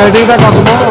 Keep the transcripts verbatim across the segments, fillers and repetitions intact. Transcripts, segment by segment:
Setting ਤਾਂ ਕਰ ਦਵਾਂ।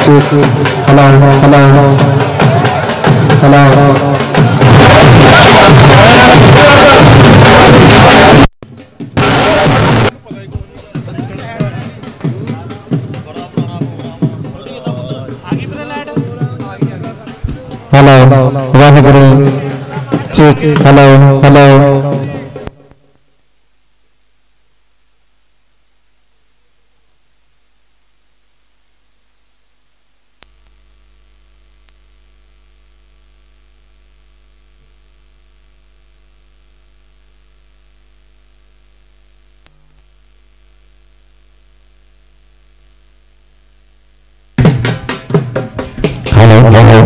check, hello, hello, hello. Hello, Waheguru, check, hello, hello. Hello, hello.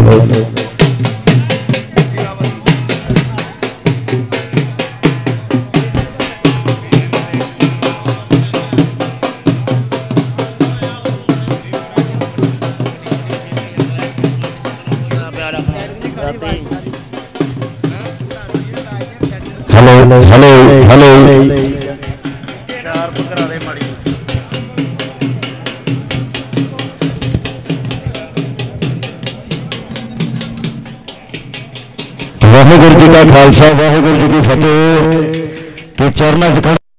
Hello, hello, hello. Waheguru ji का खालसा वाहेगुरु जी की फतेह के चरणों च खड़े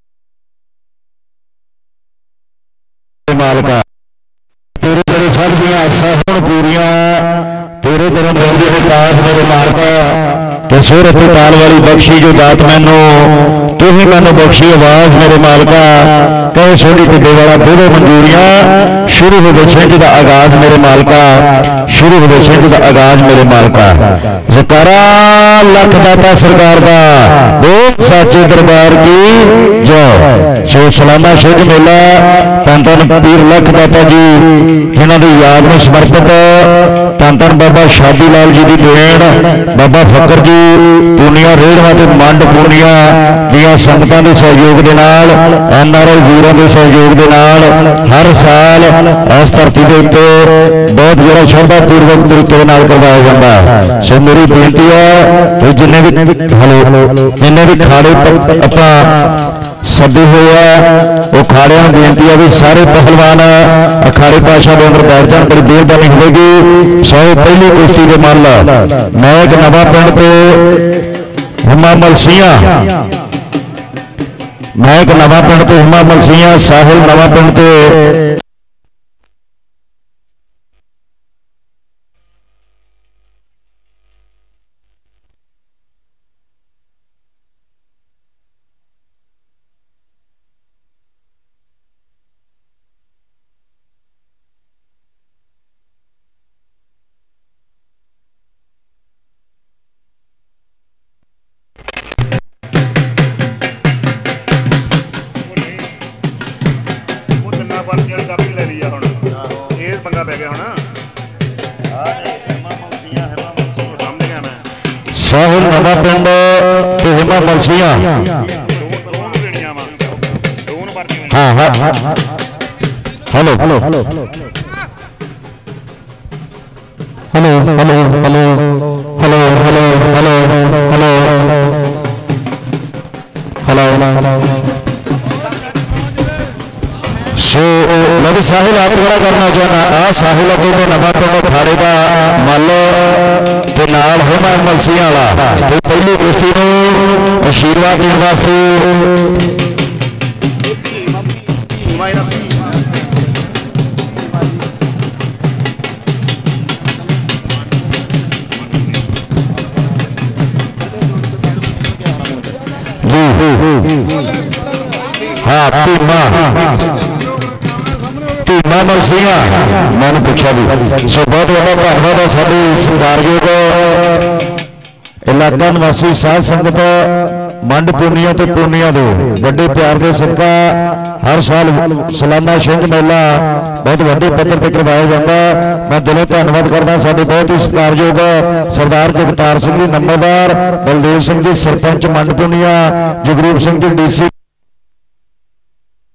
मालका तेरे तेरे सब दियां आसां हुण पूरियां तेरे तेरे बंदे दे दात मेरे मालका ते सूरत ताल वाली बख्शी जो दात मैनू तू ही मैनू बख्शी आवाज मेरे मालका कहे सोनी टिड्डे वाला बूढ़े मंजूरियां शुरू हो गए छिंज दा आगाज मेरे मालका शुरू हो गए छिंज दा आगाज मेरे मालका जकारा लख दाता सरकार दा बोल साचे दरबार की जय सो सलाना छिंज मेला धन धन पीर लख दाता जी जिन्हां दी याद में समर्पित धन धन बाबा शादी लाल जी की भेण बाबा फकर जी पूनिया रेड़वा ते मंड पूनिया दियां संगतां दे सहयोग दे नाल एन आर आई वीरां दे सहयोग दे नाल हर साल इस धरती के उत्ते बहुत जरा श्रद्धा पूर्वक तरीके नाल करवाया जाता है। सो मेरी बेनती है कि जिन्हें भी हलो जिन्हें भी खाड़े अपना सदे हुए वो खाड़िया बेनती है भी सारे पहलवान अखाड़े पातशाह के अंदर बैठ जाए बड़ी मेहरबानी होगी। सौ पहली कुश्ती के मल मैं एक नवा पिंड पे हिमा मलसिया मैं एक नवा पिंड तो हिमा मलसिया साहिल नवा पिंड तो साहिल नवा पिंड ते हिमा मलसिया हाँ हाँ hello hello hello hello hello hello hello hello hello hello hello so मैं भी साहिल आप थोड़ा करना चाहना आ साहिल अपने नवा पिंड खाड़े का मल ते नाल हिमा मलसिया वाला तो पहली कुश्ती नूं आशीर्वाद देने वास्ते जी हाँ भीमा भीमा मलसिया मैंने पूछा भी सो बहुत बड़ा धन्यवाद है साडी सरकारयोग इलाका निवासी साध संगत मंड पूनिया तो पूनिया दो बड़े प्यार के सदका हर साल सालाना छिंज मेला बहुत वड्डे पद्धर पर करवाया जाता। मैं दिलों धन्यवाद करता साडे बहुत ही सत्कारयोग सरदार जगतार सिंह जी नंबरदार बलदेव सिंह जी सरपंच मंड पूनिया जगरूप सिंह जी डी सी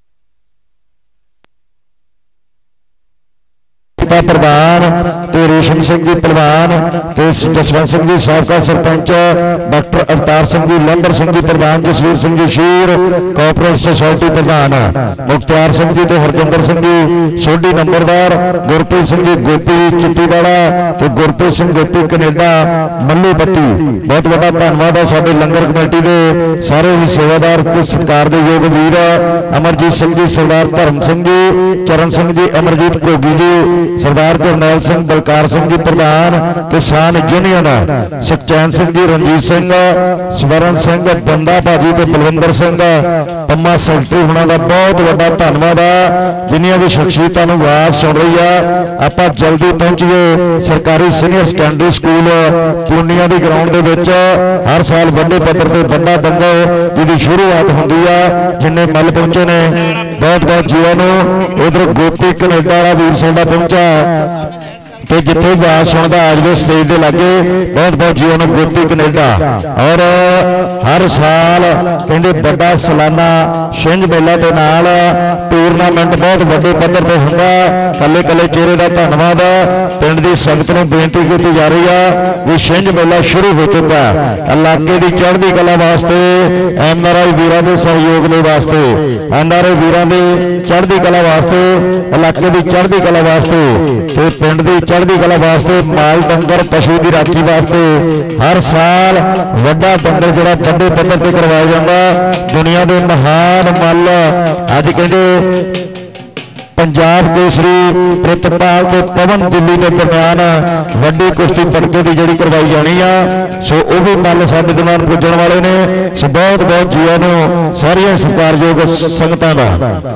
प्रधान ते रेशम ਨੀਲਮ सिंह जी पहलवान ते जसवंत सिंह जी साबका सरपंच, डॉक्टर अवतार सिंह जी लंबर सिंह जी प्रधान, जसवीर सिंह जी शीर कॉपरेट सोसाइटी प्रधान, मुख्तियार सिंह जी ते हरजिंदर सिंह जी सोढी नंबरदार, गुरप्रीत सिंह जी गोपी चिट्टीवाड़ा ते गुरप्रीत सिंह गोपी कनेडा मल्लू पत्ती। बहुत बड़ा धन्यवाद है साडे लंगर कमेटी के सारे ही सेवादार ते सत्कार दे योग वीर अमरजीत सिंह जी, सरदार धर्म सिंह जी, चरण सिंह जी, अमरजीत घोगी जी, सरदार जरनैल सिंह, बलकार सिंह जी प्रधान, किसान यूनियन सुखचैन सिंह जी, रणजीत सिंह, स्वरण सिंह, बंदा भाजी ते बलविंदर सिंह पम्मा सैकटरी होना का बहुत बड़ा धन्यवाद है जिन्नियां भी शख्सियतां नूं आवाज़ सुन रही है। आप जल्दी पहुंचीए सरकारी सीनियर सैकेंडरी स्कूल पूर्णिया की ग्राउंड के विच हर साल वड्डे पद्धर ते बड़ा दंगल जिहदी शुरुआत होंदी है। जिन्ने मल पहुंचे ने बहुत बहुत जीवां नूं। उधर गोपी कनेडा वाला वीर साडा पहुंचा तो जिथे आवाज सुनता आज के स्टेज के लागे बहुत बहुत जीवन गोपी कनेडा। और हर साल कहते बड़ा सालाना छिंज मेला के नाल टूरनामेंट बहुत बड़े पद्धर पर होंगे। कले कले चेहरे का धन्यवाद पिंड की संगत को बेनती की जा रही है भी छिंज मेला शुरू हो चुका है। इलाके की चढ़ती कला वास्ते एन आर आई वीरों के सहयोग के वास्ते एन आर आई वीरों की चढ़ती कला वास्ते इलाके की चढ़ती कला वास्ते तो पिंड की चढ़ती कला वास्ते माल डंगर पशु की राखी वास्ते हर साल वड्डा डंगर जो बड़े पद्धर से करवाया जाता। दुनिया के महान मल अज कहते पंजाब केसरी प्रितपाल के पवन दिल्ली के दरम्यान वड्डी कुश्ती तड़के की जी करवाई जानी है। सो वह भी मल साडे दरम्यान पुजन वाले ने। सो बहुत बहुत जीवां नूं सारियां सत्कारयोग संगतां दा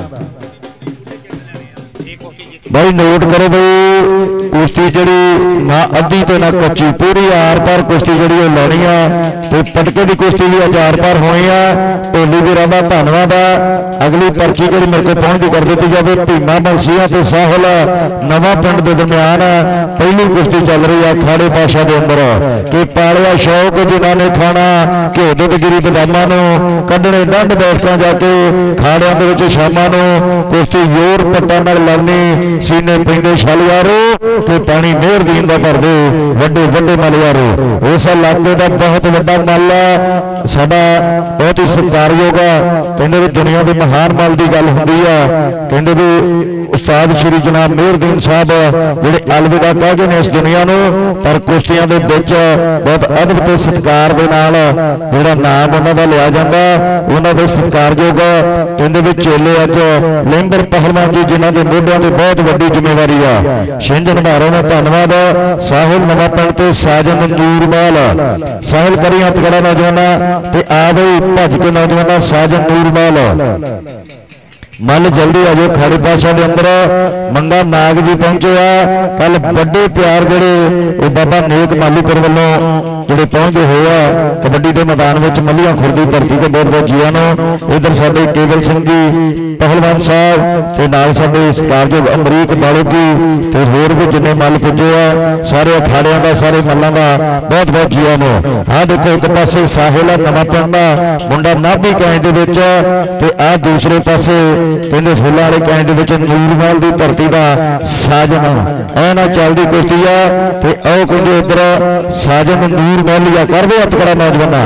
भाई नोट करो भाई कुश्ती जी ना अद्धी तो ना कच्ची पूरी आर पार कुश्ती जी लानी है। तो पटके की कुश्ती भी अज आर पार होनी है। ढोली वीरों का धन्यवाद है। अगली पर्ची जी मेरे को पहुंच कर दी जाए। भीमा बंसिया तो साहल नवा पिंड के दरम्यान पहली कुश्ती चल रही है खाड़े पाशा के अंदर कि पालिया शौक जिन्होंने खाना घ्यो दुधगिरी बदामां नूं कढ़ने डंड बैठक जाके खाड़ियां दे विच शामां नूं कुश्ती जोर पट्टां नाल लड़नी सीने पेंदे छलियारो ते पानी मेहर दीन का भरदे वड्डे वड्डे मलियारो। उस इलाके का बहुत वड्डा मल साडा बहुत ही सत्कारयोग है। कहते भी दुनिया के महान मल की गल होंदी है। कहते भी उस्ताद श्री जनाब मेहरदीन साहब जिहड़े अलविदा कह गए ने इस दुनिया नूं पर कुश्तियां दे विच बहुत अदब ते सत्कार दे नाल जिहड़ा नाम उन्हां दा लिया जांदा उन्हां दे सत्कारयोग कहते भी चेले अज लैंबर पहलवान जी जिन्हां दे मोढियां ते बहुत वड्डी जिम्मेवारी आ छिंज निभा रहे ने। धन्यवाद साहिल नवा पिंड ते साजन नूरमाल साहिल करी हथ खड़ा नौजवाना ते आ गई भज के नौजवाना साजन नूरमाल मल जल्दी आ जाओ। खाड़ी पाशा के अंदर मंगा नाग जी पहुंचे आ कल बड़े प्यार जोड़े बाबा नेक मालीपुर वालों जोड़े पहुंचे हुए कबड्डी के मैदान में मलिया खुरदी धरती के बहुत बहुत जीवां नूं। इधर साडे केवल सिंह जी पहलवान साहब ते नाल साडे सत्कारयोग अमरीक बालोकी ते होर भी जिन्ने मल पुजे आ सारे अखाड़ियां का सारे मल्लां का बहुत बहुत जीवां नूं। आ देखो एक पासे साहिल नवा पिंड दा मुंडा नाभी कैंज दे विच ते आ दूसरे पासे कहते फुल्लां वाले कैंज दे विच नूरमाल की धरती का साजन ऐ ना चलती कुश्ती है। ते आओ कहते इधर साजन नूरमालिया कर दे हथ खड़ा नौजवाना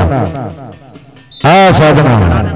आ साजन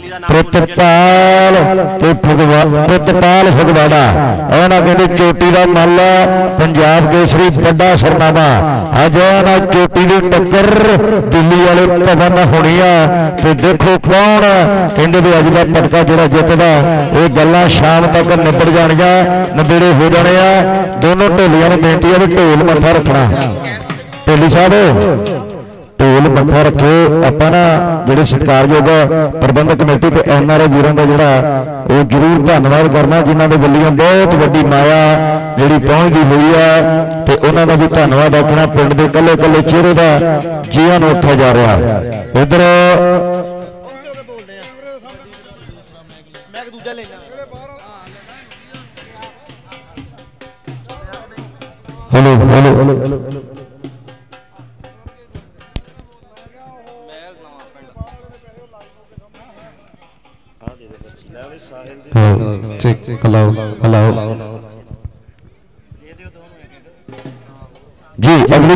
प्रितपाल प्रितपाल फगवाड़ा ऐना कहते चोटी का मल पंजाब केसरी बड़ा सरनामा अज ना चोटी की टक्कर दिल्ली वाले पवन होनी है। तो देखो कौन कहते भी अज का पटका जोड़ा जितदा ये गल्लां शाम तक निबड़ जानिया नबेड़े हो जाने आ। दोनों ढोलियां ने बेनती है भी ढोल मत्था रखना। ढोली साहब ढोल मत्था रखो। आपां ना जिहड़े सत्कारयोग प्रबंधक कमेटी ते एन आर आई वीरों का जिहड़ा वो जरूर धन्नवाद करना जिन्हां दे वल्लियों बहुत वड्डी माया जिहड़ी पहुंचदी हुई है ते उन्हां दा भी धन्नवाद आखना। पिंड दे कल्ले कल्ले चेहरे दा जीवां नूं उठा जा रहा। इधर hello hello check hello hello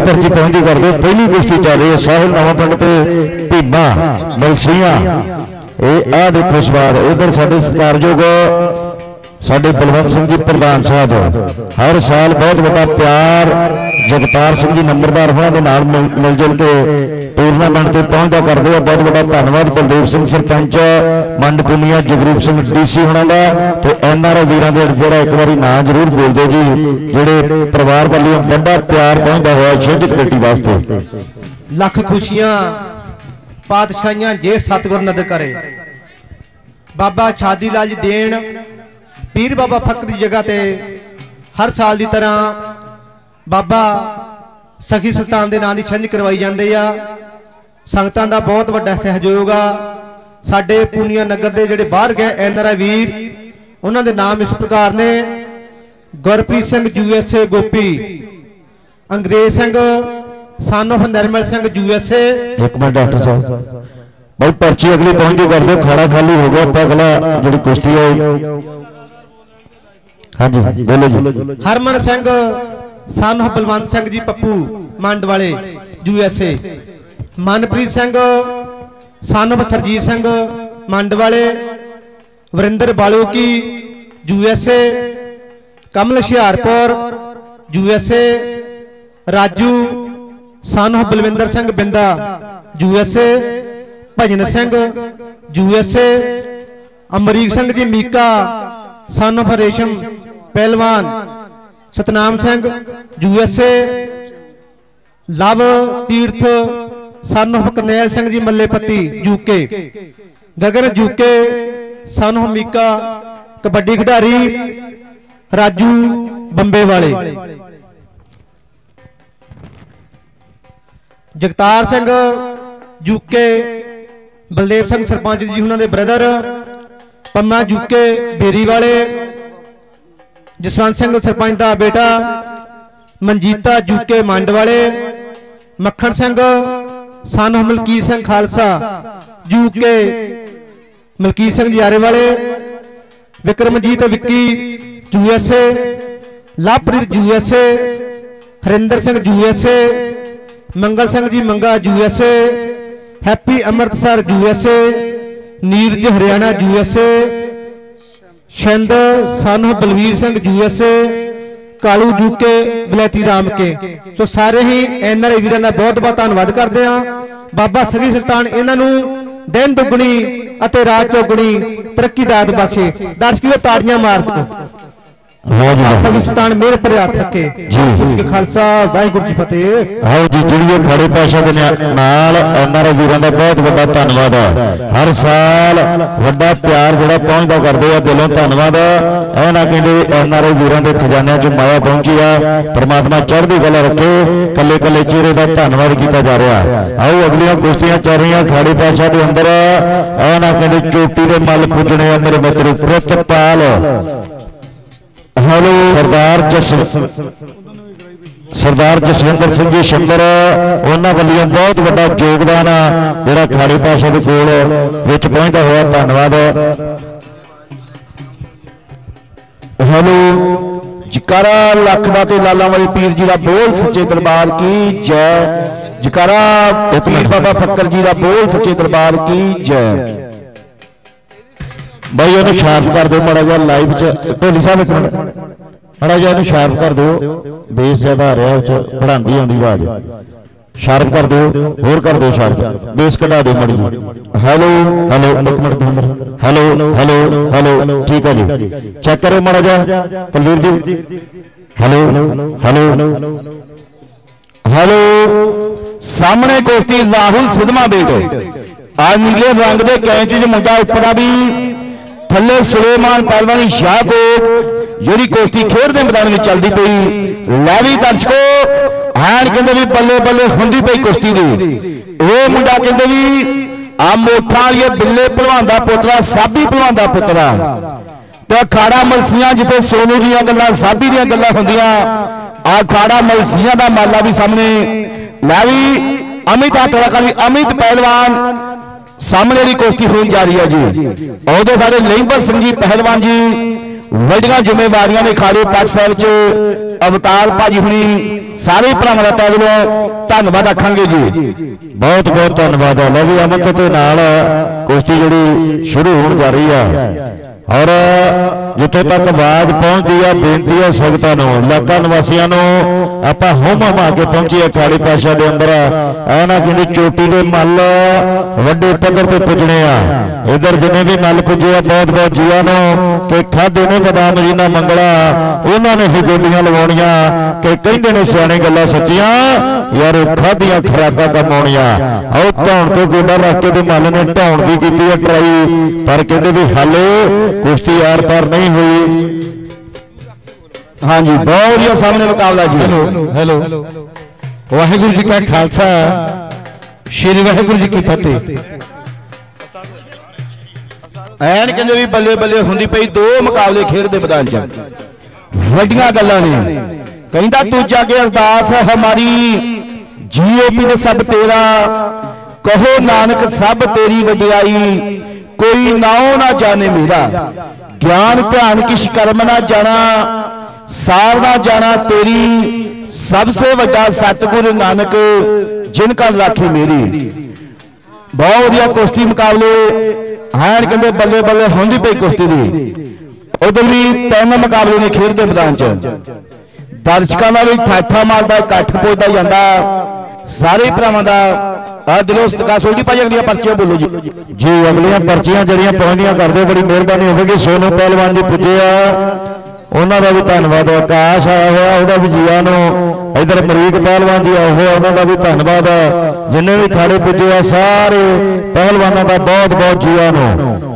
पर्ची पहुंचती कर दो। पहली कुश्ती चल रही है साहिल नवा पिंड ते भीमा मलसिया। ये आ देखो स्वाद उधर साडे सत्कारयोग साडे बलवंत सिंह जी प्रधान साहब हर साल बहुत बड़ा प्यार जगतार सिंह जी नंबरदार उन्होंने नाल मिलजुल के टूरनामेंट से पहुंचता करते हैं। बहुत बड़ा धन्यवाद बलदेव सिंह सरपंच मंडपुनिया जगरूप सिंह डी सी होना का तो एन आर आई वीरों के जोड़ा एक बार ना जरूर बोल दो जी जोड़े परिवार वालों बड़ा प्यार पहुंचता हुआ छिंज कमेटी वास्ते। लख खुशियां पातशाहियां जे सतगुर नद करे बाबा छादी लाल जी देन पीर बाबा फकर की जगह ते हर साल की तरह बाबा सखी सुल्तान के नाम की छिंज करवाई जाती है। संगतां दा बहुत वड्डा सहयोग आ। साडे पूनिया नगर के जिहड़े बाहर गए एन आर आई वीर उन्हां दे नाम इस प्रकार ने Gurpreet Singh U S A Gopi, Angrez Singh son of Nirmal Singh U S A. एक मिनट डॉक्टर साहब भाई पर्ची अगली पहुंची कर दो खाड़ा खाली हो गया। अगला जी कुश्ती है हाँ जी बोलो जी। हरमन सिंह सन ऑफ बलवंत सिंह जी पप्पू मंड वाले U S A. Manpreet Singh son of Sarjit Singh Mand वाले Varinder Baloki U S A. Kamal Hoshiarpur U S A. Raju son of Balwinder Singh Binda U S A. Bhajan Singh U S A. Amrik Singh ji Mika son of Resham पहलवान। Satnam Singh U S A. Lav Tirath son of Karnail Singh ji मल्लेपत्ती UK. Gagan UK son of Mika kabaddi खिडारी राजू बंबे वाले। Jagtar Singh UK Baldev Singh sarpanch ji उन्होंने brother. Pamma UK berry वाले। जसवंत सिंह सरपंच का बेटा। मनजीता UK Mand वाले। Makhan Singh son of Malkit Singh Khalsa UK Malkit Singh जियारे वाले। Vikramjit Vicky U S A. Lovepreet U S A. Harinder Singh U S A. Mangal Singh ji Manga U S A. Happy Amritsar U S A. Neeraj Haryana U S A. Shind son of Balvir Singh U S A. Kalu UK Balaiti Ram के। So सारे ही N R आई वीरां दा बहुत बहुत धन्यवाद करते हैं। बाबा सखी सुल्तान इन्हां दिन दुगनी अते रात चौगुनी तरक्की दात बख्शे। दर्शकों ताड़ियां मार दो। सखी सुल्तान मेरे पर हाथ रखे जी। खालसा वाहिगुरू जी फतेह। आओ जी जुड़िए खड़े पाशा दे नाल एन आर आई वीरां दा बहुत बड़ा धन्यवाद है। हर साल बड़ा प्यार जोड़ा पहुंचता करते हैं दिलों धन्यवाद। ऐ ना कहते एन आर आई वीरां दे खजानियां च माया पहुंची है। परमात्मा चढ़दी कला रखे कले कले चेहरे का धन्यवाद किया जा रहा है। आओ अगलियां कुश्तियां चल रही खड़े पाशा के अंदर। ऐ ना कहते चोटी के मल पुजने मेरे मित्र प्रितपाल हेलो सरदार जस सरदार जसविंदर सिंह जी शंकर उन्होंने वालों बहुत बड़ा योगदान जोड़ा खाड़ी भाषा के कोल विच पहुंचता हुआ धन्यवाद। हेलो जकारा लखदा ते लाला वाली पीर जी का बोल सच्चे दरबार की जय। जकारा पीर बाबा फक्कर जी का बोल सच्चे दरबार की जय। भाई उन्हें शार्प कर दो माड़ा जहा लाइव ढोली साहब एक मिनट माड़ा जहा शार्प कर दो बेस ज्यादा आ रहा बढ़ाती आती आवाज शार्प कर दो होर कर दो शार्प बेस कटा दो मड़ी जी। हेलो हेलो एक मिनट अंदर हेलो हेलो हेलो ठीक है जी चेक करो माड़ा जहा Kulvir ji. Hello hello hello सामने कुश्ती राहुल सिद्धमा बेटे आज नीले रंग के कैंच च मुंडा उपरा भी थले सुलेमान पहलवानी शाह को जी कुश्ती खेडते मैदान में चलती पई। लैवी दर्शकों हैन कहते भी बल्ले बल्ले होंदी पई कुश्ती दी। यह मुंडा कहते भी आ मोठा वाली बिल्ले भलवान का पुत्रा साबी भलवान का पुत्रा तो अखाड़ा मलसियां जिथे सोनू दी गल्लां साबी दी गल्लां होंदियां अखाड़ा मलसियां का माला भी सामने। लैवी अमित हाथड़ा अमित पहलवान सामने की कुश्ती होनी जा रही है जी। उदो सारे लईंबर सिंह जी पहलवान जी ਵੱਡੀਆਂ ਜ਼ਿੰਮੇਵਾਰੀਆਂ ਨੇ ਖਾੜੇ ਪੱਖ ਸਾਹਿਬ च अवतार भाजी हुणी सारे भरावां दा तहे दिलों धन्नवाद आखांगे जी। बहुत बहुत धन्नवाद है। लो भी अमन ते नाल कुश्ती जिहड़ी शुरू होण जा रही है और जिथे तक आवाज पहुंचती है बेनती है संगतां नूं इलाका निवासियों नूं आपां हुम हुमा के पहुंची अखाड़ी पातशाह दे अंदर ऐना कहंदे चोटी दे मल वड्डे पद्धर ते पुजने आ। इधर जिन्हें भी मल पुजे आ बहुत बहुत जीआं नूं कि खाधे ने बदाम जी ना मंगला उन्होंने ही गोलियां लवाउणियां कि कहंदे ने सियाणे गल्लां सच्चियां यार खाधियां खुराकां कमाउणियां आओ धौण तो गोडा रख के ते मल ने धौण भी कीती है ट्राई पर कहंदे भी हाले कुश्ती यार पर नहीं हुई। हाँ जी बहुत ही सामने मुकाबला जी। हेलो हेलो वाहिगुरु जी का खालसा श्री वाहिगुरु जी की फतेह। ਐਨ ਕਹਿੰਦੇ ਵੀ ਬੱਲੇ ਬੱਲੇ ਹੁੰਦੀ ਪਈ दो मुकाबले खेडते मैदान च ਵੱਡੀਆਂ ਗੱਲਾਂ ਨੇ। ਕਹਿੰਦਾ ਤੂੰ ਜਾ ਕੇ ਅਰਦਾਸ ਹਮਾਰੀ ਜੀਓਪੀ ਨੇ ਸਭ ਤੇਰਾ ਕਹੋ ਨਾਨਕ ਸਭ ਤੇਰੀ ਵਡਿਆਈ कोई नाओ ना जाने मेरा ज्ञान ध्यान किश कर्म ना जाना सार ना जाना तेरी सबसे वड्डा सतगुरु नानक जिनका राखी मेरी। बहुत वधिया कुश्ती मुकाबले हैं कहते बल्ले बल्ले होंदी पई कुश्ती दी। उधर भी तीन मुकाबले ने खेडते मैदान च दर्शकों का भी ठाठा मारदा इकट्ठ पहुंचता जाता सारे भरावां दा दिलों सत्कार। सोल्डी भाई अगलियां पर्चियां बोलो जी। जी अगलियां पर्चियां जड़ियां पहुंचदियां कर दो बड़ी मेहरबानी होगी। सोनू पहलवान जी पुजे आ उन्हां दा भी धन्नवाद। आकाश आया हुआ उहदा भी जीआं नूं। इधर मरीक पहलवान जी आए हुए उन्हां दा भी धन्नवाद। जिन्ने भी खाड़े पुजे आ सारे पहलवानों का बहुत बहुत जीआं नूं।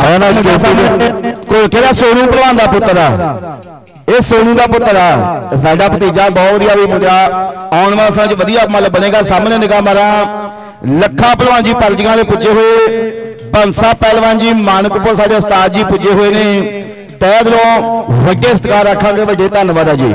कोई कहदा सोनू पहलवान दा पुत्तर आ ये सोनू का पुत्र आ साडा भतीजा बहुत वधिया भी मुंडा आने वाले समय वधिया मल बनेगा। सामने निगाह मारा लखा पहलवान जी परजियां वाले पुजे हुए बंसा पहलवान जी मानकपुर साडे उस्ताद जी पुजे हुए ने तह दिलों वड्डे सत्कार रखांगे वड्डे धन्नवाद जी।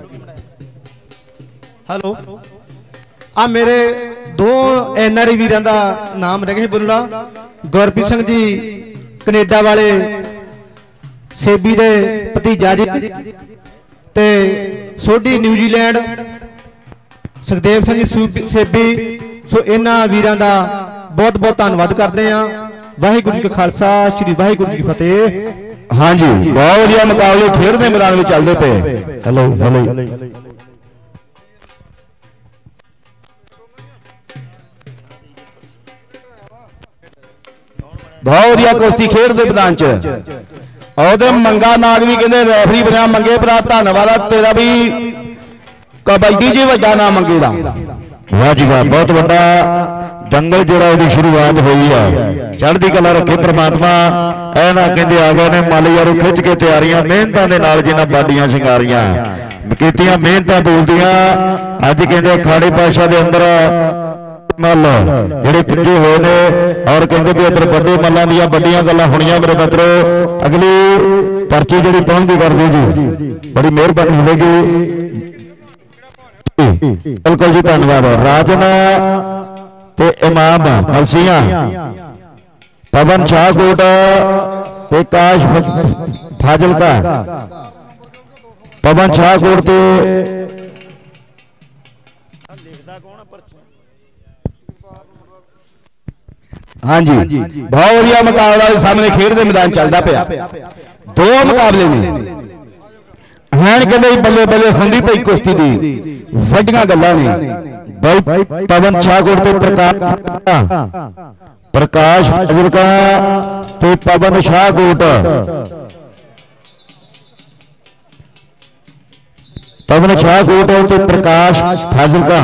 हेलो आ मेरे दो एन आर आई वीरां दा नाम रह गए बोलना गुरप्रीत सिंह जी कनेडा वाले सेबी दे भतीजा जी ते सोढी न्यूजीलैंड सुखदेव सिंह जी सेबी। सो इन्हां वीरां दा बहुत बहुत धन्नवाद करते हैं। वाहिगुरु जी का खालसा श्री वाहिगुरु जी की फतेह। हाँ जी बहुत वधिया मुकाबले खेडदे मैदान में चलते पे। हेलो हेलो बहुत वधिया कुश्ती खेडदे मैदान च और मंगा नाग भी कहते रैफरी बनया मंगे भरा धन्नवाद तेरा भी कबड्डी जी वड्डा नाम मंगे दा। वाह जी वाह बहुत बड़ा दंगल जो शुरुआत हुई है चढ़ती कला रखे परमात्मा ऐना कहते आ गए ने मल यारों खिंच के तैयारियां मेहनतां दे नाल जिन्हां बाडियां शिंगारियां कीतियां मेहनतां बोलदियां अज कहते खाड़े पातशाह दे अंदर मल जिहड़े पुजे हुए ने और कहते भी उधर बड़े मल्लां दीयां बड़ियां गल्लां होणियां मेरे मित्रो। अगली पर्ची जिहड़ी पहुंचदी कर दो जी बड़ी मेहरबानी होगी। बिल्कुल जी धन्यवाद। राजन ते इमाम मलसियां पवन शाहकोट ते काश फाजिलका पवन शाहकोट ते हाँ जी बहुत वधिया मुकाबला सामने खेडदे मैदान चलता पाया। दो मुकाबले ने हैं कहते बल्ले बल्ले होंदी पई कुश्ती दी वड्डियां गल्लां ने। भाई पवन शाहकोट ते प्रकाश प्रकाश फाजिलका ते पवन शाहकोट पवन शाहकोट ते प्रकाश फाजिलका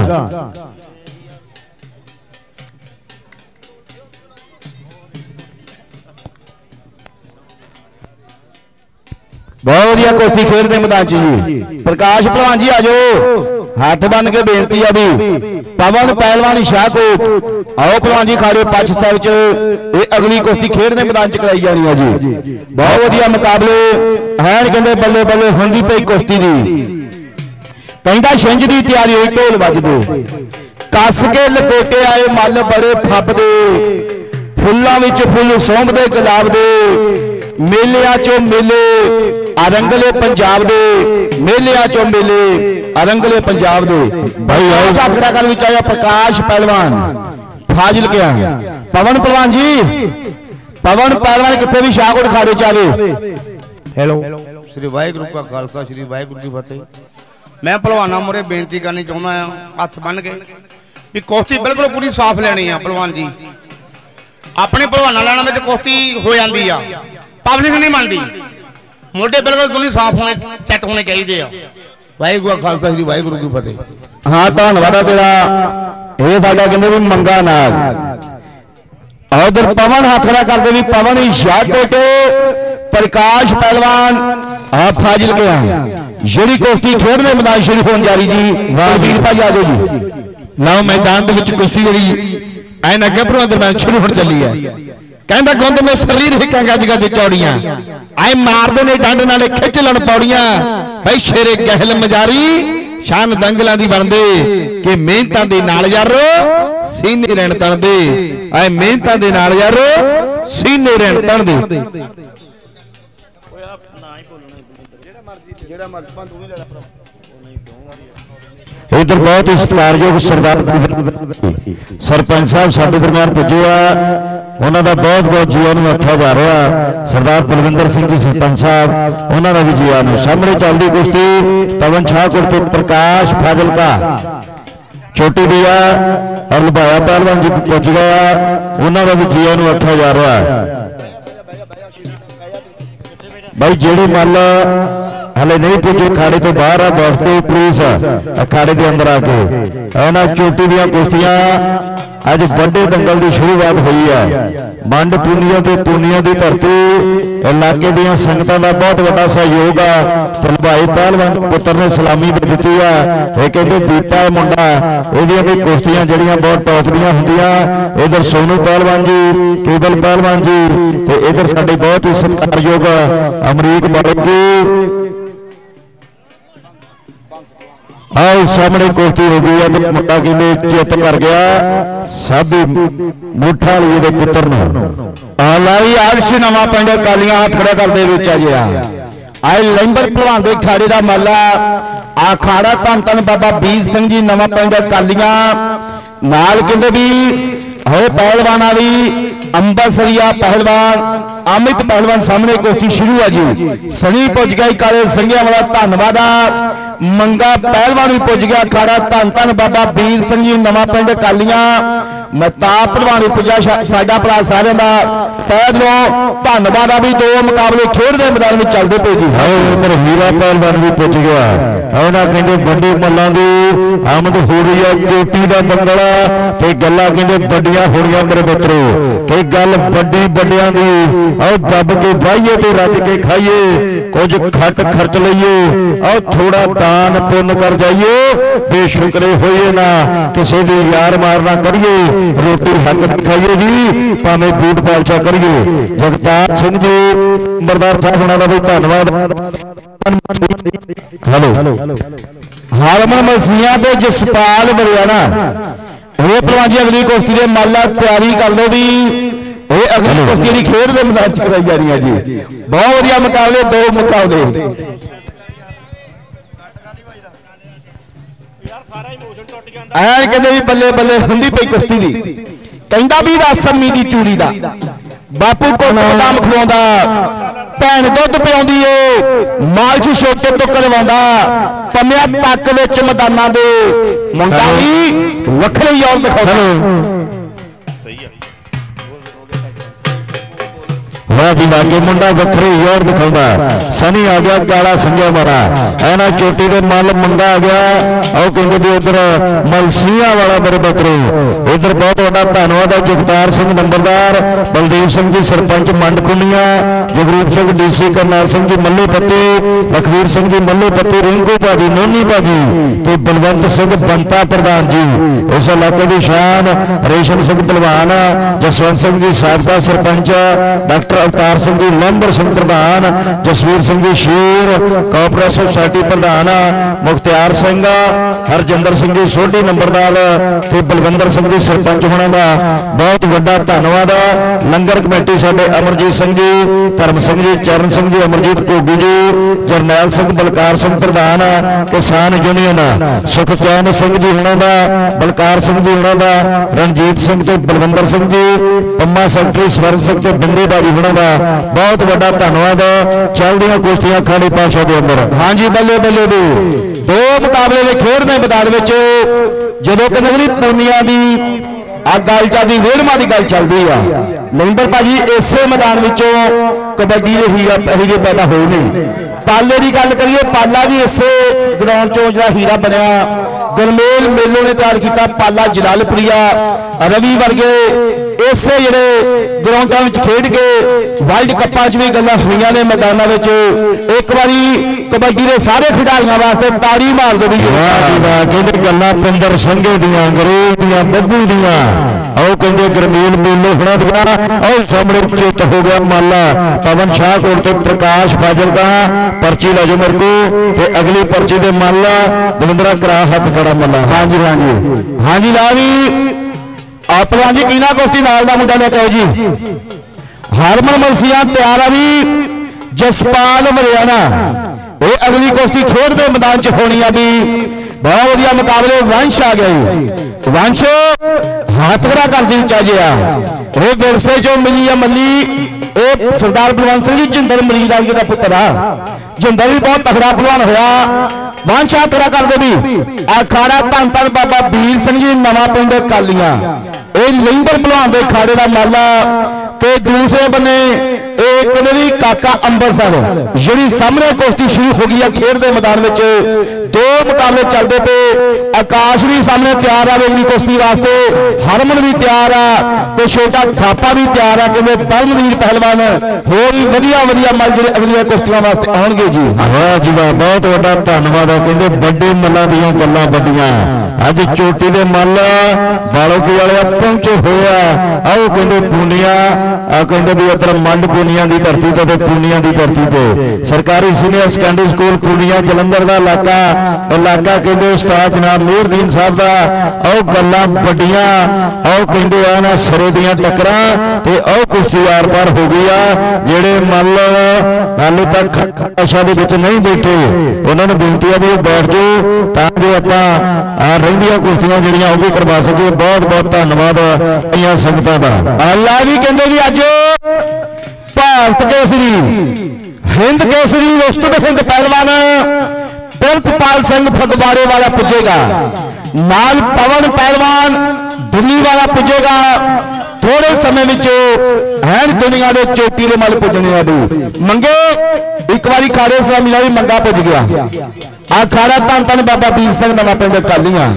बहुत वधिया कुश्ती खेडदे मैदान च जी। प्रकाश पहलवान जी आ जाओ हाथ बन के बेनती है भी पवन पहलवान शाहकोट आओ पहलवान जी खाड़े पक्ष साहिब च अगली कुश्ती खेडदे मैदान च कराई जानी है जी। बहुत वधिया मुकाबले हैं कहते बल्ले बल्ले होंदी पई कुश्ती दी। कहता छिंज की तैयारी हुई ढोल वजदे कस के लकोटे आए मल बड़े फबदे फुल्लां विच फुल सौंभदे गुलाब दे मेलियां चो मेले अरंगले पंजाब दे मेलिया चो मेले अरंगले पंजाब दे भाई आओ साथ खड़ा कर विच आया प्रकाश पहलवान फाजिल के आए पवन पहलवान जी पवन पहलवान कितने भी शाहकोट खाड़े चावे हेलो श्री वाहिगुरु का खालसा श्री वाहिगुरु की फतेह। मैं पहलवाना मोरे बेनती करनी चाहना है हथ बन के भी कोश्ती बिल्कुल पूरी साफ लेनी है पहलवान जी अपने पहलवाना लैना में कोश्ती हो जाती है पब्लिक नहीं मानती मोटे बिल्कुल दोनों साफ होने चेक होने चाहिए वाहिगुरु का खालसा श्री वाहिगुरु की फतेह। हाँ धन्यवाद तेरा ये साडा कहंदे भी मंगा नाग उधर पवन हाथ खड़ा करते भी पवन ही शाहकोट प्रकाश पहलवान आप फाजिल के हैं जी कुश्ती खेडने मैदान शुरू होने जा रही जी वीर भाई आ जाओ जी लाओ मैदान कुश्ती जी ऐन अगे भरवां दरम्यान शुरू होने चली है कहता गुंद में शरीर हिकां गज गज चौड़ियां आए मारदे ने डंड नाले खिच लण पौड़ियां भाई शेरे गहल मजारी शान दंगलां दी बनदे कि मेहनतां दे नाल यारो सीने रहण तणदे आए मेहनतां दे नाल यारो सीने रहण तणदे इधर बहुत ही सत्कारयोग सरदार सरपंच साहब साडे दरम्यान पुजे आ उन्हों का बहुत बहुत जीवन में आख्या जा रहा सरदार बलविंदर सिंह जी सरपंच साहब उन्होंने भी जीवन सामने चलती कुश्ती पवन शाहकोट तो प्रकाश फाजिल का छोटी दिया और लुभाया पहलवान जी पुज गया उन्होंने भी जीवन में आख्या जा रहा है भाई जेड़ी मान लो हले नहीं पुजे खाड़े तो बाहर आ बॉक्स पुलिस अखाड़े के अंदर आके इन्होंने चोटी दियां कुश्तियां अज बड़े दंगल की शुरुआत हुई है मंड पुनिया तो पुनिया की धरती इलाके दी संगतां का बहुत बड़ा सहयोग आ भाई पहलवान पुत्र ने सलामी भी दी है ये कहते दीपा मुंडा ये भी कुश्तियां जड़ियां बहुत टॉप दियां हुंदियां इधर सोनू पहलवान जी केवल पहलवान जी ते इधर साडे बहुत ही सत्कारयोग अमरीक बाड़क जी आओ सामने कुश्ती हो गई है तो मुंडा किवें चुप कर गया सब मुठा वाली दे पुत्र ने आलाई आरश नवा पिंड कालियां हाथ खड़ा करदे विच आ जिया आए लंबर भलवान दे खाड़े दा माला आ खाड़ा धन धन बाबा बीर सिंह जी नवा पिंड कालियां नाल कहंदे भी हो पहलवाना भी अंबरसरिया पहलवान अमित पहलवान सामने कुश्ती शुरू है जी सनी पुज गया काले संघिया वाला धन्यवाद मंगा पहलवान भी पुज गया खाड़ा धन धन बाबा बीर सिंह जी नवा पिंड कालियां महताब पहलवान भी पुजा साडा भरा सारे का तय लो धन्यवाद भी दो मुकाबले खेड के मैदान में चलते पे जी उधर हीरा पहलवान भी पुज गया उन्होंने कहते बड़े मल्लां दी आमद हो रही है चोटी का बंगला ते गल्लां कहते बड़ियां होणियां मेरे पुत्रो ते गल बड़ी बड़ियां दी आओ दब के बाहिए तो रज के खाइए कुछ खट खर्च लीए आओ थोड़ा दान पुण्य कर जाइए बेशुक्रे होइए ना किसी भी यार मारना करिए रोटी हक खाइए जी भावें बूट पालचा करिए जगतार सिंह जी बरदार साहब होना का भी धन्यवाद हेलो हारमन मसीहा ते जसपाल बरियाना वो भलवान जी अगली कुश्ती दे माला तैयारी कर लो भी ये अगली कुश्ती की खेड के मैदान च कराई जा रही है जी बहुत वधिया मुकाबले दो मुकाबले ऐ कहते भी बल्ले बल्ले हुंदी पई कुश्ती दी कहंदा भी रासमी दी चूड़ी दा बापू को बादाम खवाउंदा भैन दुध पिआउंदी ए मालश छोटे तो करवाउंदा पमिया तक विच मैदानां दे मुंडा भी वखरे यौन दिखाउंदा वाके मुंडा वखरे योर दिखाऊंगा सनी आ गया काला संजय मारा ऐना चोटी के मल मंगा आ गया और कहते भी उधर मलसिया वाला मेरे बकरे इधर बहुत बड़ा धन्यवाद है जगतार सिंह नंबरदार बलदेव सिंह जी सरपंच मंड पुनिया जगरूप सिंह डीसी करनाल सिंह जी मल्लू पत्ती लखवीर सिंह जी मल्लू पत्ती रिंकू भाजी नोनी भाजी तो बलवंत सिंह बंता प्रधान जी इस इलाके की शान रेशम सिंह पहलवान जसवंत सिंह जी साबका सरपंच डॉक्टर अवतार सिंह जी लंबर सिंह प्रधान, जसवीर सिंह जी शेर कोऑपरेटिव सोसाइटी प्रधान, मुख्तियार सिंह, हरजिंदर सिंह जी सोढ़ी नंबरदार ते बलविंदर सिंह जी सरपंच होना का बहुत बड़ा धन्यवाद। लंगर कमेटी साडे अमरजीत सिंह जी, धर्म सिंह जी, चरण सिंह जी, अमरजीत घोगी जी, जरनैल सिंह, बलकार सिंह प्रधान, किसान यूनियन सुखचैन सिंह जी होना का, बलकार सिंह जी होना का, रणजीत सिंह ते बलविंदर सिंह जी, पम्मा सैकटरी स्वर्ण सिंह ते बिंदे बाजी होना का बहुत बड़ा धन्यवाद। चलदियां कुश्तियां खाड़ी पाशा के अंदर। हाँ जी, बल्ले बल्ले दो दो मुकाबले के खेड ने मैदान में जो कहते पूनिया की आ गल चलती वेड़मा की गल चलती है लंबर भाजी इसे मैदान कबड्डी के हीरा हीरे पैदा होए नहीं। पाले की गल करिए, पाला भी इसे ग्राउंड चो जो हीरा बनया गुरमेल मेलो ने तैयार किया। पाला जलालपुरिया रवि वर्गे इसे जोड़े ग्राउंडों में खेड के वर्ल्ड कप्पां भी गल्लां होईयां ने मैदानों में। एक बारी कबड्डी के सारे खिडारियों वास्ते ताड़ी मार दो। गल्लां पिंदर संघे दियां, अंग्रेज दियां, बब्बू दियां, आओ कहते गुरमेल मेलो होना दियां, आओ सामने चित हो गया माला पवन शाहकोट ते प्रकाश फाजल का पर्ची ला जो मेरे को ते अगली पर्ची दे माला दविंद्रा करा हाथ खड़ा माला। हाँ जी हाँ जी हाँ जी ला भी अपना जी कीना कुश्ती नाल दा मुंडा लेके आओ जी। हरमन मलसिया तैयार आ भी जसपाल हरियाणा ये अगली कुश्ती खेड दे मैदान च होनी है भी। बहुत वधिया मुकाबले वंश आ गए। वंश हाथ खड़ा कर दी उच्चा जिहा ये विरसे चो मिली है मली ये सरदार बलवंत सिंह जी जिंदर मरीज वाली का पुत्र आ। जिंदर भी बहुत तगड़ा पहलवान होया। वंश हाथ खड़ा कर दे भी अखाड़ा धन धन बाबा बीर सिंह जी नवा पिंड कालियां ये लिंगर पहलवान के अखाड़े का माला ते दूसरे बने एक भी काका अंबरसर जी सामने कुश्ती शुरू हो गई है। खेड के मैदान में दो मुकाबले चलते पे। आकाश भी सामने तैयार है अगली कुश्ती वास्ते, हरमन भी तैयार आ ते छोटा थापा भी तैयार है। कहते धर्मवीर पहलवान होर भी वधिया वधिया मल जो अगली कुश्तियों वास्ते आउणगे जी। वाह जी वाह, बहुत बड़ा धन्यवाद। कहते बड़े मल्लां दियां गल्लां बड़ियां अज चोटी दे मल बालोकी वाले पहुंचे होया। आओ कहते पूनिया कहते भी उधर मंड पूनिया की धरती तो पूनिया की धरती पे सरकारी senior secondary school Punia Jalandhar का इलाका इलाका कहते उस्ताद जनाब मेहरदीन साहब का। आओ गल्लां बड़ियां आओ कहते आ ना सिरे दियां टक्करां ते आओ कुश्ती आर पार हो गई आ। जेड़े मल हाले तक आशा दे विच नहीं बैठे उन्होंने बेनती है भी बैठ जाओ ताकि आपां रहिंदियां कुश्तियां जिहड़ियां वो भी करवा सके। बहुत बहुत धन्यवाद कईयां संगतां दा। अल्लाह भी कहते भी अज भारत केसरी हिंद केसरी उस्तुत हिंद पहलवान प्रितपाल सिंह फगवाड़े वाला पुजेगा, नाल पवन पहलवान दिल्ली वाला पुजेगा। थोड़े समय हैन दुनिया के चोटी के मल पुजने वाली मंगे एक बारी खाड़े से मिला भी मंगा पुज गया। आ खाड़ा धन धन बाबा बीर सिंह नवा पिंड कालियां।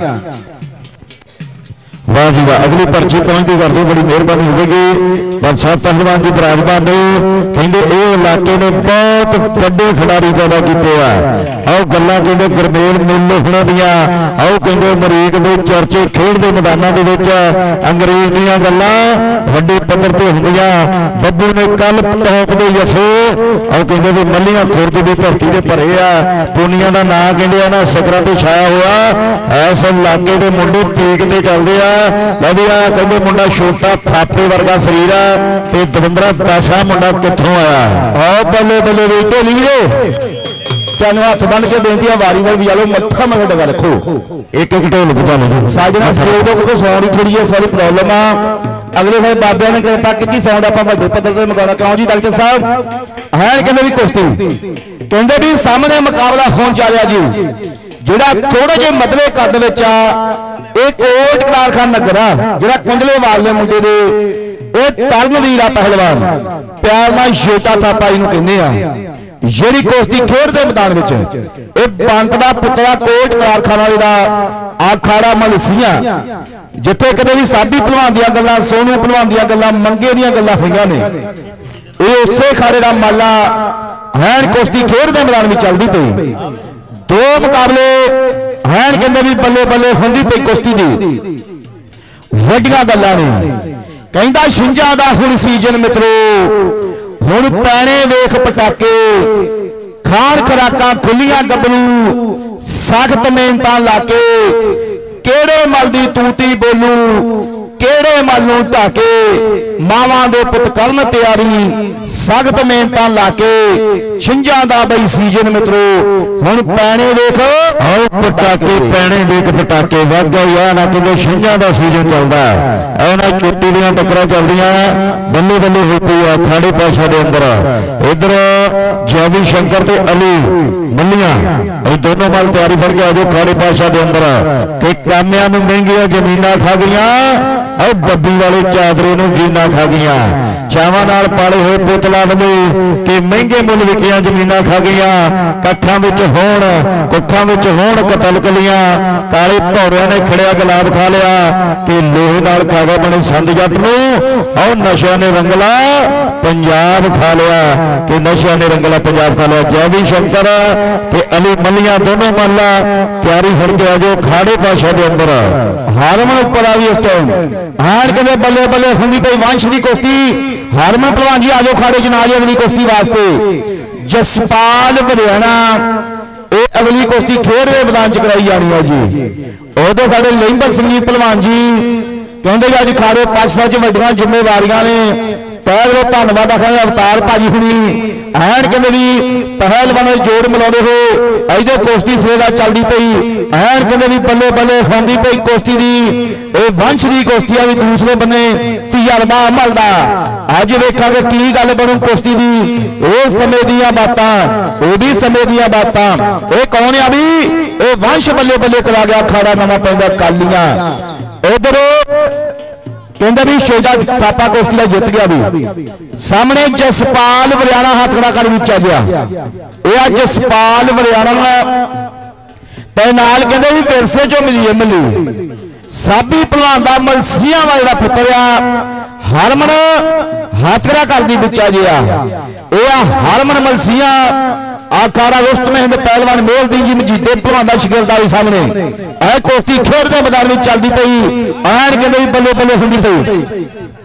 वाह जी वाह, अगली पर्ची पहुंचती कर दो बड़ी मेहरबानी होगी। बादशाह पहलवान जी बराजमान ने कहते ये इलाके ने बहुत बड़े खिडारी पैदा किए हैं। आओ गल्लां कहते गुरमेल मेले होना दियां, आओ कहते अमरीक के चर्चे खेड के मैदानों के अंग्रेज दियां गल्लां वड्डे पद्धर ते होंदियां। बब्बू ने कल टॉप के यफे आओ कहते भी मलियां खुर्द की धरती से भरे आ। पूनिया का नाम कहते ना सिखरां ते छाया हुआ इस इलाके के मुंडे पीक ते चलते आ। लविया कहते मुंडा छोटा थापे वर्गा शरीर है ते दविंद्रा दसा मुंडा कित्थों आया। आओ बल्ले बल्ले वे ढोली वीरे तेन हथ बन के बेनती है वारी वारी भी लो मत्था मथा डगा रखो एक एक ढोल बजा साजना सहयोग दो क्योंकि साउंड की थोड़ी सारी प्रॉब्लम आ। अगले सारे बाबे ने कृपा की साउंड आप वड्डे पद्धर से मंगाना क्यों जी डॉक्टर साहब है कहते भी कुश्ती कहते भी सामने मुकाबला होने जा रहा जी। जोड़ा थोड़े जे मतले कद विच आ एक कोट कारखाना नगर आ जोड़ा कुंडले वाले मुंडे दे तरनवीर पहलवान प्यार नाल छोटा थापा इनू कहने आ। जिहड़ी कुश्ती खेड दे मैदान विच ए बंत दा पुतला कोट कारखाना दा अखाड़ा मलसियां जिथे कदे भी साडी पहलवान दियां गल्लां सोनू पहलवान दियां गल्लां मंगे दियां गल्लां होईयां ने ये उसे खाड़े दा माला हैन कुश्ती खेड दे मैदान में चलदी पई। दो मुकाबले हैन कहते भी बल्ले बल्ले होंदी पई कुश्ती दी वड्डियां गल्लां ने। कहंदा छिंजा दा हुण सीजन मित्रो हुण पैने वेख पटाके खान खराकां खुलियां गबरू सख्त मेहनतां लाके केड़े मल दी तूती बोलू केड़े मल नूं ढाके मावां दे पुत करन तैयारी सख्त मेहनतां लाके छिंजां दा बई सीजन मित्रो हुण पैने वेख आओ पटाके पैने देख पटाके वग गए ना कि छिंजां दा सीजन चलदा है ना चोटी दियां टकरां चलदियां बल्ले बल्ले हो पई आ खाड़े पाशा दे अंदर इधर जैवी शंकर ते अली मल्लियां ये दोनों मल तैयारी फड़ के आजो खाड़े पाशा दे अंदर ते कामियां नूं महंगियां जमीनां खा गईयां और बब्बी वाले चादरे नूं जीना खा गईयां चावां नाल पाले होए पुतला वाले कि महंगे मुल विकियां जमीनां खा गईयां कट्ठां विच होण कुੱਖਾਂ विच होण कतल कलियां काले भौरिਆਂ ने खड़िया गुलाब खा लिया कि लोहे नाल खावा बने संद जट नूं और नशिਆਂ ने रंगला पंजाब खा लिया कि नशिਆਂ ने रंगला पंजाब खा लिया जैवी शंकर ते अली मल्लियां दोनों मल्ला तैयारी फड़ के आजो खाड़े पाशा दे अंदर हारमन उपर आ गई इस टाइम हार के बल्ले बल्ले हुंदी पई वंश दी कुश्ती हारमन पहलवान जी आजो खाड़े च नाल अगली कुश्ती वास्ते जसपाल हरियाणा ये अगली कुश्ती खेड़ के मैदान च कराई जानी है जी उदों साडे लहिंबर सिंह जी पहलवान जी कहते अज खाड़े पासा च वड्डियां जिम्मेवारियां ने पहले धन्यवाद आखांगे अवतार भाजी हुणी ऐन कहते भी पहलवान जोड़ मिलाते हो अजे कुश्ती सवेला चलती पई ऐन कहते भी बल्ले बल्ले होंदी पई कुश्ती दी वंश की कुश्ती भी दूसरे बने तजर्बा मलदा अज वेखांगे की गल बनू कुश्ती दी ये समय दियां बातां वो भी समय दियां बातां ये कौन आ भी ये वंश बल्ले बल्ले करा गया खाड़ा नवां पैंदा कालियां इधर कहते भी शेजा थापा कुश्ती का जित गया भी सामने जसपाल हरियाणा हाथ खड़ा कर विच आ गया यह जसपाल हरियाणा ते नाल कहते भी विरसे चो मिली है मिली साबी भलवान का मलसियां का जिहड़ा पुत्र आ हरमन हाथ खड़ा कर दी विच आ गया यह हरमन मलसियां आकारा रुस्त में पहलवान मेलदीन जी मजीदे भलवान का शिगिरदा भी सामने ए कुश्ती खेडदे मैदान में चलती पई ऐन कहते भी बल्ले बल्ले हुंदी पई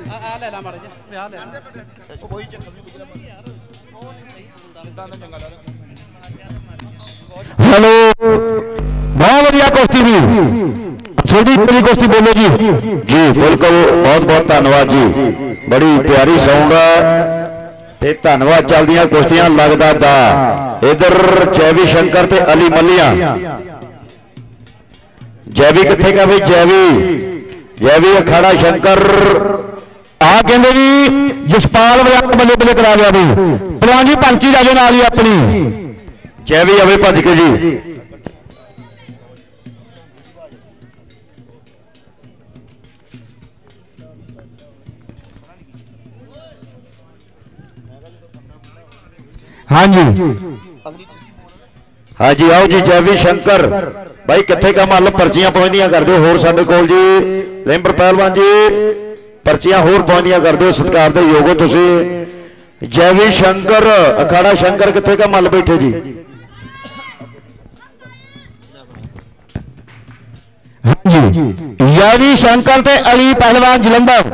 हेलो बहुत बढ़िया कुश्ती भी छोटी बड़ी कुश्ती बोलो जी जी बिल्कुल बहुत बहुत धन्यवाद जी बड़ी प्यारी साउंड ते धन्यवाद चलदियां कुश्तियां लगदा दा इधर जैवी शंकर ते अली मल्लियां जैवी किथे का भाई जैवी जैवी अखाड़ा शंकर आ कहते भी जसपाल बल्ले बल्ले करा गया भी पहलवान जी पर्ची ला नाल ही अपनी जैवी आवे भज के जी हाँ जी हाँ जी आओ जी जैवी शंकर भाई किथे का मल पर्चियां पहुंचदियां कर दो होर साडे कोल जी लहिंबर पहलवान जी पर्चियां होर पहुंचदियां कर दो सत्कार दे योग हो तुसी जैवी शंकर अखाड़ा शंकर किथे का मल बैठे जी हाँ जी जैवी शंकर ते अली पहलवान जलंधर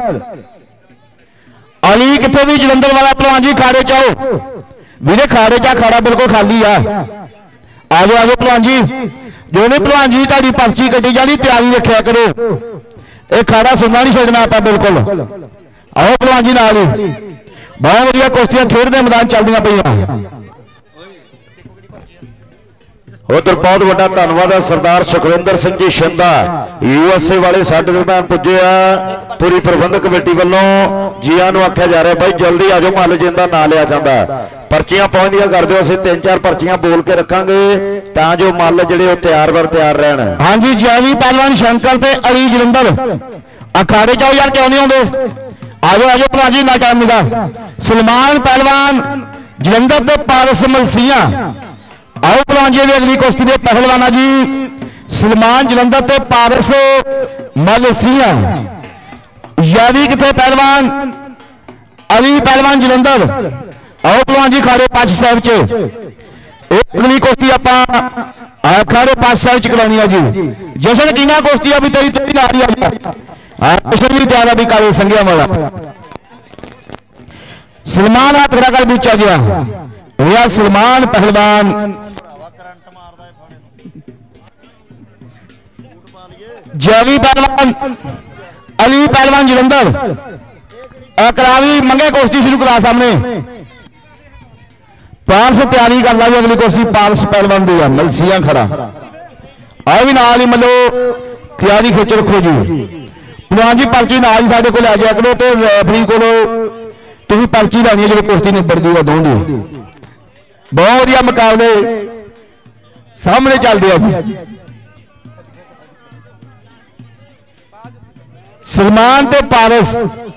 अली किथे भी जलंधर वाला पहलवान जी खाड़े चाओ वीरे खाड़े चा खाड़ा बिल्कुल खाली आ आजो आजो पहलवान जी जो भी पहलवान जी ताड़ी पर्ची कटी जानी तैयारी रखा करो ये खाड़ा सुनना नहीं छड़ना आप बिल्कुल आओ पहलवान जी नाल बहुत वधिया कुश्तियां खेडदे मैदान चलदियां पईयां उधर बहुत बड़ा धन्यवाद है सरदार सुखविंदर सिंह जी शिंदा यूएसए वाले साडे दरम्यान पुजे आ पूरी प्रबंधक कमेटी वालों जिया नूं आख्या जा रहा भाई जल्दी आ जाओ मल जिंदा ना लिया जाता पर्चियां पहुंचदियां कर दो असीं तीन चार पर्चियां बोल के रखांगे तां जो मल जिहड़े तैयार बर तैयार रहन हाँ जी जैवी पहलवान शंकर ते अली जलंधर अखाड़े जाओ यार क्यों नहीं आउंदे आजो आजो भरा जी ना टाइम मिला सलमान पहलवान जलंधर ते पारस मलसियां आओ पहलवान जी अगली कुश्ती के पहलवाना जी सलमान जलंधर ते पारस मलसियां यावी किथे पहलवान अली पहलवान जलंधर आओ पहलवान जी खाड़े पांच साहब च अगली कुश्ती आपां खाड़े पांच साहब च करानी है जी जशन कीना कुश्ती अभी तेरी तेरी आ रही है जशन भी तैयार अभी काले संघिया वाला सलमान हाथ खड़ा कर बीचा गया या सलमान पहलवान जैवी पहलवान अली पहलवान जलंधर करावी मंगे कुश्ती शुरू करा सामने पारस तैयारी कर ला जी अगली कुश्ती पारस पहलवान दी मलसिया खड़ा आ भी नाल ही मतलब तैयारी खिच रखो जी पहलवान जी पर्ची नाल ही साडे कोल आ जाया करो तो रेफरी कोलों तुसीं पर्ची लैनी है जो कुश्ती निबड़ जूगा दों दी बहुत वधिया मुकाबले सामने चलते हैं सलमान ते पारस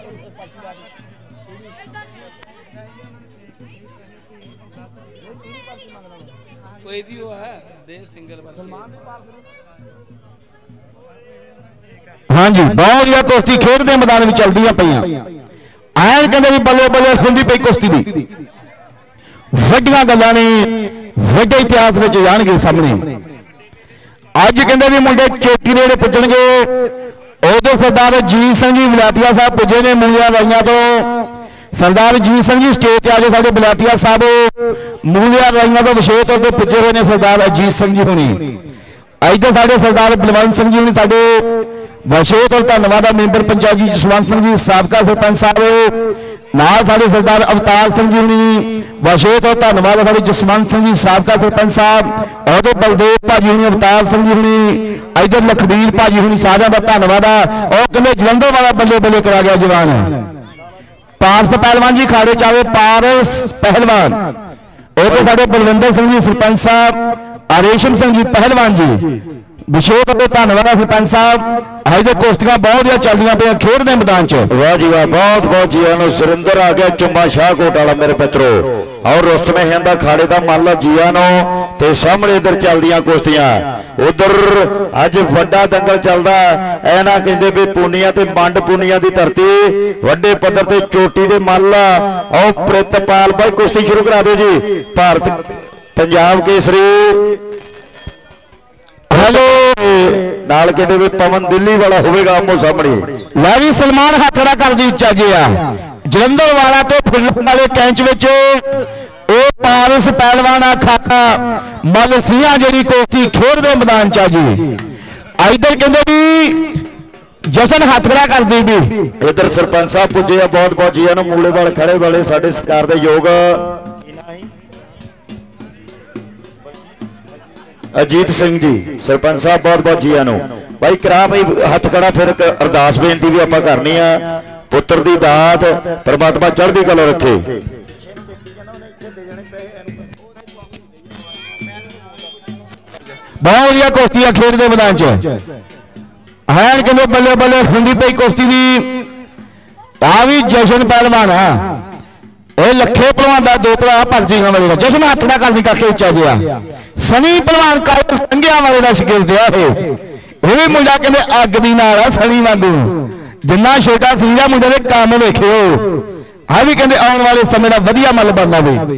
हाँ जी बहुत वधिया कुश्ती खेडदे मैदान में चलदियां पईयां ऐन कहंदे भी बल्ले बल्ले हुंदी पई कुश्ती दी वड्डियां गल्लां ने वड्डे इतिहास विच जाणगे सामने अज कहंदे भी मुंडे चोटी नेड़े पुजणगे उदों सरदार जीत सिंह जी बलातिया साहब पुजे ने मूलिया राइया तो सरदार जीत सिंह जी स्टेज पर आके साडे बलातिया साहब मूलिया राइया तो विशेष तौर पर पुजे हुए ने सरदार अजीत सिंह जी होनी इधर साडे सरदार बलवंत सिंह जी होनी साडे विशेष तौर धन्यवाद मैंबर पंचायत जी जसवंत सिंह जी साबका सरपंच साहब नाल साडे सरदार अवतार सिंह जी होनी विशेष तौर धन्यवाद साडे जसवंत सिंह जी साबका सरपंच साहब और बलदेव भाजी होनी अवतार सिंह जी होनी इधर लखबीर भाजी होनी सारिਆਂ ਦਾ धन्यवाद और कहते जलंधर वाला बल्ले बल्ले करा गया जवान पारस पहलवान जी खाड़े चावे पारस पहलवान और साडे बलविंदर सिंह जी सरपंच साहब रेशम सिंह जी पहलवान जी विशेष तौर पर धन्यवाद सरपंच साहब अज तो कुश्तियां बहुत चलदियां पे खेड दे मैदान च वाह जी वाह बहुत बहुत जी सुरिंदर आ गया चुंबा शाहकोट वाला मेरे मित्रों और रुस्तम हिंदा खाड़े का मान लो जिया नो ते सामने इधर चलदियां कुश्तियां उधर अज वड्डा दंगल चलदा ऐ ना कहंदे भी पुनिया ते मंड पुनिया दी धरती वड्डे पद्धर ते चोटी दे मान ला और प्रितपाल भाई कुश्ती शुरू करा दो जी भारत पंजाब केसरी हेलो नाल कहते भी पवन दिल्ली वाला होगा आमो सामने लै भी सलमान हाथ खड़ा कर दी उच्चा जी जलंधर वाला तो फुल्लर वाले कैंच विच पारस पहलवान आ खाता मल सिंह जी कुश्ती खेडदे मैदान च जी इधर कहते भी जशन हाथ खड़ा कर दी भी इधर सरपंच साहब पुजे आ बहुत बहुत जी मूले वाले खड़े वाले साडे सरकार दे योग अजीत सिंह जी सरपंच साहब बहुत बहुत जी भाई करा भाई हथ खड़ा फिर अरदास बेनती भी आप करनी है पुत्र की दात परमात्मा चढ़दी कला रखे बहुत वधिया कुश्तियां खेडदे मैदान च हैन कहंदे बल्ले बल्ले हुंदी पई कुश्ती दी आ भी जशन पहलवान है ए लखे पहलवान का दोतरा भरती वाले का जशन हाथ खड़ा करनी काके उच्चा जिहा सनी पहलवान का संघिया वाले का शिकिर दिया ये भी मुंडा कहते अग दी नाल आ सनी वांगू जिन्ना छोटा सीधा मुंडे दे काम वेखियो आ भी कहते आने वाले समय का वधिया मल बनना बई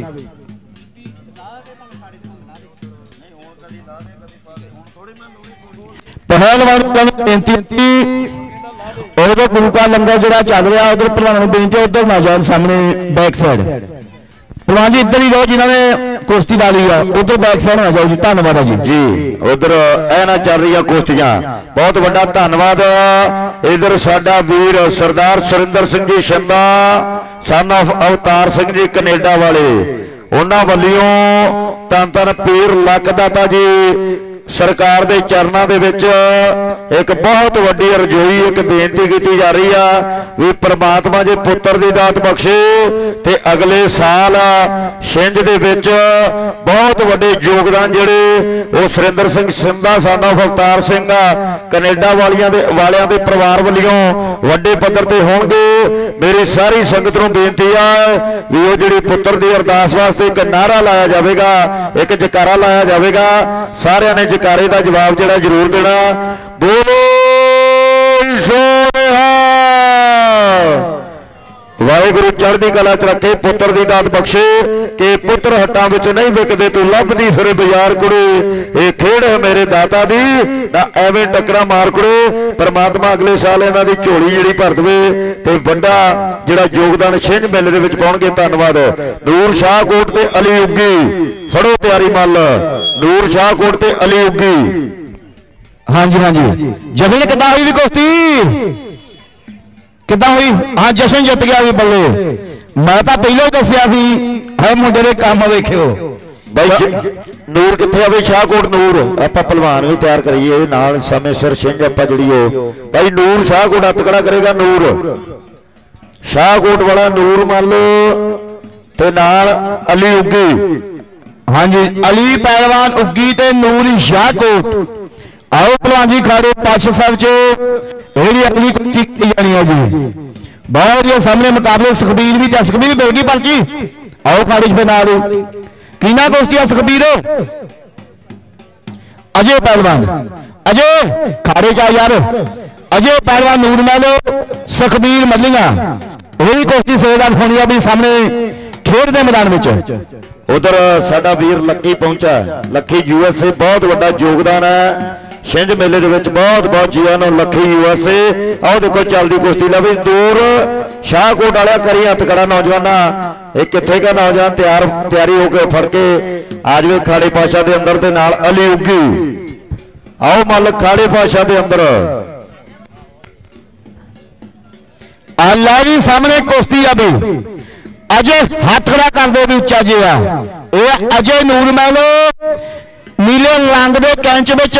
पहलवान बेनती उधर गुरु का लंगर जो चल रहा उधर प्रधान बेनती उधर ना जान सामने बैक साइड प्रधान जी इधर ही रहो जिन्होंने कुश्ती डाली है उधर बैक साइड ना जाओ जी धन्यवाद जी जी उधर ऐ ना चल रही है कुश्तियां बहुत बड़ा धन्यवाद इधर साडा वीर Sardar Surinder Singh ji Shinda son of Avtar Singh ji Canada वाले उन्होंने वालियों धन धन पीर लक दाता जी सरकार के चरणों के विच एक बहुत वड्डी रजोई एक बेनती की जा रही है भी परमात्मा जे पुत्र की दात बख्शे ते अगले साल छिंज दे विच बहुत वड्डे योगदान जिहड़े वो Surinder Singh Sindha son of Avtar Singh Canada वालियां दे वालियां दे परिवार वालियों वड्डे पद्धर ते होणगे मेरी सारी संगत नूं बेनती है भी वो जिहड़ी पुत्र की अरदास वास्ते एक नारा लाया जाएगा एक जकारा लाया जाएगा सारिਆਂ ने जकारे का जवाब जरा जरूर देना बोलो सोनिहा वाहिगुरू चढ़दी कला च रखे, पुत्र दी दात बख्शे कि पुत्र हट्टां विच नहीं विकदे, तू लभदी फिरे बाजार कुड़े, ये खेड़ है मेरे दाता दी ना एवें टकरा मार कुड़े। परमात्मा अगले साल इन्हां दी झोली जिहड़ी भर देवे ते वड्डा जिहड़ा योगदान छिंज मेले दे विच पाउणगे। धन्नवाद। नूर शाहकोट ते अली उग्गी, फड़ो प्यारी मल, नूर शाहकोट ते अली उग्गी। हाँ जी हाँ जी, जशन किदां हुई भी कुश्ती किदां हुई? हाँ जशन जित गया भी बल्ले। मैं तो पहले ही दसिया सी है मुंडे दे काम वेखियो भाई नूर किथे आवे? शाहकोट नूर आपां पहलवान भी तैयार करिए नाल समय सिर छिंज आपां जिहड़ी ओ भाई नूर शाहकोट हत्थकड़ा करेगा। नूर शाहकोट वाला नूर मान लो ते नाल अली उग्गी। हाँ जी, अली पहलवान उग्गी ते नूर शाहकोट। आओ पहलवान जी खाड़े पातशाह साहब च एड़ी अगली कुश्ती की जानी है जी। बहुत ही सामने मुकाबले सुखबीर भी, सुखबीर मिल गई पर्ची। आओ खाड़े च नाल किना कुश्ती है सुखबीर? अजय पहलवान, अजय खाड़े च यार, अजय पहलवान नूर महलो, सुखबीर मल्लिया यही कुश्ती सेवादार होनी है भी सामने खेड के मैदान में। उधर साडा वीर लक्की पहुंचा, लक्की यूएसए बहुत बड़ा योगदान है छिंज मेले दे विच। बहुत बहुत जी आनो लक्की यूएसए। आओ देखो चलदी कुश्ती लवी दूर शाहकोट वाला करी हथकड़ा नौजवाना, एक किथे का नौजवान तैयार तैयारी होकर फड़ के आ जाए खाड़े पातशाह के अंदर ते नाल अली उग्गी। आओ मल खाड़े पातशाह के अंदर अल्लाह भी सामने कुश्ती आ बई। अजय हाथ खड़ा कर दे भी उच्चा जिहा ये अजय नूर महलो नीले रंग के कैंच विच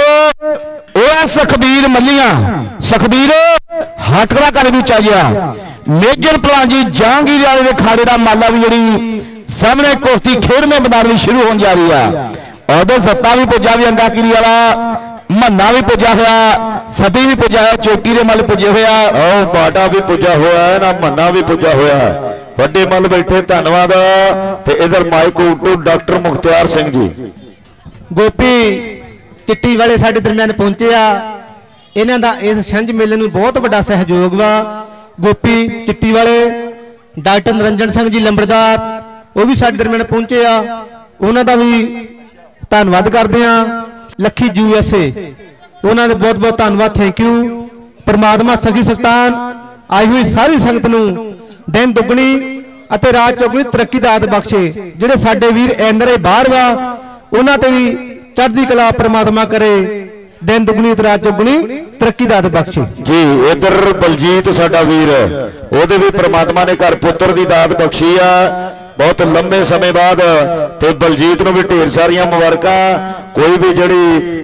सुखबीर मल्लिया। सुखबीर हाथ खड़ा कर भी उच्चा जिहा मेजर पहलवान जी जहांगीर वाले के खाड़े का माला भी जी सामने कुश्ती खेडने मैदान भी शुरू होने जा रही है। उधर सत्ता भी पुजा भी अंगाकिरी वाला मन्ना भी पुजा हुआ, सती भी पुजा है, चोटी के मल पुजे हुआ, बाटा भी पुजा हुआ है ना मन्ना भी पुजा हुआ है। वड्डे मल बैठे धन्नवाद। ते इधर माइक उटू डॉक्टर मुख्तियार सिंह जी गोपी चिट्टी वाले साडे दरम्यान पहुंचे आ। इन्हां दा इस छिंज मेले नूं बहुत बड़ा सहयोग वा। गोपी चिट्टी वाले, डॉक्टर निरंजन सिंह जी लंबड़दार वो भी साडे दरम्यान पहुंचे आ, उन्हां दा भी धन्नवाद करदे आ। लखी यूएसए उन्हां दे बहुत बहुत धन्नवाद, थैंक यू। परमात्मा सखी सुल्तान आई हुई सारी संगत नूं दिन दुगनी अते रात चौगनी तरक्की दा दात बख्शे। जिहड़े साडे वीर एनआरआई बाहर वा उन्हां ते भी चढ़दी कला परमात्मा करे, दिन दुगनी ते रात चौगनी तरक्की दा दात बख्शे जी। इधर बलजीत साडा वीर ओहदे भी परमात्मा ने घर पुत्र दी दात बख्शी आ बहुत लंबे समय बाद। ते बलजीत नूं भी ढेर सारियां मुबारकां। कोई भी जिहड़ी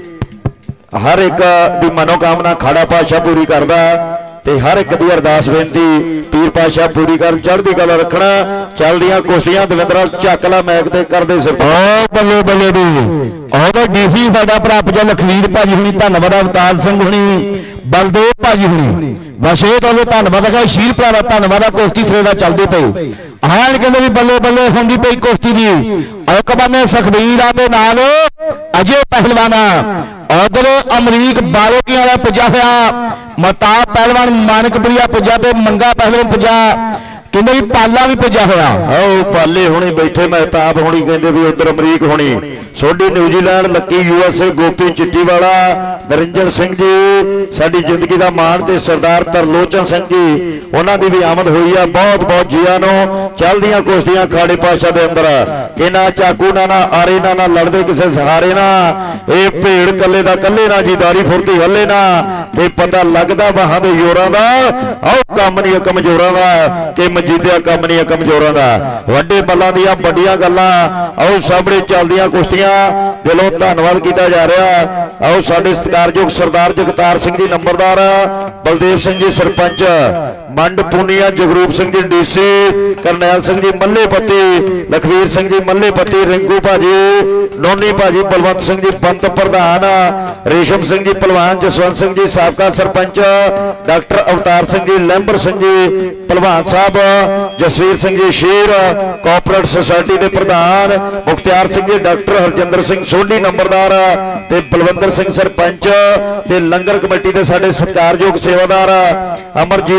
हर एक दी मनोकामना खाड़ा पातशाह पूरी करदा ते हर एक दी अरदास बेनती पीर पातशाह पूरी कर चढ़दी कला रखना। चलदियां कुश्तियां दविंदरा झकला मैक ते करदे सिर बल्ले बल्ले दी और डीसी साडा भरा पजा लखवीर भाजी हुणी, धन्नवाद अवतार सिंह हुणी, बलदेव भाजी हुणी, वशेत वाले धन्नवाद है, शीर भरा धन्नवाद। कुश्ती सवेदा चलदी पई हाँ कहते भी बल्ले बल्ले होंदी पई कुश्ती दी। एक बन्ने सुखबीर आदे नाल अजय पहलवाना, उधर अमरीक बालोकी वाला पुजा होया, मताब पहलवान मानकपुरिया पुजा ते मंगा पहलवान पुजा, कहते भी पाला भी पुजा होया। आओ पाले होनी बैठे, महताब होनी कहते भी उधर अमरीक होनी, सोडी न्यूजीलैंड, लक्की यूएसए, गोपी चिट्टी वाला, निरंजन सिंह जी साडी जिंदगी का मान ते सरदार तरलोचन सिंह जी उन्हां दी भी आमद हुई है। बहुत बहुत जियां नूं चलदियां कुश्तियां खाड़े पातशाह दे अंदर कि ना चाकू ना ना आरे ना ना लड़दे किसे सहारे ना, ये भेड़ कल्ले दा कल्ले ना जी दारी फुरती हल्ले ना, ते पता लगदा बाहां दे जोरां दा आओ कम नहीं कमजोरां दा कि मजीदिया कम नहीं कमजोरां दा। वड्डे बल्लां दियां वड्डियां गल्लां आओ सामने चलदियां कुश्तियां दिलों धन्नवाद किया जा रहा। आओ साडे सत्कारयोग सरदार जगतार सिंह जी नंबरदार, बलदेव सिंह जी सरपंच, मंड पूनिया जगरूप सिंह जी डीसी, करनैल सिंह जी मल्ले पत्ती, लखवीर सिंह जी मल्ले पत्ती, रिंकू भाजी, नोनी भाजी, बलवंत सिंह जी पंत प्रधान, रेशम सिंह जी पहलवान, जसवंत सिंह जी साबका सरपंच, डॉक्टर अवतार सिंह जी, लैंबर सिंह जी पहलवान साहब, जसवीर सिंह जी शेर कोऑपरेटिव सोसाइटी के प्रधान, मुख्तियार सिंह जी, डॉक्टर हरजिंदर सिंह सोढी नंबरदार ते बलविंदर सिंह सरपंच ते लंगर कमेटी के साडे सत्कारयोग सेवादार अमरजीत सिंह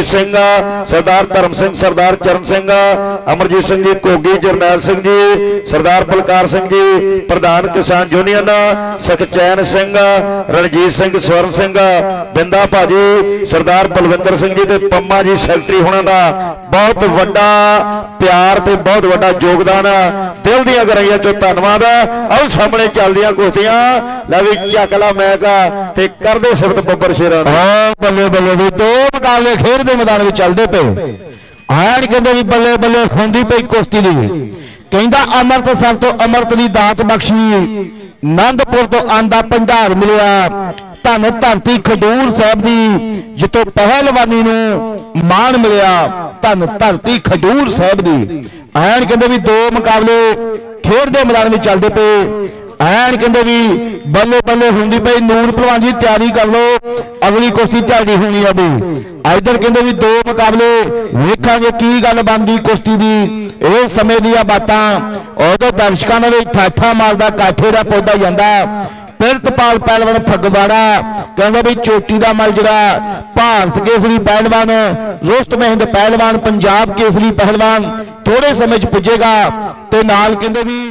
सरदार धर्म सिंह, सरदार चरण सिंह, अमरजीत सिंह जी घोगी, जरनैल सिंह जी, सरदार बलकार सिंह जी प्रधान किसान यूनियन, सखचैन सिंह, रणजीत सिंह, स्वर्ण सिंह, बिंदा भाजी, सरदार बलविंदर सिंह जी ते पम्मा जी सैकटरी होना का बहुत वड्डा प्यार ते बहुत वड्डा योगदान दिल दियां गराइयां चो धन्नवाद। आओ सामने चलदियां कुश्तियां लै भी चकला मैका ते करदे सिफत बब्बर शेरां। बल्ले बल्ले भी दो मुकाबले खेड दे मैदान में चलते पे आन कहते भी बल्ले बल्ले होंदी पई कुश्ती दी कहंदा अमृतसर तो अमृत दी दात बख्शी, आनंदपुर तो आंदा भंडार मिलिया, धन धरती खडूर साहब दी जितो पहलवानी नूं मान मिलिया, धन धरती खडूर साहब दी। आन कहते भी दो मुकाबले खेड दे मैदान में चलते पे ऐन कहते भी बल्ले बल्ले होंदी पई। नूर पहलवान जी तैयारी कर लो, अगली कुश्ती तैयारी होनी अभी। इधर कहते भी दो मुकाबले वेखांगे की गल बनदी कुश्ती दी। इह समय दी बातां उदों दर्शकां ने ठाठा मारदा काठे दा पौधा जांदा। पिरतपाल पहलवान फगवाड़ा कहंदा भी चोटी दा मल जिहड़ा भारत केसरी पहलवान, रुस्त महंद पहलवान, पंजाब केसरी पहलवान थोड़े समय च पुजेगा ते नाल कहंदे भी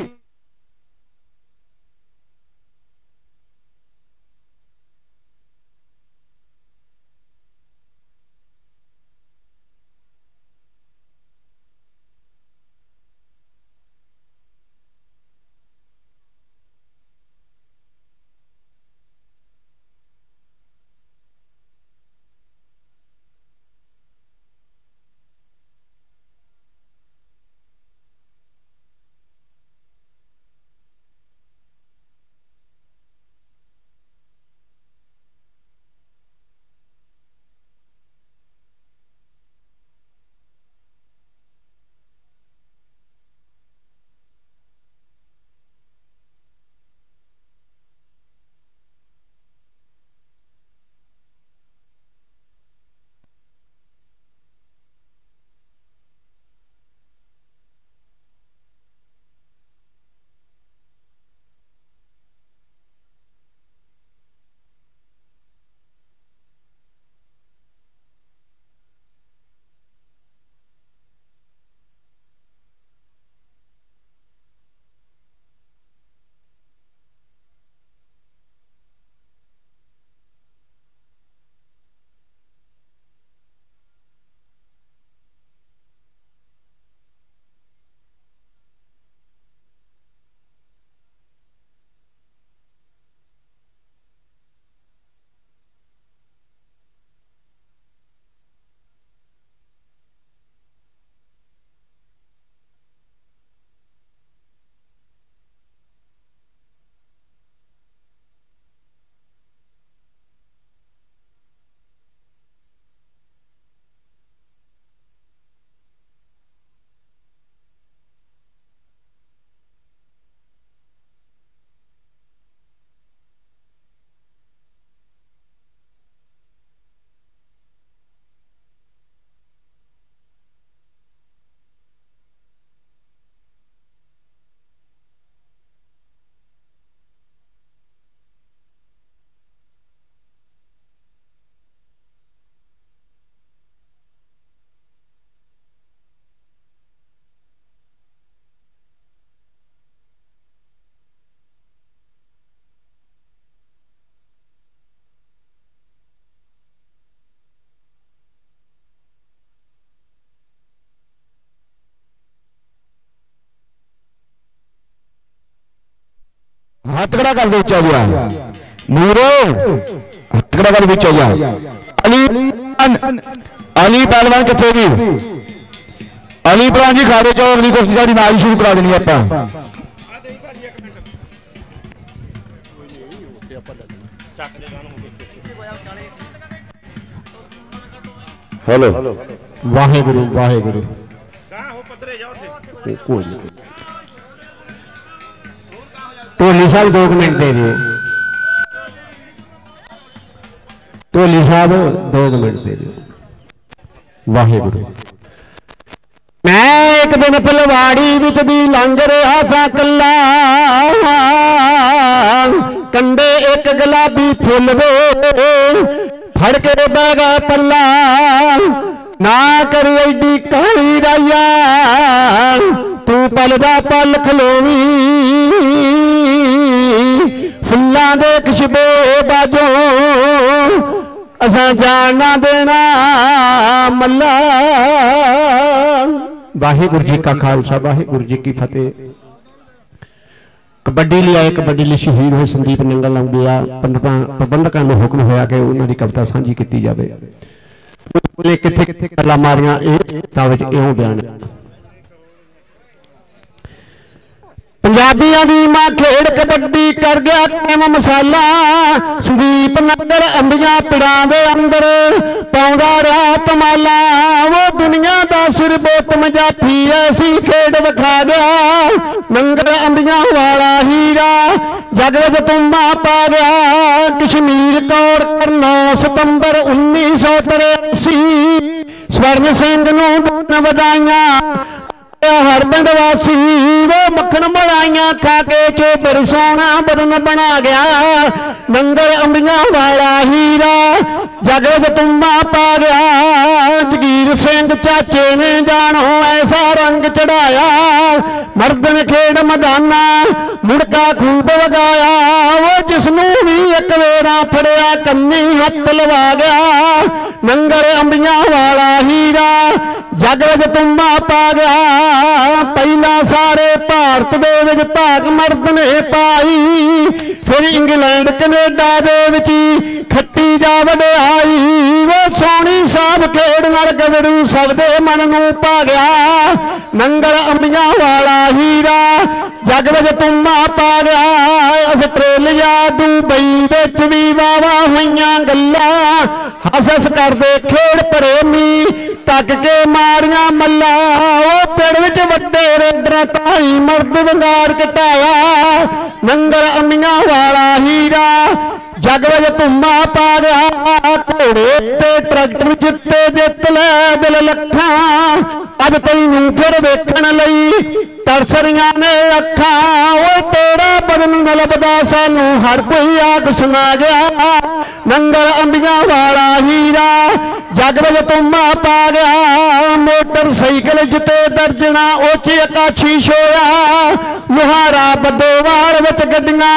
हथकड़ा कर दो उच्चा जा नूरो, हथकड़ा कर उच्चा जा। अली अली पहलवान किथे भी अली पहलवान जी खाड़े चो अगली कुश्ती साडी नाल शुरू करा देनी आपां। हेलो वाहेगुरु वाहेगुरु कोई नहीं। ढोली साहब दो मिनट दे दिए, ढोली साहब दो मिनट दे दियो। वाहेगुरु। मैं एक दिन पलवाड़ी विच दी लंघ रहा सा कला, कंडे एक गुलाबी फुल वे फड़ के बह गया पल्ला, ना कर एडी काली राया तू पल दा पल खलोवी फुल्लां दे खुशबू बाजो असां जान ना देना मल्ला। वाहिगुरू जी का खालसा वाहिगुरू जी की फतेह। कबड्डी लिए आए, कबड्डी लिए शहीद हुए संदीप नंगल आउंदिया प्रबंधकों को हुक्म होया कि उन्होंने कविता सांझी की जाए। किथे किथे गल्लां मारियां इहों बयान पंजाबियां दी मां खेड़ कबड्डी कर गया कैम मसाला संदीप नगर अंबियां पिड़ां दे अंदर पाउंदा रहा तमाला वो दुनिया दा सिर बोतम जाफी ऐसी खेड़ विखा गया नंगर अंबियां वाला हीरा जग विच तुम्मा पा गया कश्मीर कौर नौ सितंबर उन्नीस सौ तिरासी स्वर्ण सिंह नूं वधाइयां हर पिंड वासी वो मक्खन बनाइया खा के चोबर सोना बदन बना गया नंगर अंबियां वाला हीरा जग विच तुम्मा पा गया जगीर सिंह चाचे ने जानो ऐसा रंग चढ़ाया मर्दन खेड़ मैदाना मुड़का खूब वगाया वो जिसनू भी एक वेरा फड़िया कन्नी हथ लवा गया नंगर अंबियां वाला हीरा जग विच तुम्मा पा गया पहला सारे भारत दे विच भाग मर्द ने पाई फिर इंग्लैंड कनेडा दे विच खट्टी जा वडियाई वो सोनी साहब खेड़ नाल गवरू सब दे मन नूं पा गया नंगर अंबियां वाला हीरा जग विच तुम्मा पा गया आस्ट्रेलिया दुबई विच भी वावा होईयां गल्लां हस हस करदे खेड़ प्रेमी तक के मारियां मल्ला वो पिंड विच वड्डे रेडर ताई मर्द वंगार कटाया नंगर अंबियां वाला हीरा जग विच तुम्मा पा गया घोड़े ते ट्रैक्टर जिते जित लै दिल लखां अज तैनूं फिर वेखण लई तरसरियां ने अखां वो तेरा बदन न लभदा सानू हर कोई आख सुना गया नंगर अंबियां वाला हीरा जग विच तुम्मा पा गया मोटरसाइकिल जिते दर्जना ओची अकाछी छोया लुहारा बदोवाल विच गड्डियां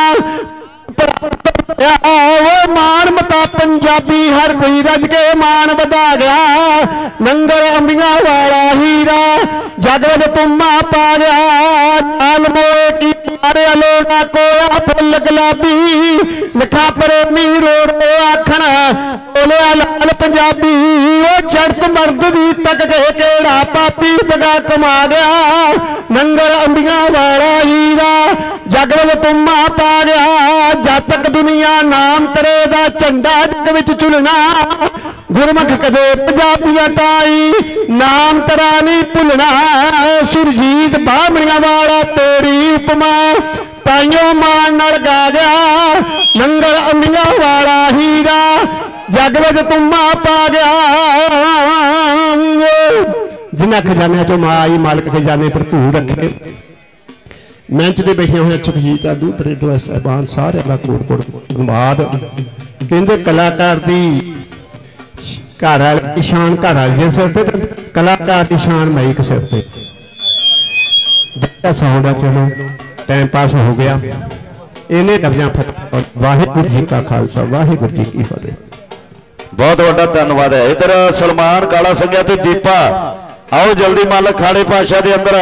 वो मान मता पंजाबी हर कोई रज के मान बधा गया नंगर अंबियां वाला हीरा जग विच तुम्मा पा गया चाल मोए की मारे अलोना कोया फुल गुलाबी लिखा प्रेमी रोड आखण बोलिया लाल पंजाबी वो चढ़त मर्द दी तक के केड़ा पापी बगा कमा गया नंगर अंबियां वाला हीरा जग विच तुम्मा पा गया जद तक दुनिया नाम तेरे दा झंडा जग विच झुलना गुरमुख कदे पंजाबियां ताई नाम तेरा नहीं भुलना सुरजीत बामणियां वाला तेरी उपमा ताइयों मान नाल गा गया नंगर अंबियां वाला हीरा जग विच तुम्मा पा गया जिन्हां खजानियां चों माई मालिक खजाने पर धू रखे मंच से बैठे हुए सुखजीत आदू परेडो साहबान सारे का कोट कोट धन्यवाद कहते कलाकार की घर वाली शान घर वाली सिर पर कलाकार की शान माइक सिर पर साउंड चलो टाइम पास हो गया इन्हें दर्जा फतेह वाहिगुरू जी का खालसा वाहिगुरू जी की फतेह। बहुत बड़ा धन्यवाद है। इधर सलमान काला संघिया ते दीपा आओ जल्दी मालक खाड़े पाशा के अंदर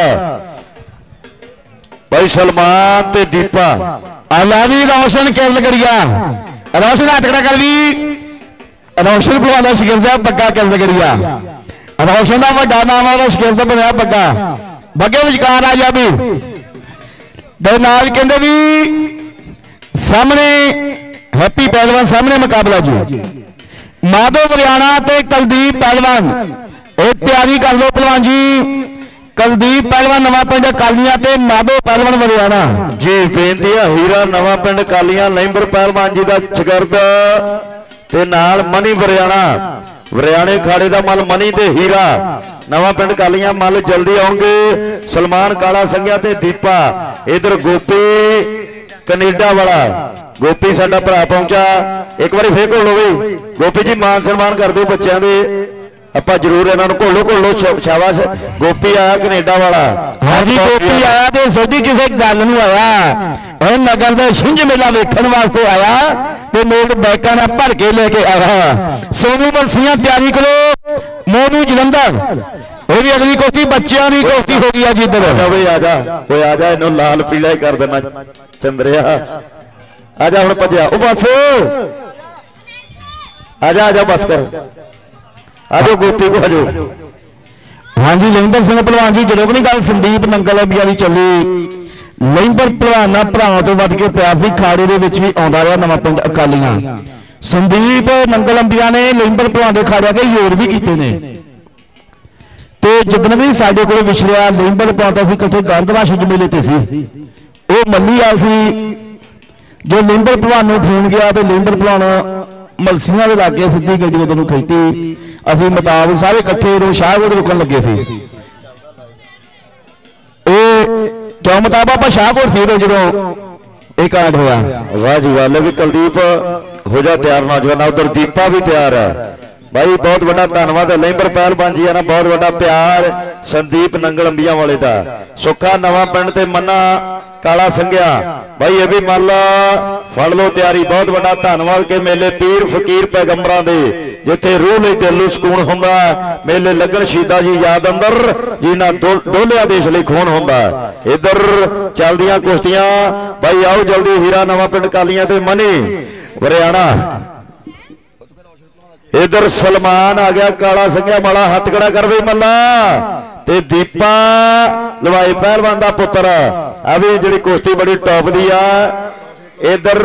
भाई सलमान ते दीपा अलावी रोशन किरल करिया रोशन हटकड़ा कर ली रोशन भलवाना सिकरदा बग्गा किरल करिया रोशन का वड्डा नाम है सिकरदा बनया बग्गा बग्गे विचकार आ जा भी दे नाल कहंदे भी सामने हैप्पी पहलवान सामने मुकाबला जी माधो हरियाणा ते कुलदीप पहलवान एक तैयारी कर लो पहलवान जी कुलदीप पहलवान नवा पिंड कालियां ते माधो पहलवान हरियाणा जी बेनती है हीरा नवा पिंड कालियां लैंबर पहलवान जी का चगर्द ते नाल मनी हरियाणा हरियाणे खाड़े का मल मनी ते हीरा नवा पिंड कालियां मल जल्दी आउंगे सलमान काला संघिया ते दीपा इधर गोपी कनेडा वाला गोपी साडा भरा पहुंचा एक बार फिर को लो भी गोपी जी मान सम्मान कर दो बच्चों के ਆਪਾਂ ਜ਼ਰੂਰ ਇਹਨਾਂ ਨੂੰ ਘੋਲੋ ਘੋਲੋ ਸ਼ਾਬਾਸ਼। ਗੋਪੀ ਆਇਆ ਕੈਨੇਡਾ वाला। हाँ जी गोपी आया तो सदी किसी गल नूं आया और नगर का छिंज मेला वेखण वास्ते आया तो लोग बैकां नाल भर के लेके आया। सोनू बंसियां तैयारी करो मोनू जलंधर वो भी अगली कुश्ती बच्चों की कुश्ती हो गई जी। इधर बई आ जा कोई आ जा इन्हों लाल पीला ही कर देना चंद्रिया। आ जा हुण भज्या ओ बस आ जा आ जा बस कर आ जाओ गोपी को आ जाओ। हाँ जी लहिंबर सिंह पहलवान जी जो भी गल संदीप नंगल अंबिया की चली लहिंबर पहलवाना भरावां तो वध के पिया सी खाड़े दे विच भी आउंदा रहा नवां पिंड अकालियां। संदीप नंगल अंबिया ने लहिंबर पहलवान दे खाड़े के योर भी कीते ने ते जिदन भी साडे कोल विछड़िया लहिंबर पहलवान सी किथे गंदवा छिंज मेले ते सी वो मल्ली आल सी जो लहिंबर पहलवान नूं फोन गया तो लहिंबर पहलवान मलसियां दे लागे सीधी गड्डी उधर खिचती असीं मुताबिक सारे इकट्ठे रो शाहकोट रुकन लगे सी। क्यों मुताबिक आप शाहकोट सी जो एक कांड होया। वाह जी वाह भी कुलदीप हो जा तैयार नौजवान। उधर दीपा भी तैयार है भाई बहुत बड़ा धन्यवाद है लहिंबर पहलवान जी है ना बहुत बड़ा प्यार संदीप नंगल अंबिया वाले का। सुखा नवां पिंड ते मन्ना काला संघिया भाई ये भी मान ला फड़ लो तैयारी। बहुत बड़ा धन्यवाद के मेले पीर फकीर पैगंबरां दे जिथे रूह लई दिल नूं सुकून हुंदा मेले लगन शहीदा जी याद अंदर जिन्हां डोलिया देश लई खून हुंदा। इधर चलदियां कुश्तियां भाई आओ जल्दी हीरा नवां पिंड कालियां ते मनी हरियाणा। इधर सलमान आ गया काला संघिया माड़ा हथ खड़ा कर वे मल्ला ते दीपा लवाई पहलवान दा पुत्र आ भी जिहड़ी कुश्ती बड़ी टॉप दी आ। इधर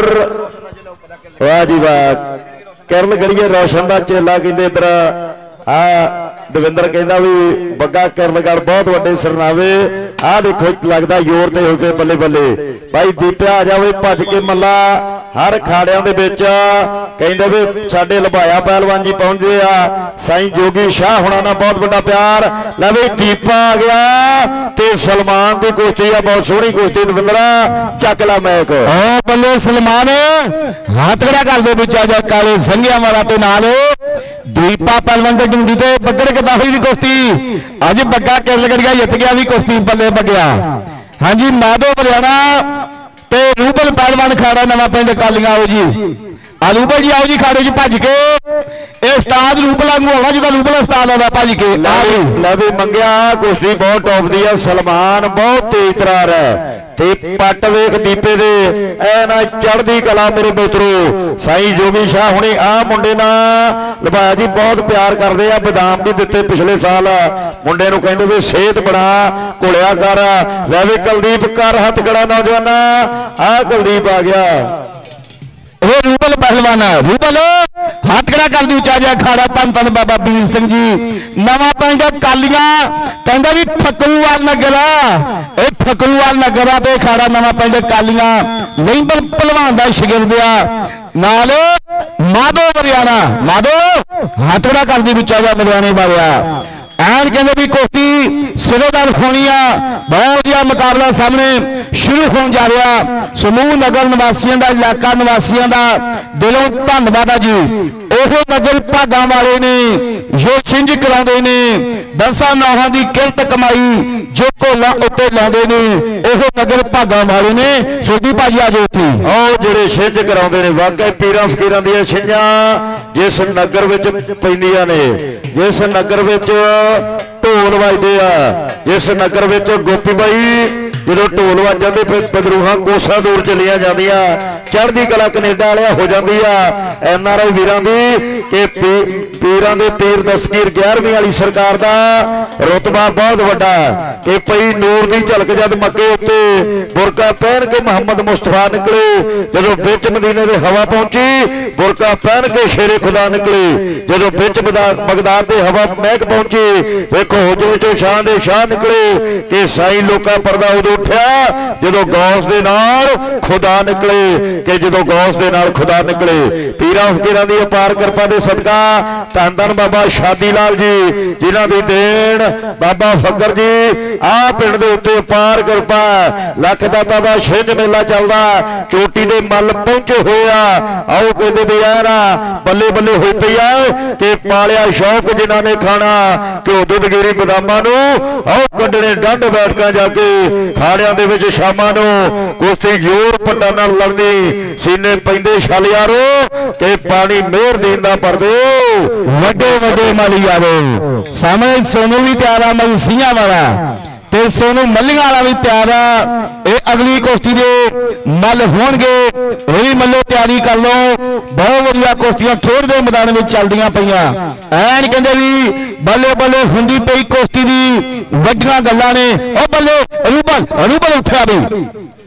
वाह जी वाह किरल गड़िए रोशन का चेला कहते इधर आ दविंदर कहता भी बग्गा किरलगढ़ बहुत वड्डे सरनावे आ देखो लगता योर ते हो गए बल्ले बल्ले भाई दीपिया आ जावे भज के मल्ला हर खाड़ियां दे विच कहंदे भी साडे लभाया पहलवान जी पहुंचदे आ। साईं जोगी शाह होना ना बहुत बड़ा प्यार लै भी दीपा आ गया ते सलमान की कुश्ती है बहुत सोहनी कुश्ती दविंदरा चक ला मैक बल्ले सलमान हाथ खड़ा कर दे विच आ जा काले संघिया वाला ते नाल दीपा पहलवान के डूंगी ते बग्गर के दाखिल भी कुश्ती अज बग्गा किरलगढ़िया जित गया भी कुश्ती बल्ले बग्या। हाँ जी माधो हरियाणा ते रूबल पहलवान खाड़ा नवां पिंड कालियां आओ जी आ रूबल जी आओ जी खाड़े च भज के उस्ताद रूबल वांगू होना जिदा रूबल उस्ताद आता भज के लै भी मंगिया कुश्ती बहुत टॉप दी है। सलमान बहुत तेज तरार है ते पट वेख दीपे दे ऐ ना चढ़दी कला मेरे मित्रो। साईं जोगी शाह हुणे आ मुंडे ना लभाया जी बहुत प्यार करदे आ बदाम भी दिते पिछले साल मुंडे नूं कहंदे वे सेहत बना घोलिया कर लै वे कुलदीप कर हथ खड़ा नौजवाना आ कुलदीप आ गया। वो रूबल पहलवान रूबल हाथ खड़ा कर दी उचा जा खाड़ा धन धन बाबा बीर सिंह जी नवां पिंड कालियां कहंदा भी फकरूवाल नगरा ए फकरूवाल नगरा ते खाड़ा नवां पिंड कालियां लहिंबर पहलवान दा शागिर्द आ नाल माधो हरियाणा माधो हाथ खड़ा कर दी उचा जा हरियाणे वालिया एन कहते भी कुश्ती सिरेदार होनी आ बहुत ही मुकाबला सामने शुरू हो जा रहा। समूह नगर निवासियों का इलाका निवासियों का दिलों धन्यवाद जी। ओहो नगर भागा वाले ने जो छिंज कराते ने दसा नौहां की किरत कमाई जो घोला उत्ते लाते ने ओहो नगर भागा वाले ने सोधी भाजी आ जाओ उत्थे और जेडे छिंज कराते ने वाकई पीरां फकीरां दी छिंजां जिस नगर विच पैंदियां ने जिस नगर विच ढोल वजदे आ जिस नगर विच गोपी बाई जो ढोल वज जाते फिर बदरूहा कोसा दूर चलिया जांदियां चढ़दी कला कनेडा वालिया हो जाती है। एन आर आई वीरां दी के पीरां दे पीर दस्तगीर ग्यारहवीं वाली सरकार दा रुतबा बहुत वड्डा कि पई नूर दी झलक जद मक्के उत्ते बुरका पहन के मुहम्मद मुस्तफा निकले जदों बिच मदीने दे हवा पहुंची बुरका पहन के शेरे खुदा निकले जदों बिच बगदाद दे हवा महक पहुंची वेखो हुजरे चों शाह दे शाह निकले कि साईं लोका पर्दा उदों उठिया जदों गौस दे नाल खुदा निकले कि जो गौस के नाल खुदा निकले। पीरा फकीरां दी अपार किरपा दे सदका धन धन बाबा शादी लाल जी जिन्हां दी देन बाबा फकर जी आ पिंड दे उत्ते अपार किरपा। लख दाता दा छिंज मेला चलदा चोटी दे मल पहुंचे होया। आओ कहते भी यार बल्ले बल्ले हो पई आ कि पालिया शौक जिन्हां ने खाना घ्यो दुधगिरी बदामां नूं आओ कड्डणे डंड बैठकां जाके खाड़ियां दे विच शामां नूं कुश्ती जोर पट्टां नाल लड़नी सीने पैंदे छालियारो कि पानी मेहर देण दा भरदे वड्डे वड्डे माली आवे। सामने सोनू भी तैयार आ मलसियां वाला ते सोनू मल्लियां वाला भी तैयार आ। ये अगली कुश्ती दे मल होणगे भी मल्लो तैयारी कर लो। बहुत वधिया कुश्तियां खेड दे मैदान में चलदियां पईयां ऐन कहंदे भी बल्ले बल्ले हुंदी पई कुश्ती दी वड्डियां गल्लां ने। ओ बल्ले रूबल रूबल उठिया बई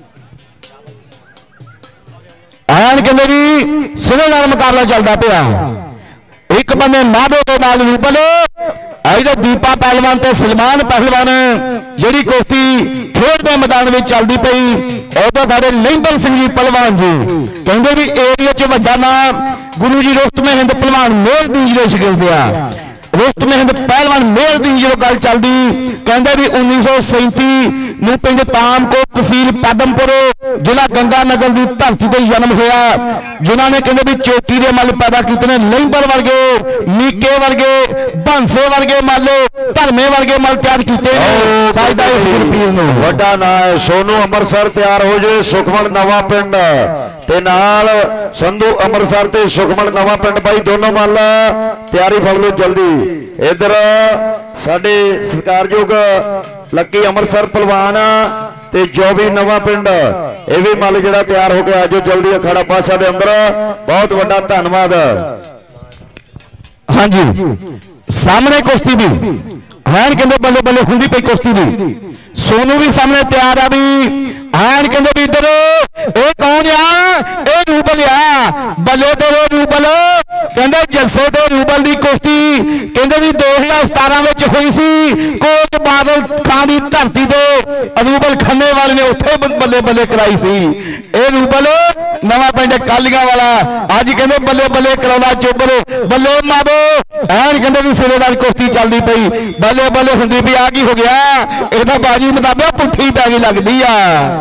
ऐन कहंदे भी सिरे नाल मुकाबला चलदा पिया। एक बंदे माधो के नाल रूबल इधर दीपा पहलवान ते सलमान पहलवान जिहड़ी कुश्ती खेड दे मैदान में चलदी पई उधर साडे लहिंबर सिंह जी पहलवान जी कहंदे भी एरिया च वड्डा नाम गुरु जी रुस्तम हिंद पहलवान मेहर दी जी शिगिरद आ। रुस्तम हिंद पहलवान मेहर दी जो गल चलदी कहंदे भी उन्नीस सौ सैंती नूं पिंड तामकोट तहसील पदमपुर जिला गंगानगर की धरती पर जन्म होया। जिन्होंने कहते भी चोटी के मल पैदा किए ने लहिंबर वर्गे मीके वर्गे बंसे वर्गे मल धर्मे वर्गे मल तैयार किए। वड्डा नाम है सोनू अमृतसर तैयार हो जाए सुखमन नवा पिंड ते नाल संधू अमृतसर ते सुखमन नवा पिंड भाई दोनों मल तैयारी फड़ लो जल्दी। इधर साडे सत्कारयोग लक्की अमृतसर पहलवान ते जो भी नवा पिंड ये भी मल जिहड़ा तैयार होकर आजो जल्दी अखाड़ा पातशाह दे अंदर बहुत वड्डा धन्नवाद। हाँ जी सामने कुश्ती भी हैन कहते बल्ले बल्ले हुंदी पई कुश्ती भी सोनू भी सामने तैयार आ भी हैन कहते भी इधर ए कौन आ ए रूबल आ बल्ले ते रूबल कहते जस्से ते रूबल की कुश्ती कहते भी दो हजार सतारा में हुई सी कोट बादल खान की धरती से रूबल खन्ने वाले ने उत्थे बल्ले बल्ले कराई सी। ए रूबल नवा पिंड कालियां वाला अज कहते बल्ले बल्ले कराउणा चोबर बल्ले मारो ऐन कहते भी सिरेदार कुश्ती चलती पई बल्ले बल्ले हुंदी भी आ की हो गया इहदा बाजी मुताबिक पुट्ठी पैगी लगदी आ।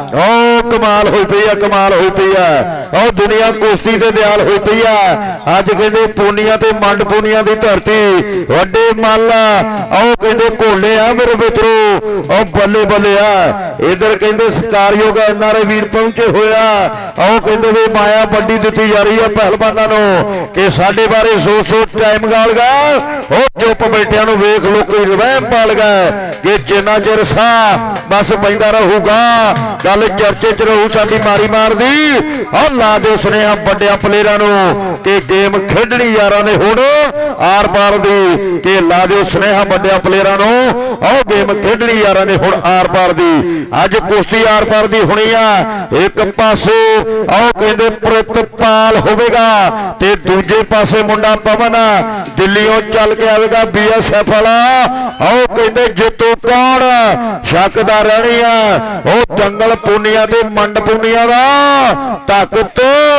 ओ कमाल होई पई आ कमाल होई पई आ ओ दुनिया कुश्ती ते दयाल होई पई आ। अज कहते पूनिया ते मंड पूनिया की धरती वड्डे मल ओ कहते घोले आ मेरे मित्रो ओ बल्ले बल्ले आ। इधर कहते सत्कारयोग एन आर आई वीर पहुंचे होया ओ कहते भी माया बड्डी दी जा रही है पहलवानों नूं कि साडे बारे सो सो टाइम गाल गा ओ चुप बैठिया नूं वेख लो कोई रवैम पाल गए कि जिन्ना चिर सा बस पैंदा रहूगा गल चर्चे च रहू साडी मारी मार दी और ला दे सुनेहा बड़िया प्लेयरां नूं कि गेम खेडनी यारां ने हुण आर पार दी कि ला दे सुनेहा बड़िया प्लेयरां नूं और गेम खेडनी यारां ने हुण आर पार दी। अज कुश्ती आर पार दी होनी आ एक पासे आओ कहंदे प्रितपाल होवेगा ते दूजे पासे मुंडा पवन दिल्लीओं चल के आवेगा बी एस एफ वाला आओ कहंदे जितू कौन शकदा रहनी आ ओ जंगल पुनिया ते मंड पुनिया दा ताकत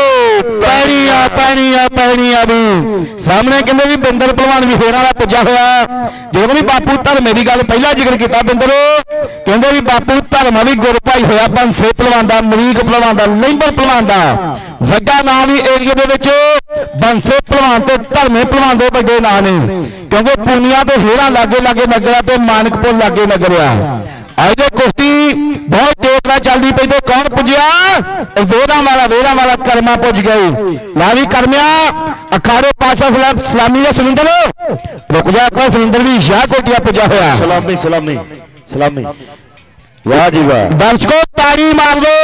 पैणिया पैणिया पैणिया भी सामने कहंदे भी बिंदर पहलवान भी होर वाला पुजा होया जो भी बापू धर्मे की गल पहला जिक्र किया बिंदर कहंदे भी बापू धर्मा भी गुर भाई होया बंसे पहलवान दा मरीक पहलवान दा लहिंबर पहलवान दा वड्डा नाम भी एरिया दे विच बंसे पहलवान ते धर्मे पहलवान दे वड्डे नाम ने क्योंकि पुनिया ते हेरा लागे लागे नगर ते मानकपुर लागे नगर आ। अज कुश्ती बहुत तेज ना चलती पई तो कौन पुजया वेरा वाला वेरा वाला कर्मा पुज गई लावी कर्मिया अखाड़े पासा सलामी सुनिंदर रुक जा को सुनिंदर भी शाह कोटिया पुजा होया सलामी सलामी सलामी वाह जी वाह दर्शकों ताड़ी मार दो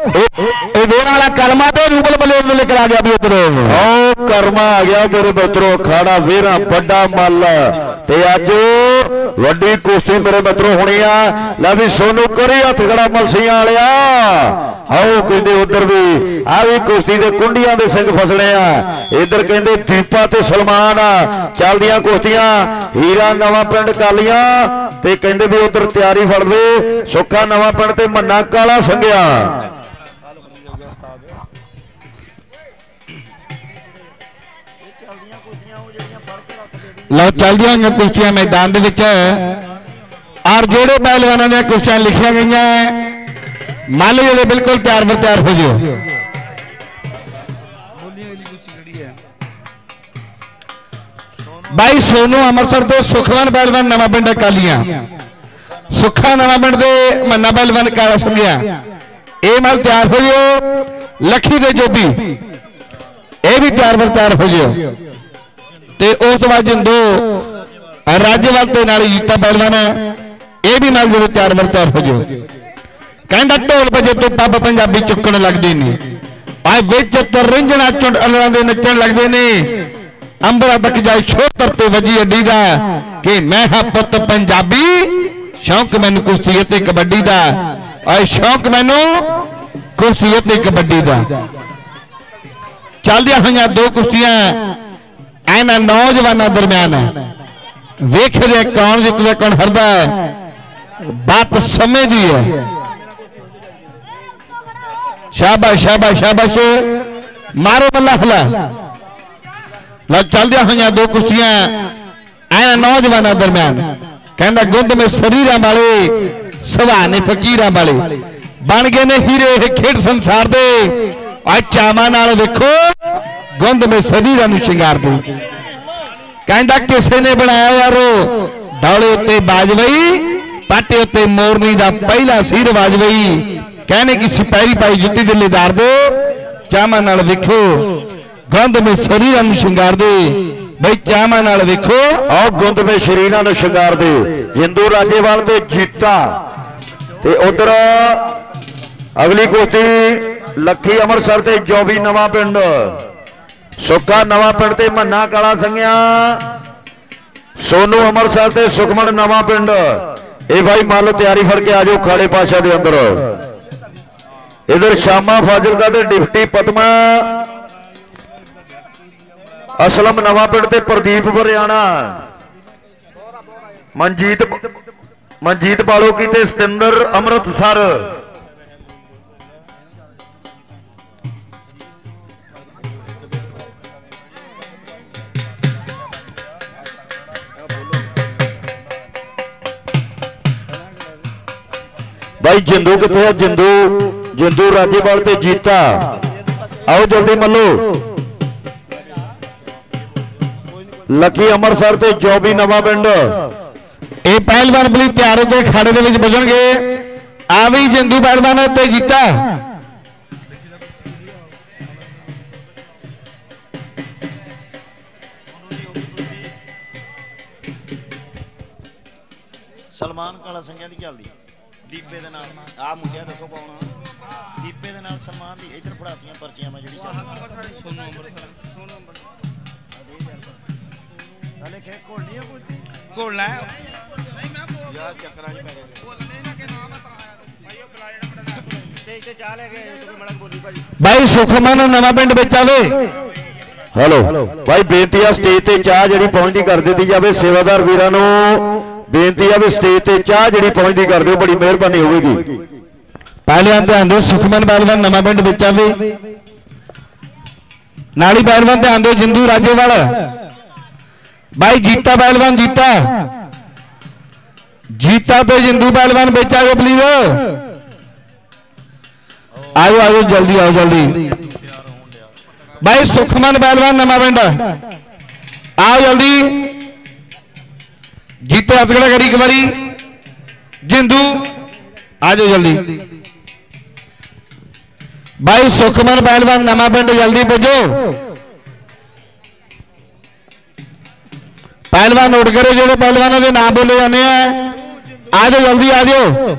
वेरा वाला कर्मा तो रूबल बल्ले बल्ले करा गया भी उधर ओ कर्मा आ गया मेरे मित्रों खाड़ा वेरा बड़ा मल ते अज वड्डी कुश्ती मेरे मित्रों होनी आ लै भी सोनू करी हथ खड़ा मलसियां वालिया आओ कहते उधर भी आ भी कुश्ती दे कुंडियां दे सिंह फसने आ इधर कहते दीपा ते सलमान चलदियां कुश्तियां हीरा नवा पिंड कालियां ते कहते भी उधर तैयारी फड़ दे सुखा नवा पिंड ते मन्ना काला संघिया लो चलदियां होईयां कुश्तियां मैदान दे विच और जोड़े पहलवानों दी कुश्तियां लिखिया गई मल जो बिल्कुल तैयार बर तैयार हो जाओ। भाई सोनू अमृतसर तो सुखमन पहलवान नवा पिंड कालियां सुखा नवा पिंड दे मन्ना पहलवान काला संघिया ये मल तैयार हो जाओ। लखी दे जोबी ये भी तैयार बर तैयार हो जाओ। ते उस बाद जिंदो राज्यवाल ते नाल जीता पहलवान ये भी मल जो तैयार बर तैयार हो जाओ। कहता ढोल बजे तो पब पंजाबी चुकन लगते ने विच तरंजना चुंड अलरां दे नचन लगते ने अंबरा तक जाए छोतर ते वजी अड्डी दा कि मैं हाँ पुत पंजाबी शौक मैनू कुश्ती ते कबड्डी दा और शौक मैनू कुश्ती ते कबड्डी दा। चलदियां होईयां दो कुश्तियां इन्हां नौजवानों दरम्यान वेख रहे कौन जितदा कौन हरदा बात समय दी है। शाबाश शाबाश शाबाश मारो बल्ला हला लो चलदियां होईयां दो कुश्तियां इन्हां नौजवानों दरम्यान कहंदा गुंद में शरीरां वाले सवाने फकीरां वाले बन गए ने हीरे खेड संसार दे आ चावां नाल देखो गुंद में शरीरां नूं शिंगार दे। कहंदा किसे ने बनाया यारो डौले उत्ते बाजवई पाटे उत्ते मोरनी दा पहला सिर बाजवई कहने की सिपाही पाई जुत्ती दे लेदार दो चावां नाल देखो गुंद में शरीरां नूं शिंगार दे। भाई चावां नाल देखो और गुंद में शरीरां नूं शिंगार दे। जिंदू राजेवाल ते जीता ते उधर अगली कुश्ती लखी अमृतसर ते जौबी नवा पिंड सुखा नवा पिंड ते मन्ना काला संघिया सोनू अमृतसर ते सुखमन नवा पिंड। ये भाई मान लो तैयारी फड़ के आ जाओ खाड़े पाशा दे अंदर। इधर शामा फाजिलका ते डिप्टी पतमा असलम नवा पिंड ते प्रदीप बरियाना मनजीत मनजीत बालोकी ते सतिंदर अमृतसर। भाई जिंदू किथे है जिंदू जिंदू राजेवाल ते जीता आओ जल्दी मलो। लकी अमृतसर ते जौबी नवा पिंड ये पहलवान बली तैयार होकर खाड़े दे विच बजणगे। आ भी जिंदू पहलवान ते जीता सलमान काला संघिया दी चलदी दीपे दे नाल आ मुंडिया दसो पाउणा दीपे दे नाल सलमान दी इधर पढ़ातियां पर्चियां मैं जेडी चलदी सोनू अमृतसर सोनू अमृतसर हले खे घोलनी है कुछ घोलना है नहीं मैं बोल यार चक्करां च पै गए बोलने ना के नाम है भाई ओ बुला जेड़ा बड़ा ते इते चाह ले गए तो मड़क बोली भाई भाई सुखमन नवा पिंड विच आवे। हेलो भाई बेनती है स्टेज ते चाह जेडी पहुंचदी कर दी जावे सेवादार वीरां नूं बेनती है भी स्टेज ते चाह जेडी पहुंचदी कर दिओ बड़ी मेहरबानी होगी। पहलवान ध्यान दो सुखमन पहलवान नवा पिंड विच आवे। नाली पहलवान ध्यान दो जिंदू राजेवाल भाई जीता पहलवान जीता जीता पे जिंदू पहलवान बेचा गए प्लीज आओ आओ जल्दी आओ जल्दी। भाई सुखमन पहलवान नवा पिंड आओ जल्दी जीते हथगड़ा करी एक बारी जिंदू आ जाओ जल्दी। भाई सुखमन पहलवान नवा पिंड जल्दी भेजो। पहलवान नोट करो जो पहलवानों के नाम बोले जाने हैं आ जाओ जल्दी आ जाओ।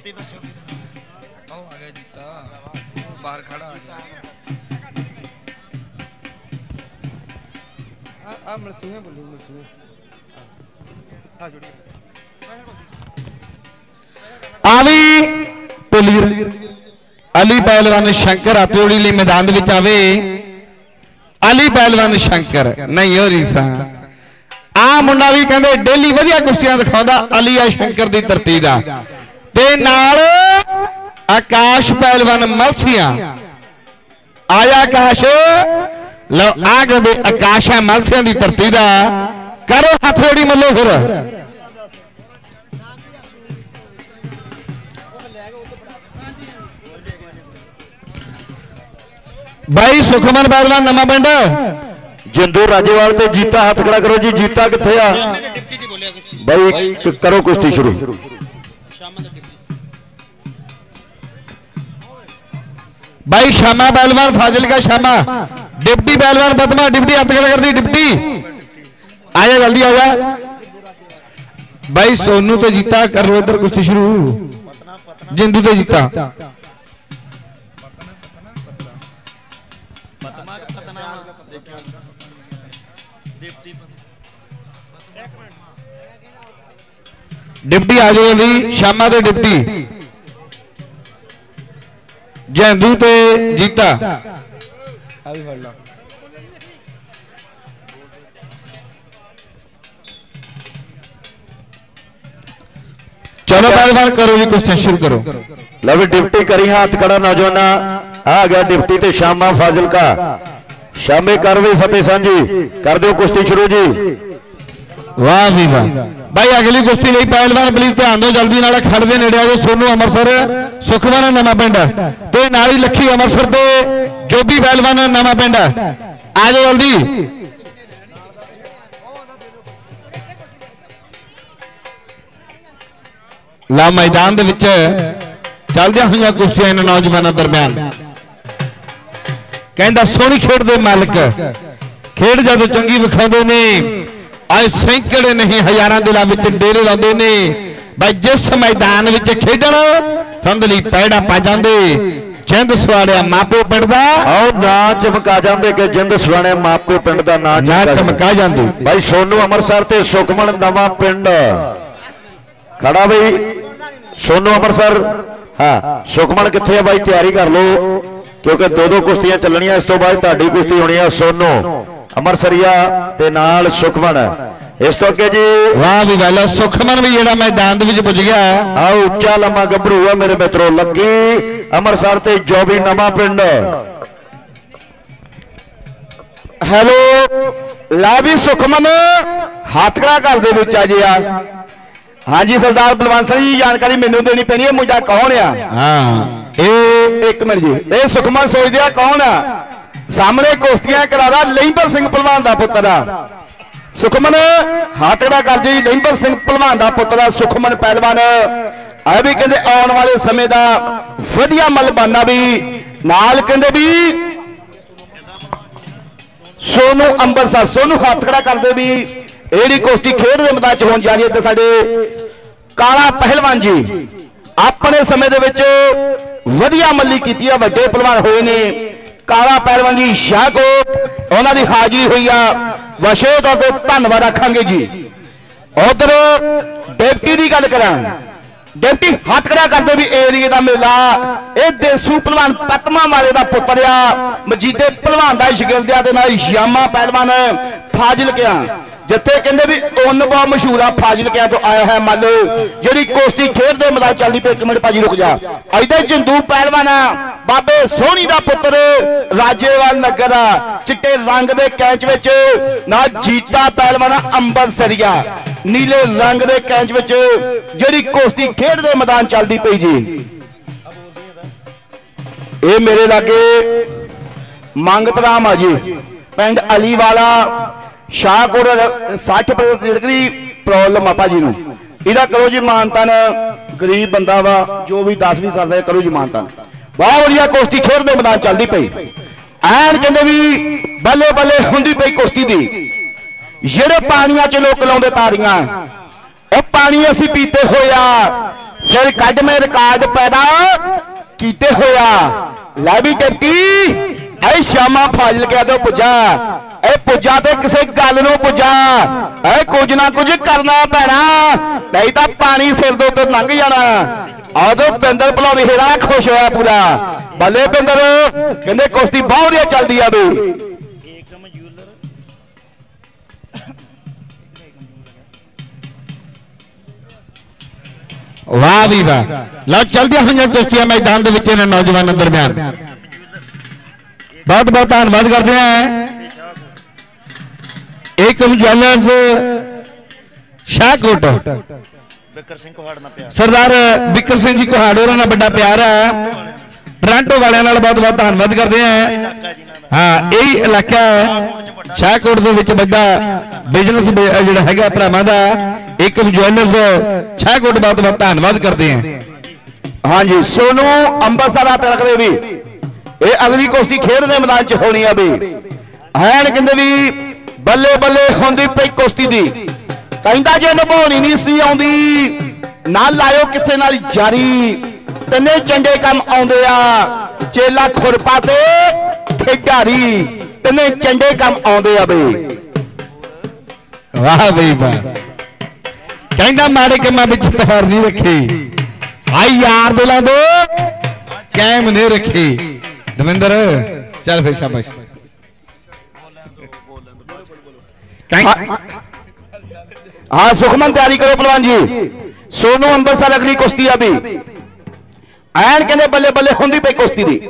आवी पुलीर अली पहलवान शंकर हथोड़ी मैदान आवे। अली पहलवान शंकर नहीं हो रीसा आ मुंडा भी कहते डेली वधिया कुश्तियां दिखाता अली आ शंकर की धरती का ते नाल आकाश पहलवान मलसिया आया आकाश लो आ गए आकाश है मलसिया की धरती का करो हाथ जोड़ी मल्लो फिर भाई सुखमन पहलवान नवा पिंड जिंदू राजेवाल ते जीता हाथ खड़ा करो जी। जीता किथे आ भाई करो कुश्ती शुरू। भाई शामा पहलवान फाजिल का शामा डिप्टी पहलवान बदमा डिप्टी हाथ खड़ा कर दी डिप्टी आजा जल्दी आजा। भाई सोनू तो जीता कर लो इधर कुश्ती शुरू। जिंदू तो जीता डिप्टी आ जाओ जल्दी। शामा तो डिप्टी जैंदू ते जीता चलो पहलवान करो जी कुश्ती शुरू करो। लो भी डिप्टी करी हाथ खड़ा नौजवान आ गया डिप्टी ते शामा फाजिल का। शामे कर भी फतेह सांझी कर दो कुश्ती शुरू जी। वाह जी वाह भाई अगली कुश्ती नहीं पहलवान प्लीज ध्यान दो जल्दी नाले खड़े नेड़े आ जाओ। सोनू अमृतसर सुखमन नवा पिंड ते नाली लखी अमृतसर ते जोबी पहलवान नवा पिंड आ जाओ जल्दी। ला मैदान दे विच चलदियां होईयां कुश्तियां इन नौजवानों दरम्यान कहंदा सोहनी खेड दे मालिक खेड जदों चंगी विखाउंदे ने आज सैकड़े नहीं हजारां दिलां विच डेरे लाउंदे ने। भाई जिस मैदान विच खेडण संदली पैड़ा पा जांदे जिंद सवाड़िया मापो पिंड दा आओ ना चमका जांदे कि जिंद सवाड़िया मापो पिंड दा ना चमका जांदे। भाई सोनू अमृतसर ते सुखमन नवा पिंड खड़ा भाई सोनू अमृतसर हाँ सुखमन किथे है भाई तैयारी कर लो क्योंकि दो दो कुश्तियां चलनियां। इस तो बाद तुहाडी कुश्ती होनी है सोनू अमरसरिया ते नाल सुखमन। इस तो अगे जी वाह भी गल सुखमन भी जेड़ा मैदान दे विच पुज गया आ उच्चा लम्मा गभरू है मेरे मित्रों लगी अमरसर ते जोबी नवा पिंड। हेलो ला भी सुखमन हाथ खड़ा कर दे विच आ जी आ। हाँ जी सरदार बलवंत सिंह जी जानकारी मैनू देनी पैनी है मुंडा कौन आ। हाँ ए एक मिनट जी ए सुखमन सोचदे आ कौन आ सामने कुश्तियां करादा लहिंबर सिंह पहलवान दा पुत्तर आ। सुखमन हाथ खड़ा कर दी लहिंबर सिंह पहलवान दा पुत्तर आ सुखमन पहलवान आ भी कहंदे आउण वाले समय दा वधिया मलबाना भी नाल कहंदे भी सोनू अंबरसर सोनू हाथ खड़ा कर दे भी एड़ी कुश्ती खेड दे मैदान च होण जा रही है। ते साडे काला पहलवान जी अपने समय दे विच वधिया मल्ली कीती है वड्डे पहलवान होए ने। काला पहलवान जी शाहकोट उन्हां दी हाजिरी हुई आ विशेष तौर ते धन्नवाद आखांगे जी। उधर डिप्टी की गल करां डिप्टी हाथ खड़ा करते भी एरिए का मेला ए देसू पहलवान पतमा मारे का पुत्र आ मजीदे पहलवान का शिगिरद आ श्यामा पहलवान फाजिल क्या जिथे कहते भी उन बहुत मशहूर आ फाजिल क्या तो आया है मल जी कुश्ती खेड दे मैदान चलती पे एक मिनट भाजी रुक जा। इधर जिंदू पहलवान बाबे सोहनी का पुत्र राजेवाल नगर चिट्टे रंग के कैच विच ना जीता पहलवान अंबरसरिया नीले रंग के कैच विच जी कुश्ती खेड दे मैदान चलती पई जी। ये मेरे लागे मंगत राम आ जी पिंड अलीवाला शाहकोट साठ प्रतिशत प्रॉब्लम आपा जी इहदा करो जी मानतान गरीब बंदा वा जो भी दस भी साल का करो जी मानतान बहुत बढ़िया कुश्ती खेड दे मैदान चलती पई ऐन कहते भी बल्ले बल्ले हुंदी पई कुश्ती दी जेड़े पानियां च लोग लाउंदे तारियां ओ पानी असीं पीते होया सिर कद में रिकार्ड पैदा कीते होया लै भी डिप्टी ऐ श्यामा फाजिल के तो पुजा ए पुजा तो किसी गल नूं पुजा ए कुछ ना कुछ करना पैना नहीं तो पानी सिर दे उत्ते लंघ जाना। आदो पिंदर भलौनी हेरा खुश होया पूरा बल्ले पिंदर कहंदे कुश्ती बहुत बढ़िया चलदी आ बी। वाह भी वाह लो चलदियां होईयां कुश्तियां मैदान दे विच इन्हां नौजवानों दरम्यान बहुत बहुत धन्यवाद करते हैं। एक ज्वेलर्स शाहकोट सरदार बिकर सिंह जी कुहाड़ होरां नाल बड़ा प्यार है। टोरंटो वालियां नाल बहुत बहुत धन्नवाद करते हैं। हाँ यही इलाका है शाहकोट दे विच बड़ा बिजनेस जिहड़ा हैगा भरावां दा एक ज्वेलर्स शाहकोट बहुत बहुत धन्नवाद करते हैं। हाँ जी सोनू अंबरसर तड़कदे भी ये अगली कुश्ती खेड दे मैदान च होनी है भी हैन कहंदे भी बल्ले बल्ले होंदी पई कुश्ती दी कहंदा जे निभाउणी नहीं सी आउंदी ना लायो किसे नाल जारी तने चंडे काम आउंदे आ चेला खुरपा ते ठेडारी तने चंडे काम आउंदे आ बई वाह बई वाह कहंदा माड़े कमां विच पैर नहीं रखे आई यार दिलां दे कायम नहीं रखी। दविंदर चल फिर शाबाश। हाँ सुखमन तैयारी करो पहलवान जी। सोनू अंबरसर अगली कुश्ती अभी ऐन कहने बल्ले बल्ले होंदी पई कुश्ती दी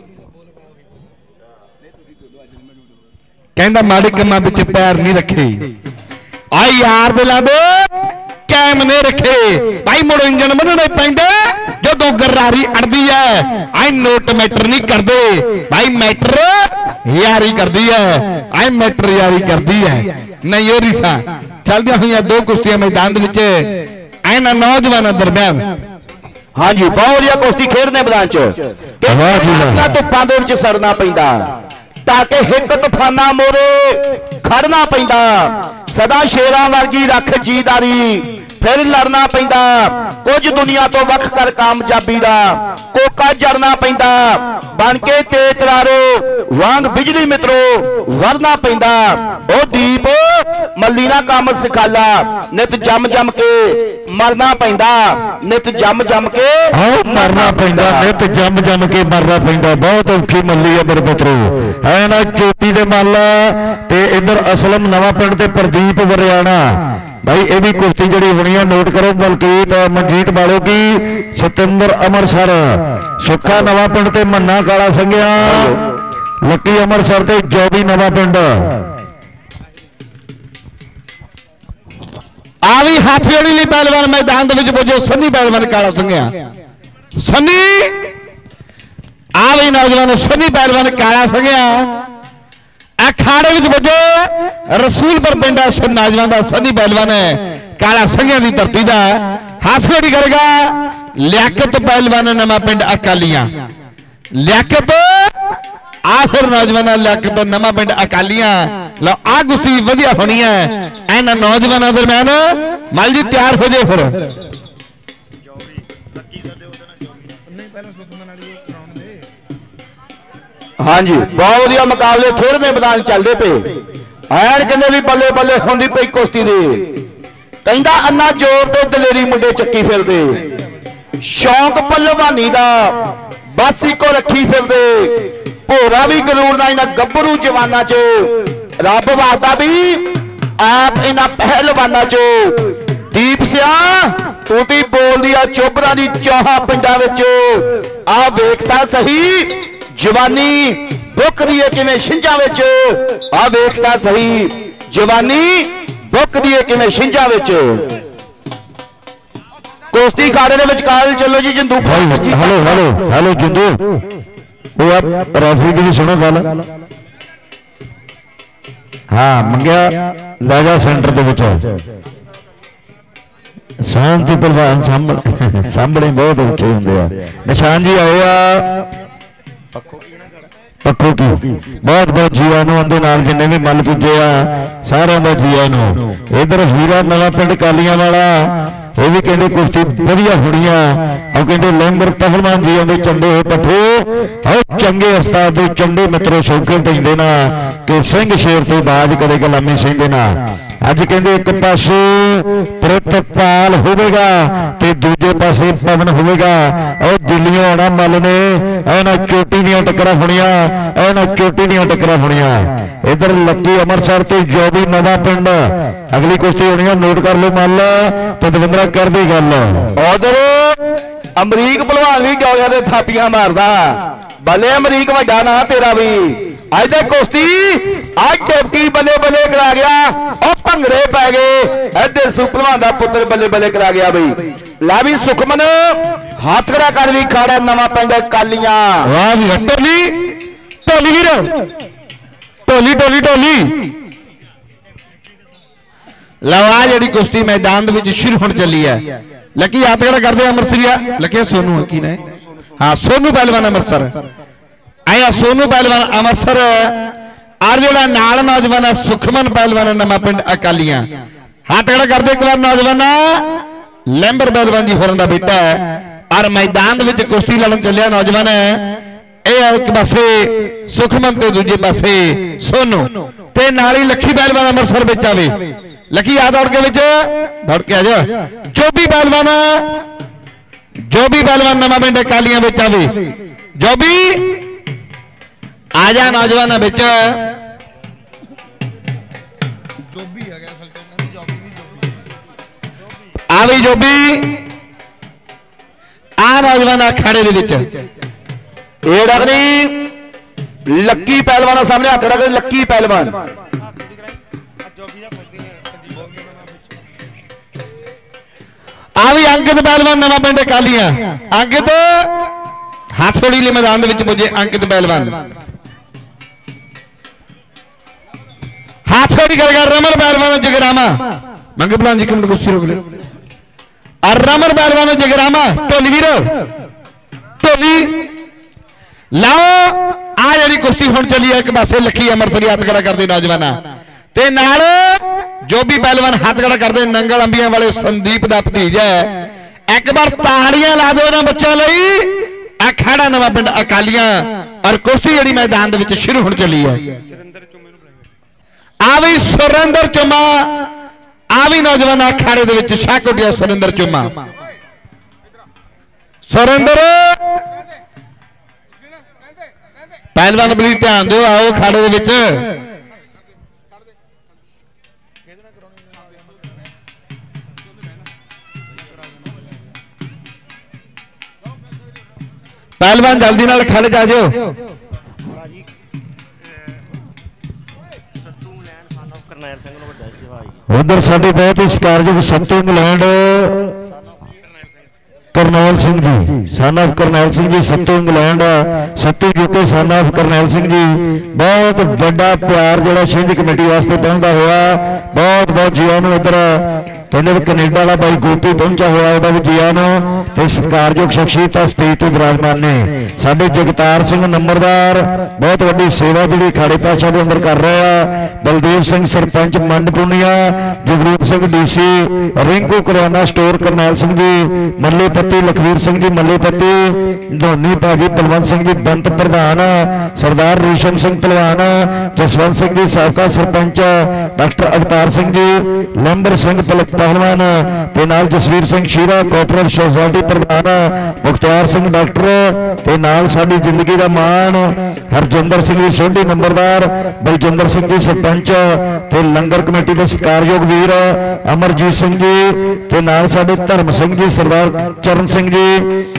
कहंदा माड़े कमां विच पैर नहीं रखे आई यार दिलां दे कायम नहीं रखे भाई मुड़ इंजन बनने पैंदा जो गरारी अड़दी है आई नोट मैटर नहीं करते भाई मैटर यारी करती है आई मैटर यारी करती है नहीं हो रिसा चलदियां हुई दो कुश्तियां मैदान इन्हां नौजवानों दरम्यान। हाँ जी बहुत वधिया कुश्ती खेडने मैदान च धुप्पां दे विच सड़ना पैंदा ताकि हिक तूफाना मोरे खड़ना पैंदा सदा शेरां वर्गी रख जीदारी फिर लड़ना पैंदा कुछ दुनिया तो वख कर कामयाबी दा कोका जड़ना पैंदा बन के तेज तरारो वांग बिजली मित्रो वरना पैंदा ओ दीप मल्लीना काम सिखाला नित जम जम के मरना पैंदा नित जम जम के मरना पैंदा नित जम जम के मरना पैंदा बहुत औखी मल्ली है मेरे पुत्रो है ना चोटी दे माला ते इधर असलम नवा पिंड ते प्रदीप वरियाणा भाई ये भी कुश्ती जी होनी है नोट करो बलकीत मनजीत बालो की सतिंदर अमरसर सुखा नवा पिंड ते मन्ना काला संघिया लकी अमरसर ते जौबी नवा पिंड आ भी हाथी वाली ली पहलवान मैदान के पुजे सनी पहलवान काला संघिया सनी आ भी नौजवान सनी पहलवान काला संघिया अखाड़े में बजे रसूलपुर पिंड नौजवान का सनी पहलवान है काला संघिया की धरती का हाथी करेगा लियाकत पहलवान नवा पिंड अकालियां लियाकत आखिर नौजवान लियाकत नवा पिंड अकालियां लो आ गुस्ती वधिया होनी है इन्हां नौजवानों दरम्यान मल जी तैयार हो जाए फिर हाँ जी बहुत वधिया मुकाबले खेडने मैदान चलते पे ऐन कहते भी बल्ले बल्ले होंदी पई कुश्ती दी कहंदा अन्ना जोर ते दलेरी मुंडे चक्की फिरदे शौक पहलवानी दा बस इको रखी फिरदे भोरा भी गरूर ना इन्हां गब्बरू जवाना च रब वादा भी आप इन्हां पहलवाना च दीप सिया तू ती बोल दिया चोबरा दी चौहा पिंडां विच आ वेखता सही जवानी बुक रही है किवें छिंजां विच आ वेखता सही जवानी बुक रही है किवें छिंजां विच कुश्ती खाड़े दे विचकार चलो जी जिंदू हेलो हेलो हेलो जिंदू वो आप रेफरी की भी सुनो गल हाँ मंगया लाजा सेंटर के विच शांति पहलवान सामने सामने बहुत औखे हुंदे आ निशान जी आए आ पक्खो की बहुत बहुत जीआ जिन्हें भी मल पुजे आ सारे का जीआ इधर हीरा नवा पिंड कालियां वाला ये भी कहते कुश्ती वधिया होनी और कहते लंबर पहलवान जी आते चंडे हो पठो और चंगे उस्ताद चंडे मित्रों सौखे देंगे ना कि सिंह शेर तो बाज कदे गुलामी सहिंदे ना अज कहते एक पासे प्रितपाल होगा ते दूजे पासे पवन होगा और दिल्लियों आना मल ने इन्हां चोटी दी टक्करां होणियां इन्हां चोटी दी टक्करां होणियां इधर लक्की अमरसर ते जौबी नवा पिंड अगली कुश्ती होनी नोट कर लो मल तो दविंद्रा कर दी गल उधर अमरीक भलवान भी गौलियां दे थापियां मारदा भले अमरीक वड्डा ना तेरा भी अज दे कुश्ती अज टिपकी बल्ले बल्ले करा गया और भंगड़े पै गए इधर सुपलवान दा पुत्र बल्ले बल्ले करा गया बई ला भी सुखमन हाथ खड़ा कर भी खाड़ा नवा पिंड कालियां वाह जी टोली टोली वीर टोली टोली टोली लवा जी कुश्ती मैदान शुरू होने चली है लकी हाथ खड़ा करते अमृतसरिया लकी सोनू की ने हाँ सोनू पहलवान अमृतसर आया सोनू पहलवान अमृतसर और जो नाल नौजवान सुखमन पहलवान नवा पिंड अकालियां हाथ खड़ा करते एक बार नौजवान लैंबर पहलवान जी होरन दा बेटा है और मैदान में कुश्ती लड़न चलिया नौजवान एक पासे सुखमन ते दूजे पासे सोनू ते नाली लखी पहलवान अमृतसर विच आवे लकी आ दौड़ के विच दौड़ के आ जा जो भी पहलवान जो भी पहलवान नवा पिंड कालियां विच आवे जो भी आ जा नौजवान विच आ भी जो भी आ नौजवान अखाड़े दे विच ये डगरी लक्की पहलवान सामने हाथ रख लक्की पहलवान आ भी अंकित पहलवान नवा पिंड कालियां अंकित हाथोड़ी ले मैदान में मुझे अंकित पहलवान हाथोड़ी कर रमन पहलवान जगरामा मंगे प्रधान जी की कुश्ती रोक ले और रमन पहलवान जगरामा ढोली वीर ढोली लाओ आ जी कुश्ती होने चली है एक पासे लखी अमृतसरी हाथ खड़ा करते नौजवान ते नाल जो भी पहलवान हाथ खड़ा करते नंगल अंबिया वाले संदीप का भतीजा है एक बार ताड़ियां ला दो ना बच्चों लई अखाड़ा नवा पिंड अकालियां और कुश्ती जी मैदान शुरू होने चली है आ भी सुरेंद्र चुमा आ भी नौजवान अखाड़े दे शाह कोटिया सुरेंद्र चुमा सुरेंद्र पहलवान बड़ी ध्यान दो आओ अखाड़े दे पहलवान जल्दी नाल खाले जा जाओ उधर साडे बहुत ही सत्कारयोग Sattu England Karnail Singh ji son of Karnail Singh ji Sattu England Sattu UK son of Karnail Singh ji बहुत बड़ा प्यार जो छिंज कमेटी वास्ते पहुंचता हुआ बहुत बहुत जिया उधर कहते कनेडा वाला भाई गोपी पहुंचा हुआ वह भी जिया तो सत्कारयोग शख्सियत स्टेज पर विराजमान ने साडे जगतार सिंह नंबरदार बहुत वड्डी सेवा जी खाड़े पातशाह के अंदर कर रहे हैं बलदेव सिंह सरपंच मंड पुनिया जगरूप सिंह डीसी रिंकू किराना स्टोर करनैल सिंह जी मल्लेपत्ती लखवीर सिंह जी मल्लेपत्ती धोनी भाजी बलवंत सिंह जी बंत प्रधान सरदार रेशम सिंह पहलवान जसवंत सिंह जी साबका सरपंच डॉक्टर अवतार सिंह जी लंबर सिंह पहलवान ते नाल जसवीर सिंह शीरा कोऑपरेटिव सोसाइटी प्रधान मुख्तार सिंह डॉक्टर ते नाल साडी जिंदगी का मान हरजिंदर सिंह जी सोढी नंबरदार बलजिंदर सिंह जी सरपंच ते लंगर कमेटी के सत्कारयोग वीर अमरजीत सिंह जी ते नाल साडे धर्म सिंह जी सरदार चरण सिंह जी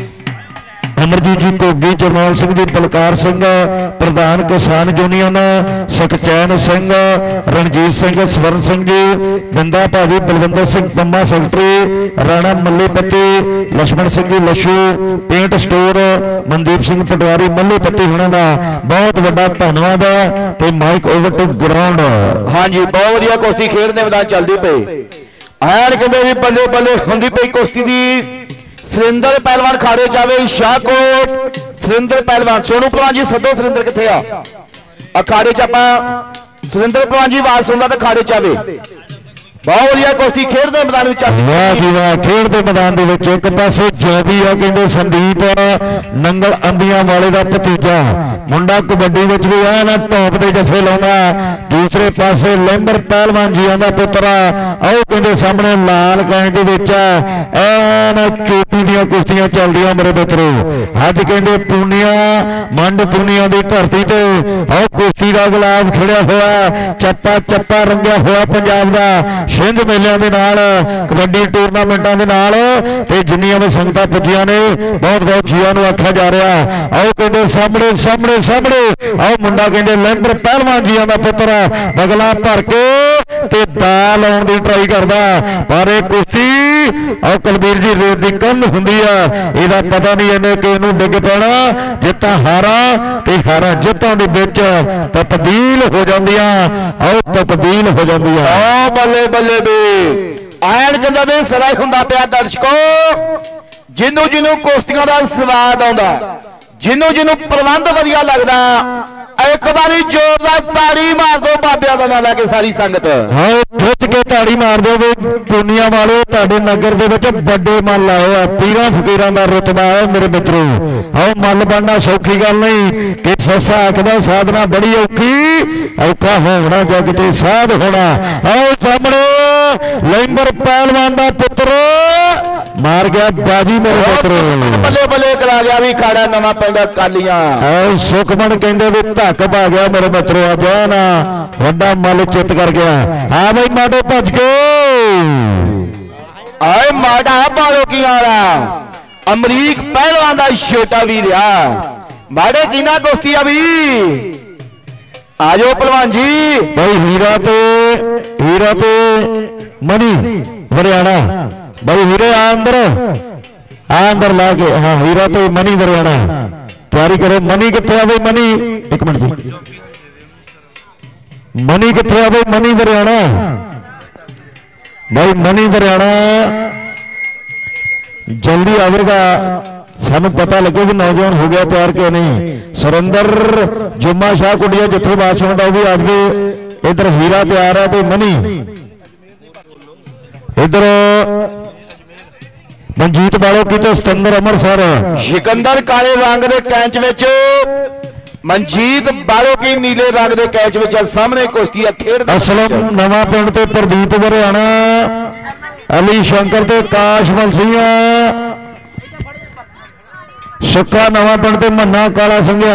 अमरजीत जी घोगी जरनैल सिंह जी बलकार सिंह प्रधान किसान यूनियन सुखचैन सिंह रणजीत सिंह स्वर्ण सिंह जी बिंदा भाजी Balwinder Singh Pamba secretary Rana Mallepatti Lakshman Singh ji Lashu paint store Mandeep Singh पटवारी मल्लेपत्ती होने का बहुत बड़ा धन्यवाद है। Mike over to ground. हाँ जी बहुत वधिया कुश्ती खेडने मैदान चलती पई ऐन कहते भी बल्ले बल्ले होंदी पई कुश्ती दी सुरेंद्र पहलवान खाड़े जावे शाहकोट सुरेंद्र पहलवान सोनू पहलवान जी सदो सुरेंद्र किथे आ अखाड़े च आपां सुरेंद्र पहलवान जी आवाज सुनदा ते खाड़े च आवे बहुत वधिया कुश्ती खेडदे मैदान विच वाह जी वाह खेडदे मैदान दे विच एक पासे जो भी आ कहंदे संदीप नंगल अंबिया वाले दा भतीजा मुंडा कबड्डी विच भी आ ना टॉप दे जफे लाउंदा दूसरे पासे लैंबर पहलवान जी दा पुत्रा आओ कहंदे सामने लाल कैंट दे विच ऐन चोटी दी कुश्तियां चलदियां मेरे मित्रो अज कहंदे पुनिया मंड पुनिया दी धरती ते आओ कुश्ती दा गुलाब खिड़िया होया चप्पा चप्पा रंगिया होया पंजाब दा छिंज मेलिਆਂ ਦੇ ਨਾਲ कबड्डी टूरनामेंटां ਦੇ ਨਾਲ ਤੇ ਜਿੰਨੀਆਂ ਵੀ ਸੰਗਤਾਂ ਪੁੱਜੀਆਂ ਨੇ बहुत बहुत ਜੀਆਂ ਨੂੰ ਆਖਿਆ ਜਾ ਰਿਹਾ। आओ ਕਹਿੰਦੇ ਸਾਹਮਣੇ ਸਾਹਮਣੇ ਸਾਹਮਣੇ आओ ਮੁੰਡਾ ਕਹਿੰਦੇ ਲੈਂਬਰ ਪਹਿਲਵਾਨ ਜੀਆਂ ਦਾ ਪੁੱਤਰ ਬਗਲਾ ਭਰ ਕੇ ਤੇ ਦਾ ਲਾਉਣ ਦੀ ਟਰਾਈ ਕਰਦਾ ਪਰ ਇਹ ਕੁਸ਼ਤੀ आओ ਕੁਲਬੀਰ ਜੀ ਰੇਤ ਦੀ ਕੰਧ ਹੁੰਦੀ ਆ ਇਹਦਾ ਪਤਾ ਨਹੀਂ ਇਹਨੇ ਕਿ ਇਹਨੂੰ ਡਿੱਗ ਪੈਣਾ ਜਿੱਤਾਂ ਹਾਰਾਂ ਤੇ ਹਾਰਾਂ ਜਿੱਤਾਂ ਦੇ ਵਿੱਚ ਤਬਦੀਲ ਹੋ ਜਾਂਦੀਆਂ आओ ਤਬਦੀਲ ਹੋ ਜਾਂਦੀਆਂ। ਓ ਬੱਲੇ ਬੱਲੇ ਵੀ ਐਨ ਕਹਿੰਦਾ ਵੀ ਸਦਾ ਹੁੰਦਾ ਪਿਆ ਦਰਸ਼ਕੋ ਜਿਹਨੂੰ ਜਿਹਨੂੰ ਕੁਸ਼ਤੀਆਂ ਦਾ ਸਵਾਦ ਆਉਂਦਾ ਜਿਹਨੂੰ ਜਿਹਨੂੰ ਪ੍ਰਬੰਧ ਵਧੀਆ ਲੱਗਦਾ ਇੱਕ ਵਾਰੀ ਜ਼ੋਰਦਾਰ ਤਾੜੀ ਮਾਰ ਦੋ ਬਾਬਿਆਂ ਦਾ ਨਾਂ ਲੈ ਕੇ ਸਾਰੀ ਸੰਗਤ। ਹਾਂ ਖਿੱਚ ਕੇ ਤਾੜੀ ਮਾਰ ਦਿਓ ਵੀ ਦੁਨੀਆ ਵਾਲੇ ਤੁਹਾਡੇ ਨਗਰ ਦੇ ਵਿੱਚ ਵੱਡੇ ਮਨ ਲਾਏ ਆ ਪੀਰਾਂ ਫਕੀਰਾਂ ਦਾ ਰੁਤਬਾ ਹੈ ਮੇਰੇ ਮਿੱਤਰੋ। ਆਓ ਮੱਲ ਬਣਨਾ ਸੌਖੀ ਗੱਲ ਨਹੀਂ ਕਿ ਸੱਸਾ ਆਖਦਾ ਸਾਧਨਾ ਬੜੀ ਔਖੀ ਔਖਾ ਹੋਣਾ ਜਗ ਤੇ ਸਾਧ ਹੋਣਾ। ਆਓ ਸਾਹਮਣੇ ਲੈਂਬਰ ਪਹਿਲਵਾਨ ਦਾ ਪੁੱਤਰ ਮਾਰ ਗਿਆ ਬਾਜੀ ਮੇਰੇ ਮਿੱਤਰੋ ਬੱਲੇ ਬੱਲੇ ਕਰਾ ਗਿਆ ਵੀ ਖਾੜਾ ਨਵਾਂ ਪਿੰਡ ਕਾਲੀਆਂ। ਆਓ ਸੁਖਮਨ ਕਹਿੰਦੇ ਵੀ ਧੱਕ ਪਾ ਗਿਆ ਮੇਰੇ ਮਿੱਤਰੋ ਅੱਜ ਨਾ ਵੱਡਾ ਮੱਲ ਚਿੱਤ ਕਰ ਗਿਆ। ਹਾਂ ਬਈ ਮਾਡੋ ਭੱਜ ਕੇ ਆਏ ਮਾਡਾ ਬਾਲੋ ਕੀ ਵਾਲਾ ਅਮਰੀਕ ਪਹਿਲਵਾਨ ਦਾ ਛੋਟਾ ਵੀਰ ਆ ਮਾੜੇ ਕਿੰਨਾ ਕੁਸ਼ਤੀ ਆ ਵੀ ਆਜੋ ਪਹਿਲਵਾਨ ਜੀ। ਬਈ ਹੀਰਾ ਤੇ ਹੀਰਾ ਤੇ ਮਨੀ ਹਰਿਆਣਾ ਬਈ ਹੀਰੇ ਆ ਅੰਦਰ ਆ ਅੰਦਰ ਲਾ ਕੇ ਹਾਂ ਹੀਰਾ ਤੇ ਮਨੀ ਹਰਿਆਣਾ ਤਿਆਰੀ ਕਰੋ। ਮਨੀ ਕਿੱਥੇ ਆ ਬਈ ਮਨੀ ਇੱਕ ਮਿੰਟ ਜੀ ਮਨੀ ਕਿੱਥੇ ਆ ਬਈ ਮਨੀ ਹਰਿਆਣਾ ਬਈ ਮਨੀ ਹਰਿਆਣਾ ਜਲਦੀ ਆਵੇਗਾ ਸਾਨੂੰ ਪਤਾ ਲੱਗੇ ਵੀ ਨੌਜਵਾਨ ਹੋ ਗਿਆ ਤਿਆਰ ਕਿ ਨਹੀਂ। ਸੁਰਿੰਦਰ ਜੁਮਾ ਸ਼ਾਹ ਕੁੜੀਆ ਜਿੱਥੇ ਬਾਤ ਸੁਣਦਾ ਉਹ ਵੀ ਆ ਜਾਵੇ। ਇਧਰ ਹੀਰਾ ਤਿਆਰ ਹੈ ਤੇ ਮਨੀ ਇਧਰ ਮਨਜੀਤ ਵਾਲੋ ਕਿਤੇ ਸਤੰਦਰ ਅੰਮ੍ਰਿਤਸਰ ਸਿਕੰਦਰ ਕਾਲੇ ਰੰਗ ਦੇ ਕੈਂਚ ਵਿੱਚ ਮਨਜੀਤ ਵਾਲੋ ਕੀ ਨੀਲੇ ਰੰਗ ਦੇ ਕੈਂਚ ਵਿੱਚ ਸਾਹਮਣੇ ਕੁਸ਼ਤੀ ਖੇਡਦਾ। ਅਸਲਮ ਨਵਾਂ ਪਿੰਡ ਤੇ ਪ੍ਰਦੀਪ ਹਰਿਆਣਾ ਅਲੀ ਸ਼ੰਕਰ ਤੇ ਕਾਸ਼ਮਲ ਸਿੰਘ ਸੁੱਕਾ ਨਵਾਂ ਪਿੰਡ ਤੇ ਮੰਨਾ ਕਾਲਾ ਸਿੰਘਿਆ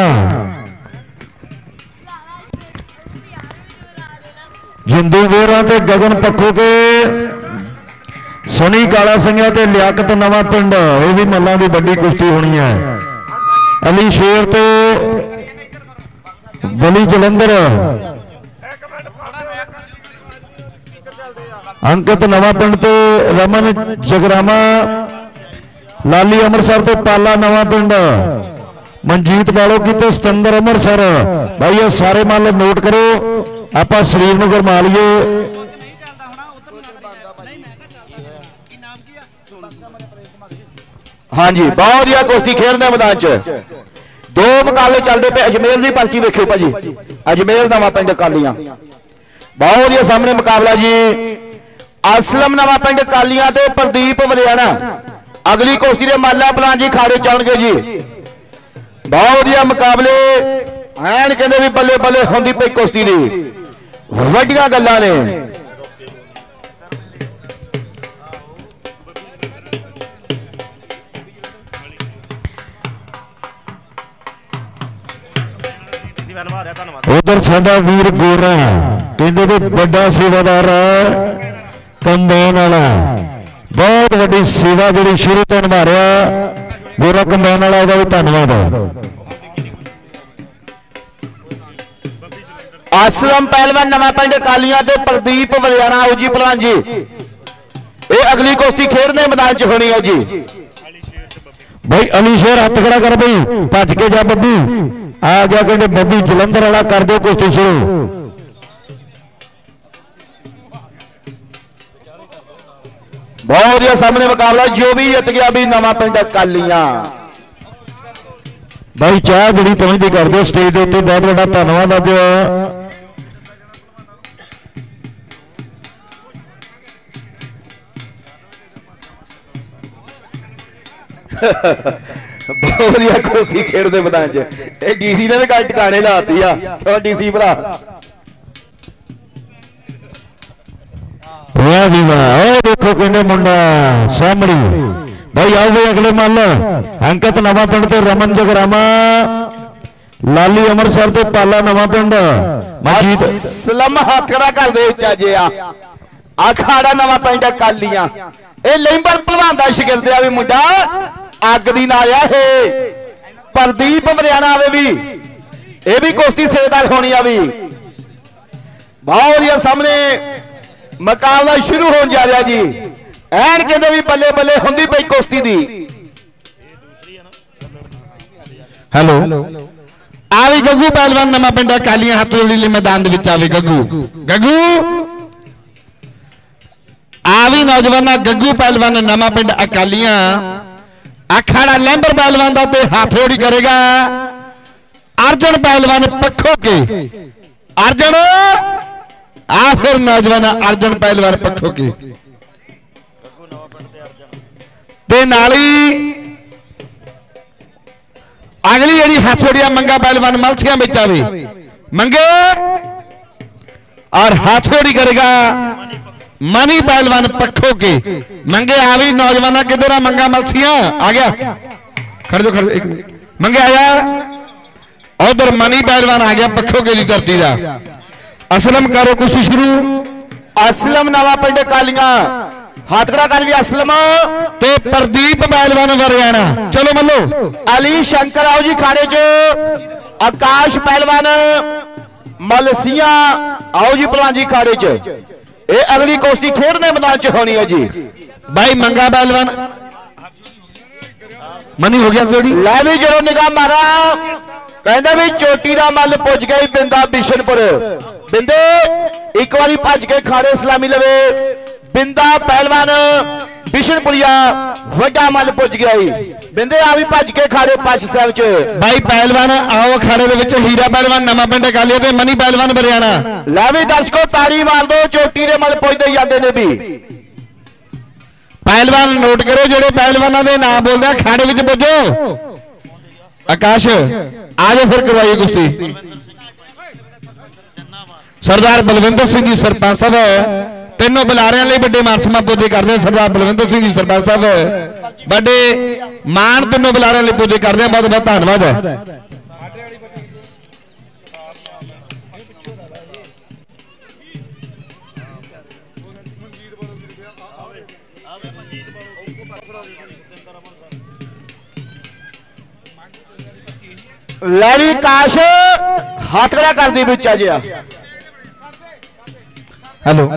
ਜਿੰਦੂ ਵੇਰਾਂ ਤੇ ਗਗਨ ਪੱਖੋ ਕੇ ਸਨੀ ਕਾਲਾ ਸਿੰਘਿਆ ਤੇ ਲਿਆਕਤ ਨਵਾਂ ਪਿੰਡ ਇਹ ਵੀ ਮੱਲਾਂ ਦੀ ਵੱਡੀ ਕੁਸ਼ਤੀ ਹੋਣੀ ਹੈ। ਅਲੀ ਸ਼ੇਰ ਤੇ ਬਲੀ ਜਲੰਧਰ ਅੰਕਿਤ ਨਵਾਂ ਪਿੰਡ ਤੇ ਰਮਨ ਜਗਰਾਮਾ ਲਾਲੀ ਅੰਮ੍ਰਿਤਸਰ ਤੇ ਪਾਲਾ ਨਵਾਂ ਪਿੰਡ ਮਨਜੀਤ ਵਾਲੋ ਕੀਤੇ ਸਤੰਦਰ ਅੰਮ੍ਰਿਤਸਰ। ਭਾਈ ਇਹ ਸਾਰੇ ਮੱਲ ਨੋਟ ਕਰੋ ਆਪਾਂ ਸਰੀਰ ਨੂੰ ਗਰਮਾ ਲਈਏ। ਹਾਂਜੀ ਬਹੁਤ ਵਧੀਆ ਕੁਸ਼ਤੀ ਖੇਡਦੇ ਮੈਦਾਨ 'ਚ ਦੋ ਮੁਕਾਬਲੇ ਚੱਲਦੇ ਪਏ। ਅਜਮੇਰ ਦੀ ਪਰਚੀ ਵੇਖਿਓ ਭਾਜੀ ਅਜਮੇਰ ਨਵਾਂ ਪਿੰਡ ਕਾਲੀਆਂ ਬਹੁਤ ਵਧੀਆ ਸਾਹਮਣੇ ਮੁਕਾਬਲਾ ਜੀ। ਅਸਲਮ ਨਵਾਂ ਪਿੰਡ ਕਾਲੀਆਂ ਤੇ ਪ੍ਰਦੀਪ ਹਰਿਆਣਾ ਅਗਲੀ ਕੁਸ਼ਤੀ ਦੇ ਮਾਲਾ ਪਲਾਨ ਜੀ ਖਾੜੇ ਚਾਉਣਗੇ ਜੀ। ਬਹੁਤ ਵਧੀਆ ਮੁਕਾਬਲੇ ਐਨ ਕਹਿੰਦੇ ਵੀ ਬੱਲੇ ਬੱਲੇ ਹੁੰਦੀ ਪਈ ਕੁਸ਼ਤੀ ਦੀ ਵੱਡੀਆਂ ਗੱਲਾਂ ਨੇ। उधर साडा वीर गोरा कहते भी बड़ा सेवादार कंबाइन वाला बहुत वड्डी सेवा जी शुरू तो निभा रहा गोरा कंबाइन वाला भी धन्यवाद। असलम पहलवान नवा पिंड कालियां ते प्रदीप हरियाणा आओ जी पहलवान जी ये अगली कुश्ती खेडने मैदान च होनी है जी। भाई अली शेर हथ खड़ा कर भाई भज के जा बब्बी आ गया कहते बब्बी जलंधर वाला कर दो कुश्ती शुरू। बहुत बढ़िया सामने मुकाबला जो भी जित गया भी नवा पिंड कालियां। भाई चाह बड़ी पहुंचती कर दो स्टेज के उत्ते बहुत बड़ा धन्यवाद। अज बहुत बढ़िया कुश्ती खेडते मैदान च डीसी ने भी गल टिकाने लाती आ क्यों डीसी भरा वाह जी वाह देखो कहने मुंडा सामने भाई आओ भाई अगले मल अंकित नवा पिंड ते रमन जगरामा लाली अमृतसर ते पाला नवा पिंड असलम हाथ खड़ा कर दे उच्चा जे आ अखाड़ा नवा पिंड कालियां ये लैंबर भलवान का शिगिरद आ भी मुंडा अग दी ना आया है प्रदीप वरियाणा आवे भी ये भी कुश्ती सिरेदार होनी आ भी बहुत वधिया सामने मुकाबला शुरू होने जा रहा जी एन कहते भी बल्ले बल्ले होंदी पई कुश्ती दी हेलो आ भी गग्गू पहलवान नवा पिंड कालियां हाथों वाले मैदान आवे गग्गू गग्गू आ भी नौजवान गग्गू पहलवान नवा पिंड अकालियां अखाड़ा लैंबर पहलवान का तो हाथ जोड़ी करेगा अर्जुन पहलवान पखो के अर्जुन आ फिर नौजवान अर्जुन पहलवान पखो के ते नाली अगली जी हाथ जोड़िया मंगा पहलवान मलसिया में आवे मंगे और हाथ जोड़ी करेगा मनी पहलवान पखो के मंगे आ भी नौजवान किधर आ मंगा मलसिया आ गया खड़ दो खड़ दो एक मिनट मंगे आया उधर मनी पहलवान आ गया पखो के लिए धरती का असलम करो कुछ शुरू असलम नवा पिंड कालियां हाथ खड़ा कर भी असलम ते प्रदीप पहलवान वरियाणा चलो मल्लो अली शंकर आओ जी खाने चो आकाश पहलवान मलसिया आओ जी भलवान जी खाने च ये अगली कुश्ती खेडने मैदान च होनी है जी भाई मंगा पहलवान मनी हो गया जोड़ी लै भी जो निगाह मारा कहता भी चोटी का मल पुज गई बिंदा बिशनपुर बिंदे एक बारी भज के खाड़े सलामी लवे बिंदा पहलवान बिशनपुरिया वड्डा मल पुज गया बिंदे आ भी भज के खाड़े पच साहब च भाई पहलवान आओ खाड़े दे विच हीरा पहलवान नवा पिंड कालिया ते मनी पहलवान वरियाणा लै भी दर्शकों ताड़ी मार दो चोटी दे मल पुजदे जाते ने भी पहलवान नोट करो जेडे पहलवानों के नाम बोलते हैं खाड़े विच पुजो आकाश आ जाओ फिर करवाइए कुश्ती सरदार बलविंदर सिंह जी सरपंच साहब तीनों बुलारियां लिए बड़े मान सम्मान पूजे करते हैं सरदार बलविंदर सिंह जी सरपंच साहब बड़े मान तीनों बुलारियां लिए पूजे करते हैं बहुत बहुत धन्यवाद है लैरी काश हाथ खड़ा कर दी बिचा जी हेलो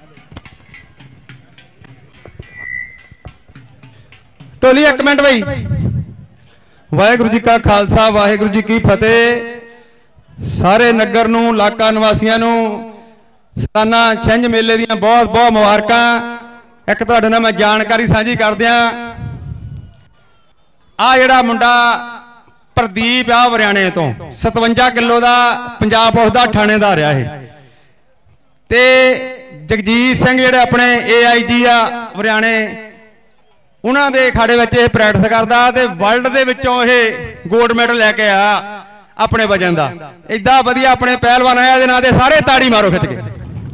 टोली एक मिनट भाई वाहेगुरु जी का खालसा वाहेगुरु जी की फतेह सारे नगर नूं इलाका निवासियों नूं सालाना छिंज मेले दी बहुत बहुत मुबारकां एक तुहाडे नाल मैं जानकारी साझी करदियां आ जिहड़ा मुंडा प्रदीप आ वरियाणे तो सतवंजा किलो का पंजाब पुलिस का थानेदार रहा है ते जगजीत सिंह जिहड़े अपने ए आई जी आ वरियाणे उन्हां दे खाड़े विच इह प्रैक्टिस करदा ते वर्ल्ड दे विचों इह गोल्ड मैडल लैके आ अपने वजन का इदा वधिया अपने पहलवान आया दे नां ते सारे ताड़ी मारो खिच के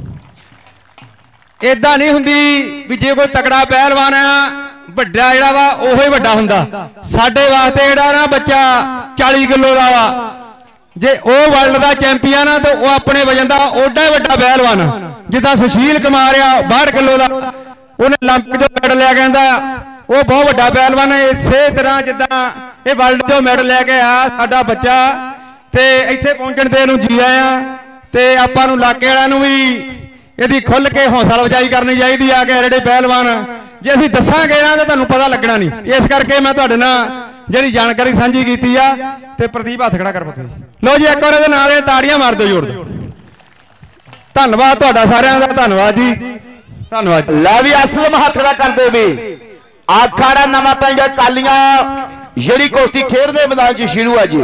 इदा नहीं हुंदी भी जे कोई तगड़ा पहलवान आ ਵੱਡਾ ਜਿਹੜਾ ਵਾ ਉਹ ਹੀ ਵੱਡਾ ਹੁੰਦਾ ਸਾਡੇ ਵਾਸਤੇ ਜਿਹੜਾ ਨਾ ਬੱਚਾ चालीस किलो ਦਾ ਵਾ ਜੇ ਉਹ ਵਰਲਡ ਦਾ ਚੈਂਪੀਅਨ ਆ ਤਾਂ ਉਹ ਆਪਣੇ ਵਜਨ ਦਾ ਓਡਾ ਹੀ ਵੱਡਾ ਪਹਿਲਵਾਨ ਜਿੱਦਾਂ ਸੁਸ਼ੀਲ ਕੁਮਾਰ ਆ बासठ किलो ਦਾ ਉਹਨੇ 올림픽 ਚੋਂ ਮੈਡਲ ਲਿਆ ਕਹਿੰਦਾ ਉਹ ਬਹੁਤ ਵੱਡਾ ਪਹਿਲਵਾਨ ਹੈ ਇਸੇ ਤਰ੍ਹਾਂ ਜਿੱਦਾਂ ਇਹ ਵਰਲਡ ਚੋਂ ਮੈਡਲ ਲੈ ਕੇ ਆ ਸਾਡਾ ਬੱਚਾ ਤੇ ਇੱਥੇ ਪਹੁੰਚਣ ਤੇ ਇਹਨੂੰ ਜੀ ਆਇਆ ਤੇ ਆਪਾਂ ਨੂੰ ਇਲਾਕੇ ਵਾਲਿਆਂ ਨੂੰ ਵੀ ਇਹਦੀ ਖੁੱਲ ਕੇ ਹੌਸਲਾ ਅਫਜ਼ਾਈ ਕਰਨੀ ਚਾਹੀਦੀ ਆ ਕਿ ਜਿਹੜੇ ਪਹਿਲਵਾਨ जे असीं दसांगे ना तो तुहानूं पता लगना नहीं इस करके मैं तुहाडे नाल जिहड़ी जानकारी साझी कीती आ ते प्रदीप हत्थ खड़ा कर पुੱਤ लो जी एक बार इहदे नाल ताड़ियां मार दो जोड़ दो धन्नवाद तुहाडा सारिਆਂ ਦਾ धन्नवाद जी धन्नवाद लै भी असलम हत्थ खड़ा कर दे भी आखाड़ा नवा पिंड कालियां जिहड़ी कुश्ती खेडदे मैदान च शुरू है जी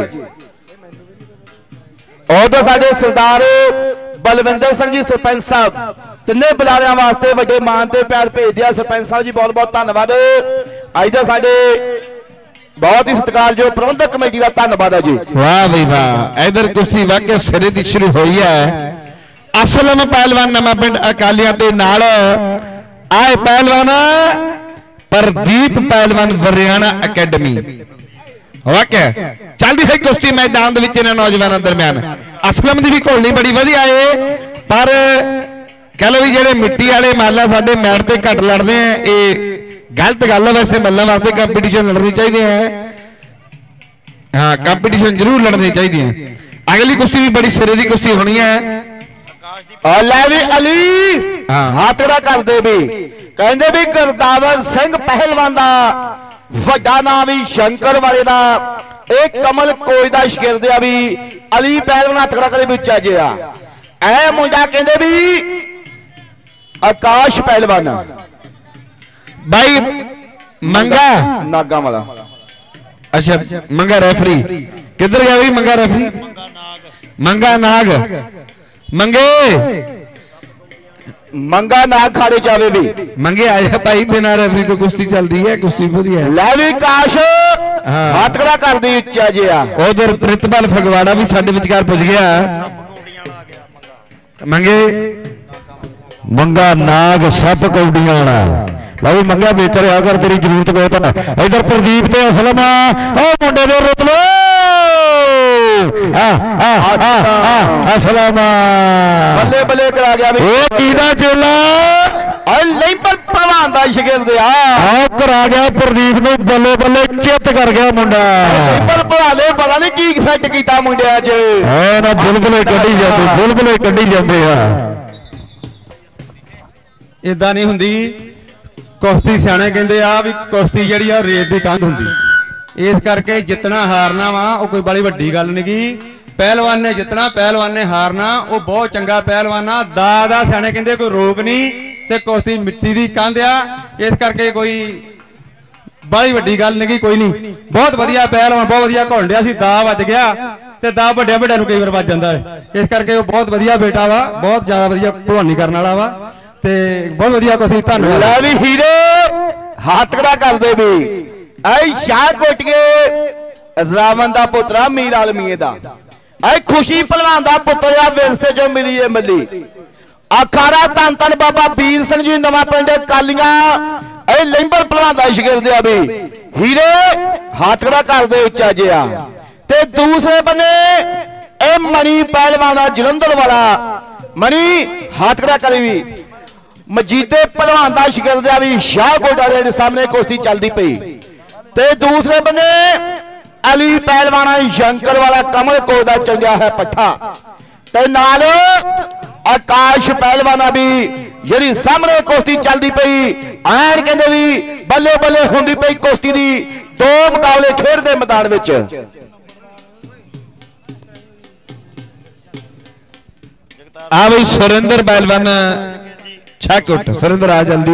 उधर साडे सरदार बलविंदर सिंह जी सरपंच साहब तिन्ने बुलारियां वास्ते वड्डे मान ते प्यार भेज दिया सरपंच साहब जी बहुत बहुत धन्नवाद अज दे साडे बहुत ही सत्कारयोग प्रबंधक कमेटी का धन्नवाद है जी वाह भाई वाह इधर कुश्ती वाकई सिरे दी शुरू हुई है असलम पहलवान नवा पिंड अकालियां दे नाल आए पहलवान प्रदीप पहलवान वरियाणा अकेडमी वाकई चलती है कुश्ती मैदान दे विच इन्हां नौजवानों दरम्यान असलम की भी घोलनी बड़ी वधिया है पर कह लो भी जेडे मिट्टी वाले मान ला साडे मैट ते घट लड़ते हैं, ये गलत गल है। वैसे मल्लां वास्ते कंपीटीशन लड़ने चाहिए है, हाँ कंपीटीशन जरूर लड़ने चाहिए। अगली कुश्ती भी बड़ी सिरे की कुश्ती होनी है। अली हाथ खड़ा कर दे भी कहते भी गुरदावर सिंह पहलवान दा वड्डा नाम भी शंकर वाले दा एक कमल कोई दा शागिर्द आ भी अली पहलवान हाथ खड़ा करे भी उच्चा जिहा ऐ मुंडा कहते भी आकाश पहलवान भाई मंगा नागा वाला। अच्छा मंगा रेफरी किधर गया भाई? मंगा रेफरी मंगा नाग मंगे मंगा नाग खाड़े जावे भी मंगे आया भाई बिना रेफरी तो कुश्ती चलती है, कुश्ती वधिया है। लै भी काश हाथ खड़ा कर दी उच्चा जिहा। उधर प्रितपाल फगवाड़ा भी साडे विचकार पुज गया। मंगे मंगा नाग सप कौडियां वाला भाई मंगा बेच रहा अगर तेरी जरूरत बहुत है। इधर प्रदीप ते असलम ओ मुंडे दे रुतबे असलम बल्ले बल्ले करा गया भी ओ कीदा चेला लैंबर पहलवान दा शागिर्द आ करा गया प्रदीप ने बल्ले बल्ले चित कर गया मुंडा। लैंबर भराले पता नहीं की इफेक्ट कीता मुंडिया च है ना बुलबुले कड्ढी जांदे बुलबुले कड्ढी जांदे आ। इदां नहीं हुंदी कुश्ती सियाणे कहंदे आ भी कुश्ती जिहड़ी आ रेत दी कंध हुंदी, इस करके जितना हारना वा वो कोई बड़ी वड्डी गल नहीं। पहलवान ने जितना पहलवान ने हारना वो बहुत चंगा पहलवान आ। दा दा सियाणे कहंदे कोई रोक नहीं ते कुश्ती मिट्टी दी कंध आ, इस करके कोई बड़ी वड्डी गल नहीं। कोई नहीं बहुत वधिया पहलवान बहुत वधिया घुलडिया सी, दा वज गया ते दा वड्डिया वड्डिया नूं कई वार वज जांदा है, इस करके वो बहुत वधिया बेटा वा, बहुत ज्यादा वधिया भलवानी करने वाला वा ते बहुत वधिया कुश्ती। धन्नवाद। लै भी हीरो हाथ खड़ा कर दे भी ऐ शाह कोटिए अजरावन दा पुत्रा मीर आलमीए दा ऐ खुशी पहलवान दा पुत्र आ विरसे जो मिली है मली अखाड़ा धन धन बाबा वीर सिंह जी नवा पिंड कालियां ऐ लैंबर पहलवान दा शागिर्द आ भी हीरे हाथ खड़ा कर दे उच्चा जिहा। ते दूसरे बन्ने ए मणि पहलवान जलंधर वाला मणि हाथ खड़ा करे भी मजीदे पहलवान का शागिर्द आ भी शाहकोट वाले सामने कुश्ती चलती पई। ते दूसरे बने अली पहलवान शंकर वाला कमल कोट का चंगा है पट्ठा ते नाल आकाश पहलवान भी जी सामने कुश्ती चलती पई। ऐन कहते भी बल्ले बल्ले होंदी पई कुश्ती दी दो मुकाबले खेडदे मैदान विच। आ भाई सुरेंद्र पहलवान छाकुट सुरेंद्र आ जल्दी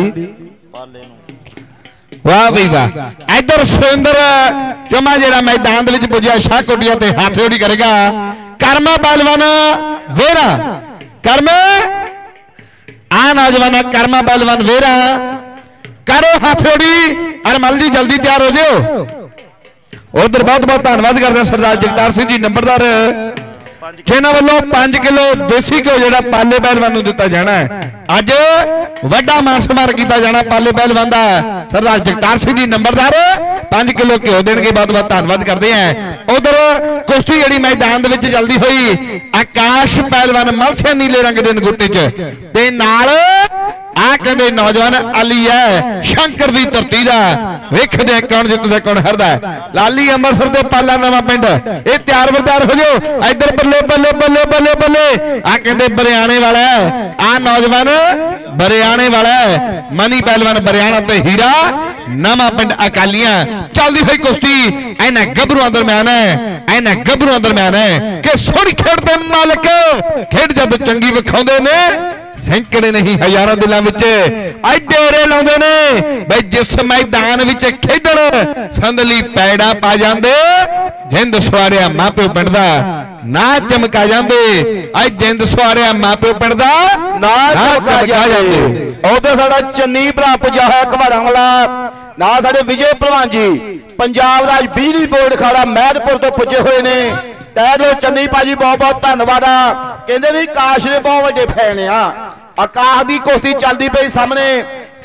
वाह भाई वाह। इधर सुरेंद्र चमा जेड़ा मैदान दे विच पुजया शाहकोटिया ते हाथ जोड़ी करेगा। कर्मा पहलवान वेरा कर्म आ नौजवान कर्मा पहलवान वेरा करो हाथ जोड़ी और मल जी जल्दी तैयार हो जाओ। उधर बहुत बहुत धन्यवाद करते हैं सरदार जगतार सिंह जी नंबरदार जिन्हों वालों पांच किलो देसी घ्यो जो पाले पहलवान को दिता जाना है। अज वड्डा मान सम्मान किया जाना पाले पहलवान का सरदार जगतार सिंह जी नंबरदार पांच किलो घ्यो देने बहुत बहुत धन्यवाद करते हैं। उधर कुश्ती जी मैदान चलती हुई आकाश पहलवान मलसिया नीले रंग के अंगूठे च नाल आ कहते नौजवान अली है शंकर की धरती का वेखदे कौन जितदा कौन हरदा। लाली अंमृतसर के पाला नवा पिंड ये तैयार बरदार हो जाओ। इधर बल्ले बल्ले बल्ले बल्ले बल्ले आ कहते बरियाने वाला है आ नौजवान बरियाने वाला है मनी पहलवान बरियाना ते हीरा नवा पिंड अकालियां चलती हुई कुश्ती इन्हां गभरूआं दरम्यान है इन्हां गभरूआं दरम्यान है कि सुन खेडदे मालक खेड जब चंगी विखाउंदे ने सैकड़े नहीं हजारों दिलों में डेरे लाउंदे ने भाई जिस मैदान में खेडण संदली पैड़ा पा जाते जिंद सवारिया मां प्यो पिंड दा ना चमका जाते अज जिंद सवारिया मां प्यो पिंड दा ना चमका जाते। उधर साडा चन्नी भरा पुजा है घवाड़ा वाला ना साडे विजय भलवान जी पंजाब राज बिजली बोर्ड खाड़ा महदपुर तो पुजे हुए ने तैलो चन्नी भाजी बहुत बहुत धन्यवाद आ। कहते भी काश ने बहुत वड्डे फैन आ। आकाश की कुश्ती चलती पई सामने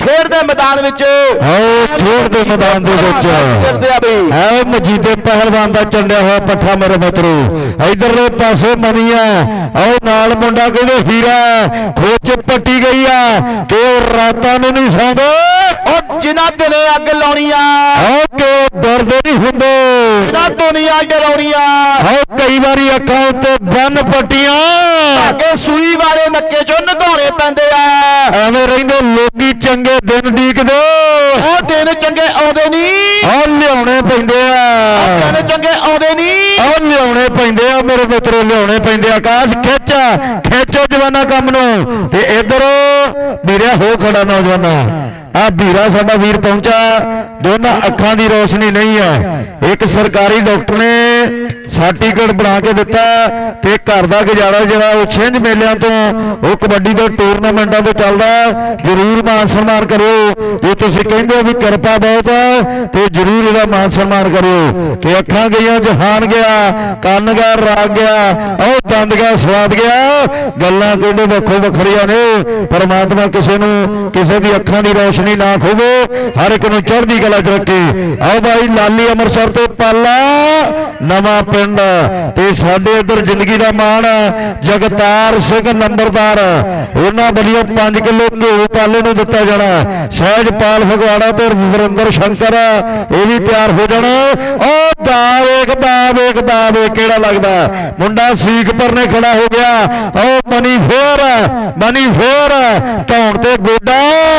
खेड दे मैदान विच आओ खेड दे मैदान दे विच करदे आ बई आओ मजीदे पहलवान दा चंडिया होया पट्ठा मेरे मित्रो इधरले पासे मनी है आओ नाल मुंडा कहंदे हीरा खोच पट्टी गई आ कि रातां नूं नहीं सौंदे ओ जिन्हां दिने अग लाउणी आ आओ कि डरदे नहीं हुंदे जिन्हां दुनिया डराउणी आ आओ कई बारी अखां उत्ते बन पट्टियां धागे सूई वाले नक्के चों नगाउणे पैंदे आ एवें रहिंदे लोकी चंगे दिन डीकदे ओ दिन चंगे आउंदे नहीं आ लियाउणे पैंदे आ दिन चंगे आउंदे नहीं आ लियाउणे पैंदे आ मेरे मित्रो लियाउणे पैंदे आकाश खिच खिचो जवाना काम नूं ते इधर मेरा हो खड़ा नौजवाना आ भीरा साडा वीर पहुंचा दोनों अखां दी रोशनी नहीं है एक सरकारी डॉक्टर ने सर्टिफिकेट बना के दिता ते घर दा गुजारा जिहड़ा वो छिंज मेलियां तो वो कबड्डी दे टूरनामेंटां तो चलदा जरूर मान सम्मान करियो जे तुसीं कहंदे हो भी किरपा बहुत है ते जरूर इहदा मान सम्मान करियो कि अखां गईयां जहान गया कंन गया राग गया ओ दंद गया स्वाद गया गल्लां कहंदे वखो वखरियां ने परमात्मा किसी नूं किसी दी अखां दी रोशनी ना खोवे हर एक नूं चढ़दी कला च रखे आओ भाई लाली अमृतसर तो पाला नवां पिंड ते साडे इधर जिंदगी दा मान जगतार सिंह नंबरदार उन्हां वल्लों पांच किलो घिओ पाले नूं दिता जाना सहजपाल फगवाड़ा ते वरिंदर शंकर ये भी तैयार हो जाना ओ दा वेख दा वेख दा वेख किहड़ा लगदा मुंडा सीख पर ने खड़ा हो गया ओ मनी फेर मनी फेर धौण ते गोडा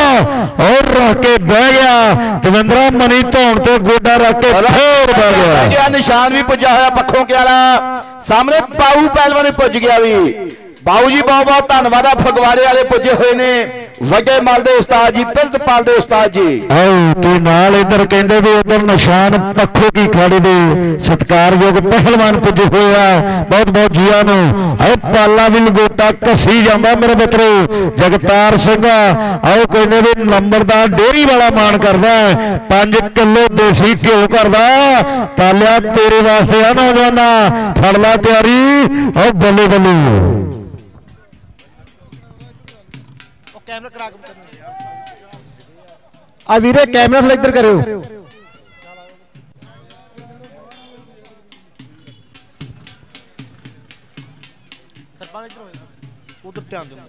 और रख के बह गया दविंद्रा मनी धौण ते गोडा रख के फेर बह गया निशान भी पुजा होया पखों के वाला सामने बाऊ पहलवान पुज गया भी बाऊ जी बहुत बहुत धन्यवाद फगवाड़े वाले पुजे हुए ने वड्डे मल दे उस्ताद जी प्रिंसिपल दे उस्ताद जी आओ ते नाल इधर कहंदे भी उधर निशान पखो की खाड़ी दे सत्कारयोग पहलवान पुजे होया बहुत बहुत जिया नु आओ पाला भी लंगोटा कसी जांदा मेरे मित्रो जगतार सिंह आओ कहंदे भी नंबरदार डेरी वाला मान करदा पांच किलो देसी घिओ करदा पालिया तेरे वास्ते आ नौजवाना फड़ ला तैयारी आओ बल्ले बल्ले आ वीरे कैमरा थोड़ा इधर करो उधर ध्यान दो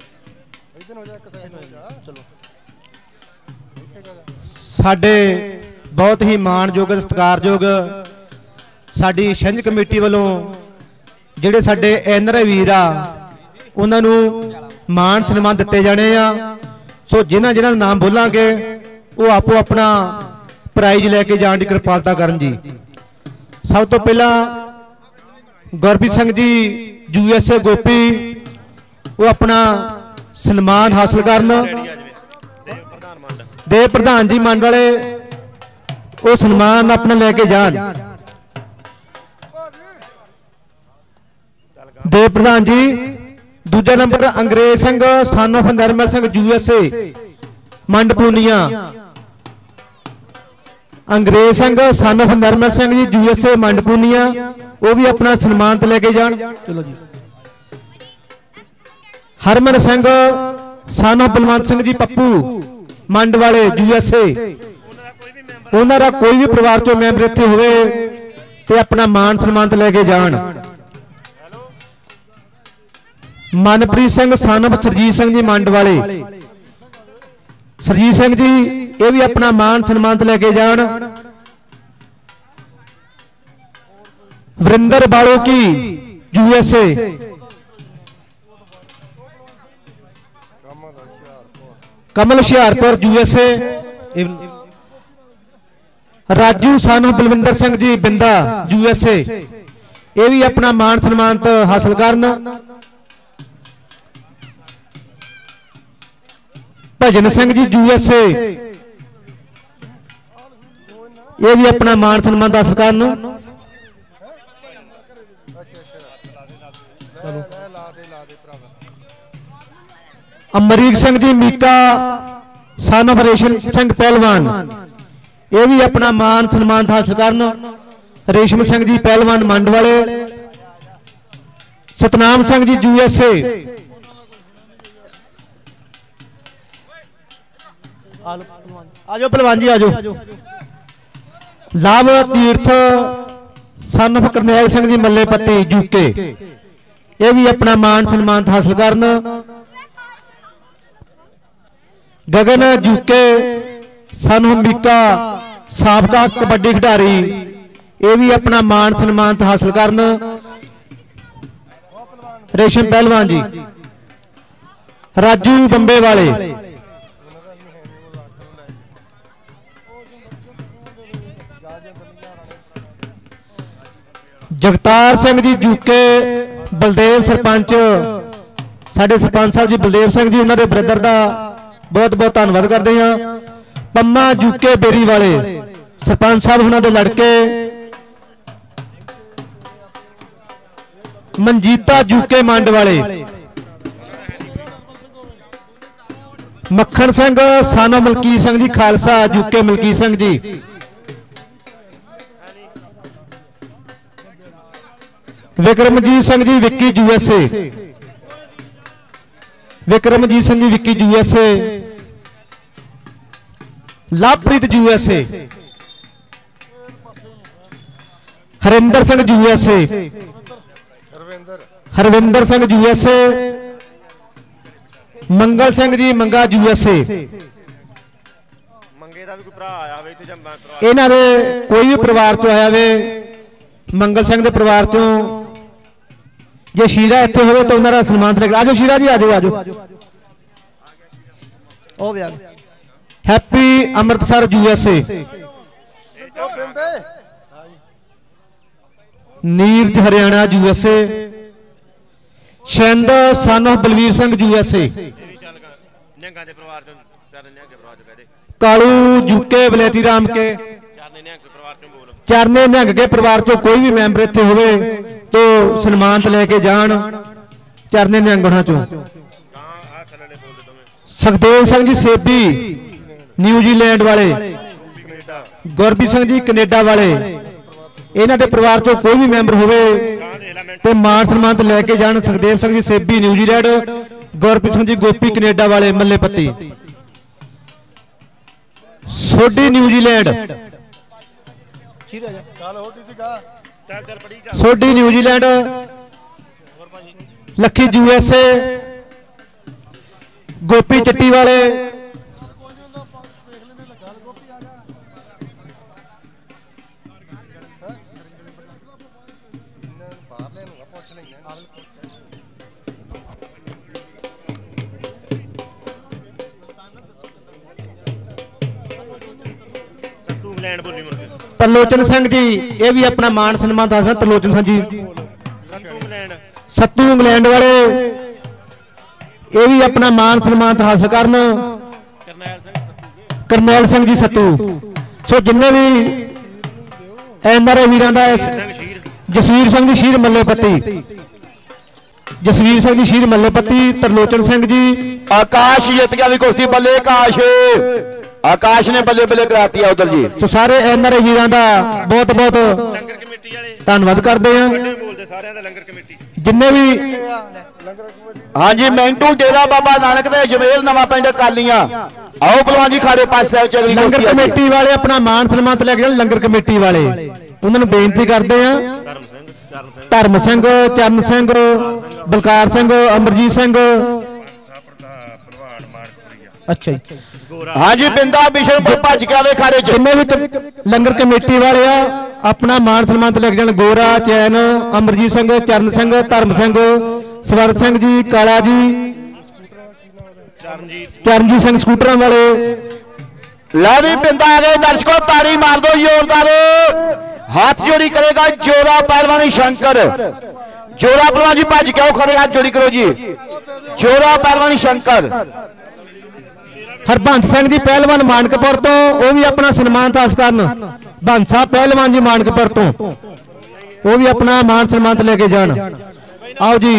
साडे बहुत ही माणयोग सत्कारयोग साडी छिंज कमेटी वालों जिहड़े साडे एनआरआई वीर आ उन्हां नूं मान सन्मान दिते जाने आ सो जिन्हां जिन्हां दा नाम बोलांगे वो आपो अपना प्राइज लैके जाण दी कृपालता करन जी। सब तो पहला गुरप्रीत सिंह जी यूएसए गोपी वो अपना सन्मान हासिल करन देव प्रधान जी मंड वाले वो सन्मान अपना लैके जान देव प्रधान जी। दूजा नंबर Angrez Singh son of Narmal Singh USA Mand Punia Angrez Singh son of Narmal Singh ji USA Mand Punia वो भी अपना सन्मान लेके जान। चलो जी। हरमन सिंह सन ऑफ बलवंत सिंह जी पप्पू मंड वाले यूएसए उन्हां दा कोई भी परिवार चो मैंबर इत्थे होवे ते अपना मान सन्मान लेके जान। मनप्रीत सिंह सन ऑफ सरजीत सिंह जी मंड वाले सरजीत सिंह जी ये भी अपना मान सन्मान लेके जान। वरिंदर बालो की USA Kamal Hoshiarpur USA Raju son of Balwinder Singh ji Binda USA ये भी अपना मान सन्मान हासिल करन। भजन सिंह जी यूएसए ये भी अपना मान सन्मान हासिल करन। अमरीक सिंह जी मीका सन ऑफ रेशम सिंह पहलवान ये भी अपना मान सन्मान हासिल करन। रेशम सिंह जी पहलवान मंड वाले सतनाम सिंह जी यूएसए आजो पहलवान जी आजो। Labh Tirath son of Karnail Singh ji Malle Patti UK, ये भी अपना मान सन्मान हासिल करन। Gagan UK son of Mika साबका कबड्डी खिडारी, ये भी अपना मान सन्मान हासिल करन। रेशम पहलवान जी राजू बंबे वाले, जगतार सिंह जी यूके बलदेव सरपंच, साडे सरपंच साहब जी बलदेव सिंह जी उन्होंने ब्रदर का बहुत बहुत धन्यवाद करते हैं। पम्मा यूके बेरी वाले सरपंच साहब उन्होंने लड़के। मनजीता यूके मंड वाले, मक्खन सिंह सानो Malkit Singh ji Khalsa UK Malkit Singh ji. Vikramjit Singh ji Vicky USA, Vikramjit Singh ji Vicky USA. Lovepreet USA, Harinder Singh USA, Harvinder Singh USA. Mangal Singh ji Manga USA. इन्हां दे कोई भी परिवार चो आया वे, मंगल सिंह के परिवार चो जे शीरा इत्थे होवे तो उन्हां दा सन्मान लेके आजो। शीरा जी आजो आजो। ओ वे Happy Amritsar USA. Neeraj Haryana USA. Shind son of Balvir Singh USA. Kalu UK वलैती Ram के। चरने निहंग के परिवार चो कोई भी मैंबर इत्थे होवे तो सन्मानत लेके जान। चरने निहंग होना चो सुखदेव सिंह जी सेबी न्यूजीलैंड वाले, गुरबीर सिंह जी कनेडा वाले, इन्हां दे परिवार चो कोई भी मैंबर होवे तो मान सन्मानत लेके जान। सुखदेव सिंह जी सेबी न्यूजीलैंड, गुरबीर सिंह जी गोपी कनेडा वाले Malle Patti. Sodhi New Zealand, Sodhi New Zealand. Lakhi USA, Gopi Chatti वाले, तरलोचन सिंह जी ये भी अपना मान सन्मान हासिल। तरलोचन सिंह जी सत्तू इंग्लैंड वाले, ये भी अपना मान सन्मान हासिल करन। करनैल सिंह जी सत्तू। सो जिन्ने भी एनआरआई वीरां दा, जसवीर सिंह जी शीर मल्ले पत्ती, जसवीर सिंह जी शीर मल्ले पत्ती। तरलोचन सिंह जी आकाश जित गया भी कुश्ती बल्ले। आकाश आकाश ने बल्ले बल्ले कराती है उधर जी। सो सारे एनआरआई वीरां दा बहुत बहुत धन्यवाद करते हैं जिन्ने भी। हाँ जी मिंटू डेरा बाबा नानक दे जमेल नवा पिंड कालियां। आओ पहलवान जी खाड़े पास लंगर कमेटी वाले अपना मान सन्मान लेके जान। लंगर कमेटी वाले उन्होंने बेनती करते हैं। धर्म सिंह, चरण सिंह, बलकार सिंह, अमरजीत सिंह। अच्छा जी। हाँ जी बिंदा बिशनपुर भज के आवे खाड़े च। जिन्ने भी लंगर कमेटी वाले आ अपना मान सन्मान लेके जान। गोरा चैन, अमरजीत सिंह, चरण सिंह, धर्म सिंह, स्वर्ण सिंह जी, काला जी, चरणजीत सिंह स्कूटर वाले। ला भी बिंदा आ गए दर्शकों, ताड़ी मार दो जोरदार। हाथ जोड़ी करेगा जोरा पहलवानी शंकर। जोरा पहलवान जी भज के आओ खड़े, हाथ जोड़ी करो जी। जोरा पहलवानी शंकर। हरबंस सिंह जी पहलवान मानकपुर तो वो भी अपना सन्मान हासिल करन। बंसा पहलवान जी मानकपुर तो वो भी अपना मान सन्मान लेके जान। आओ जी।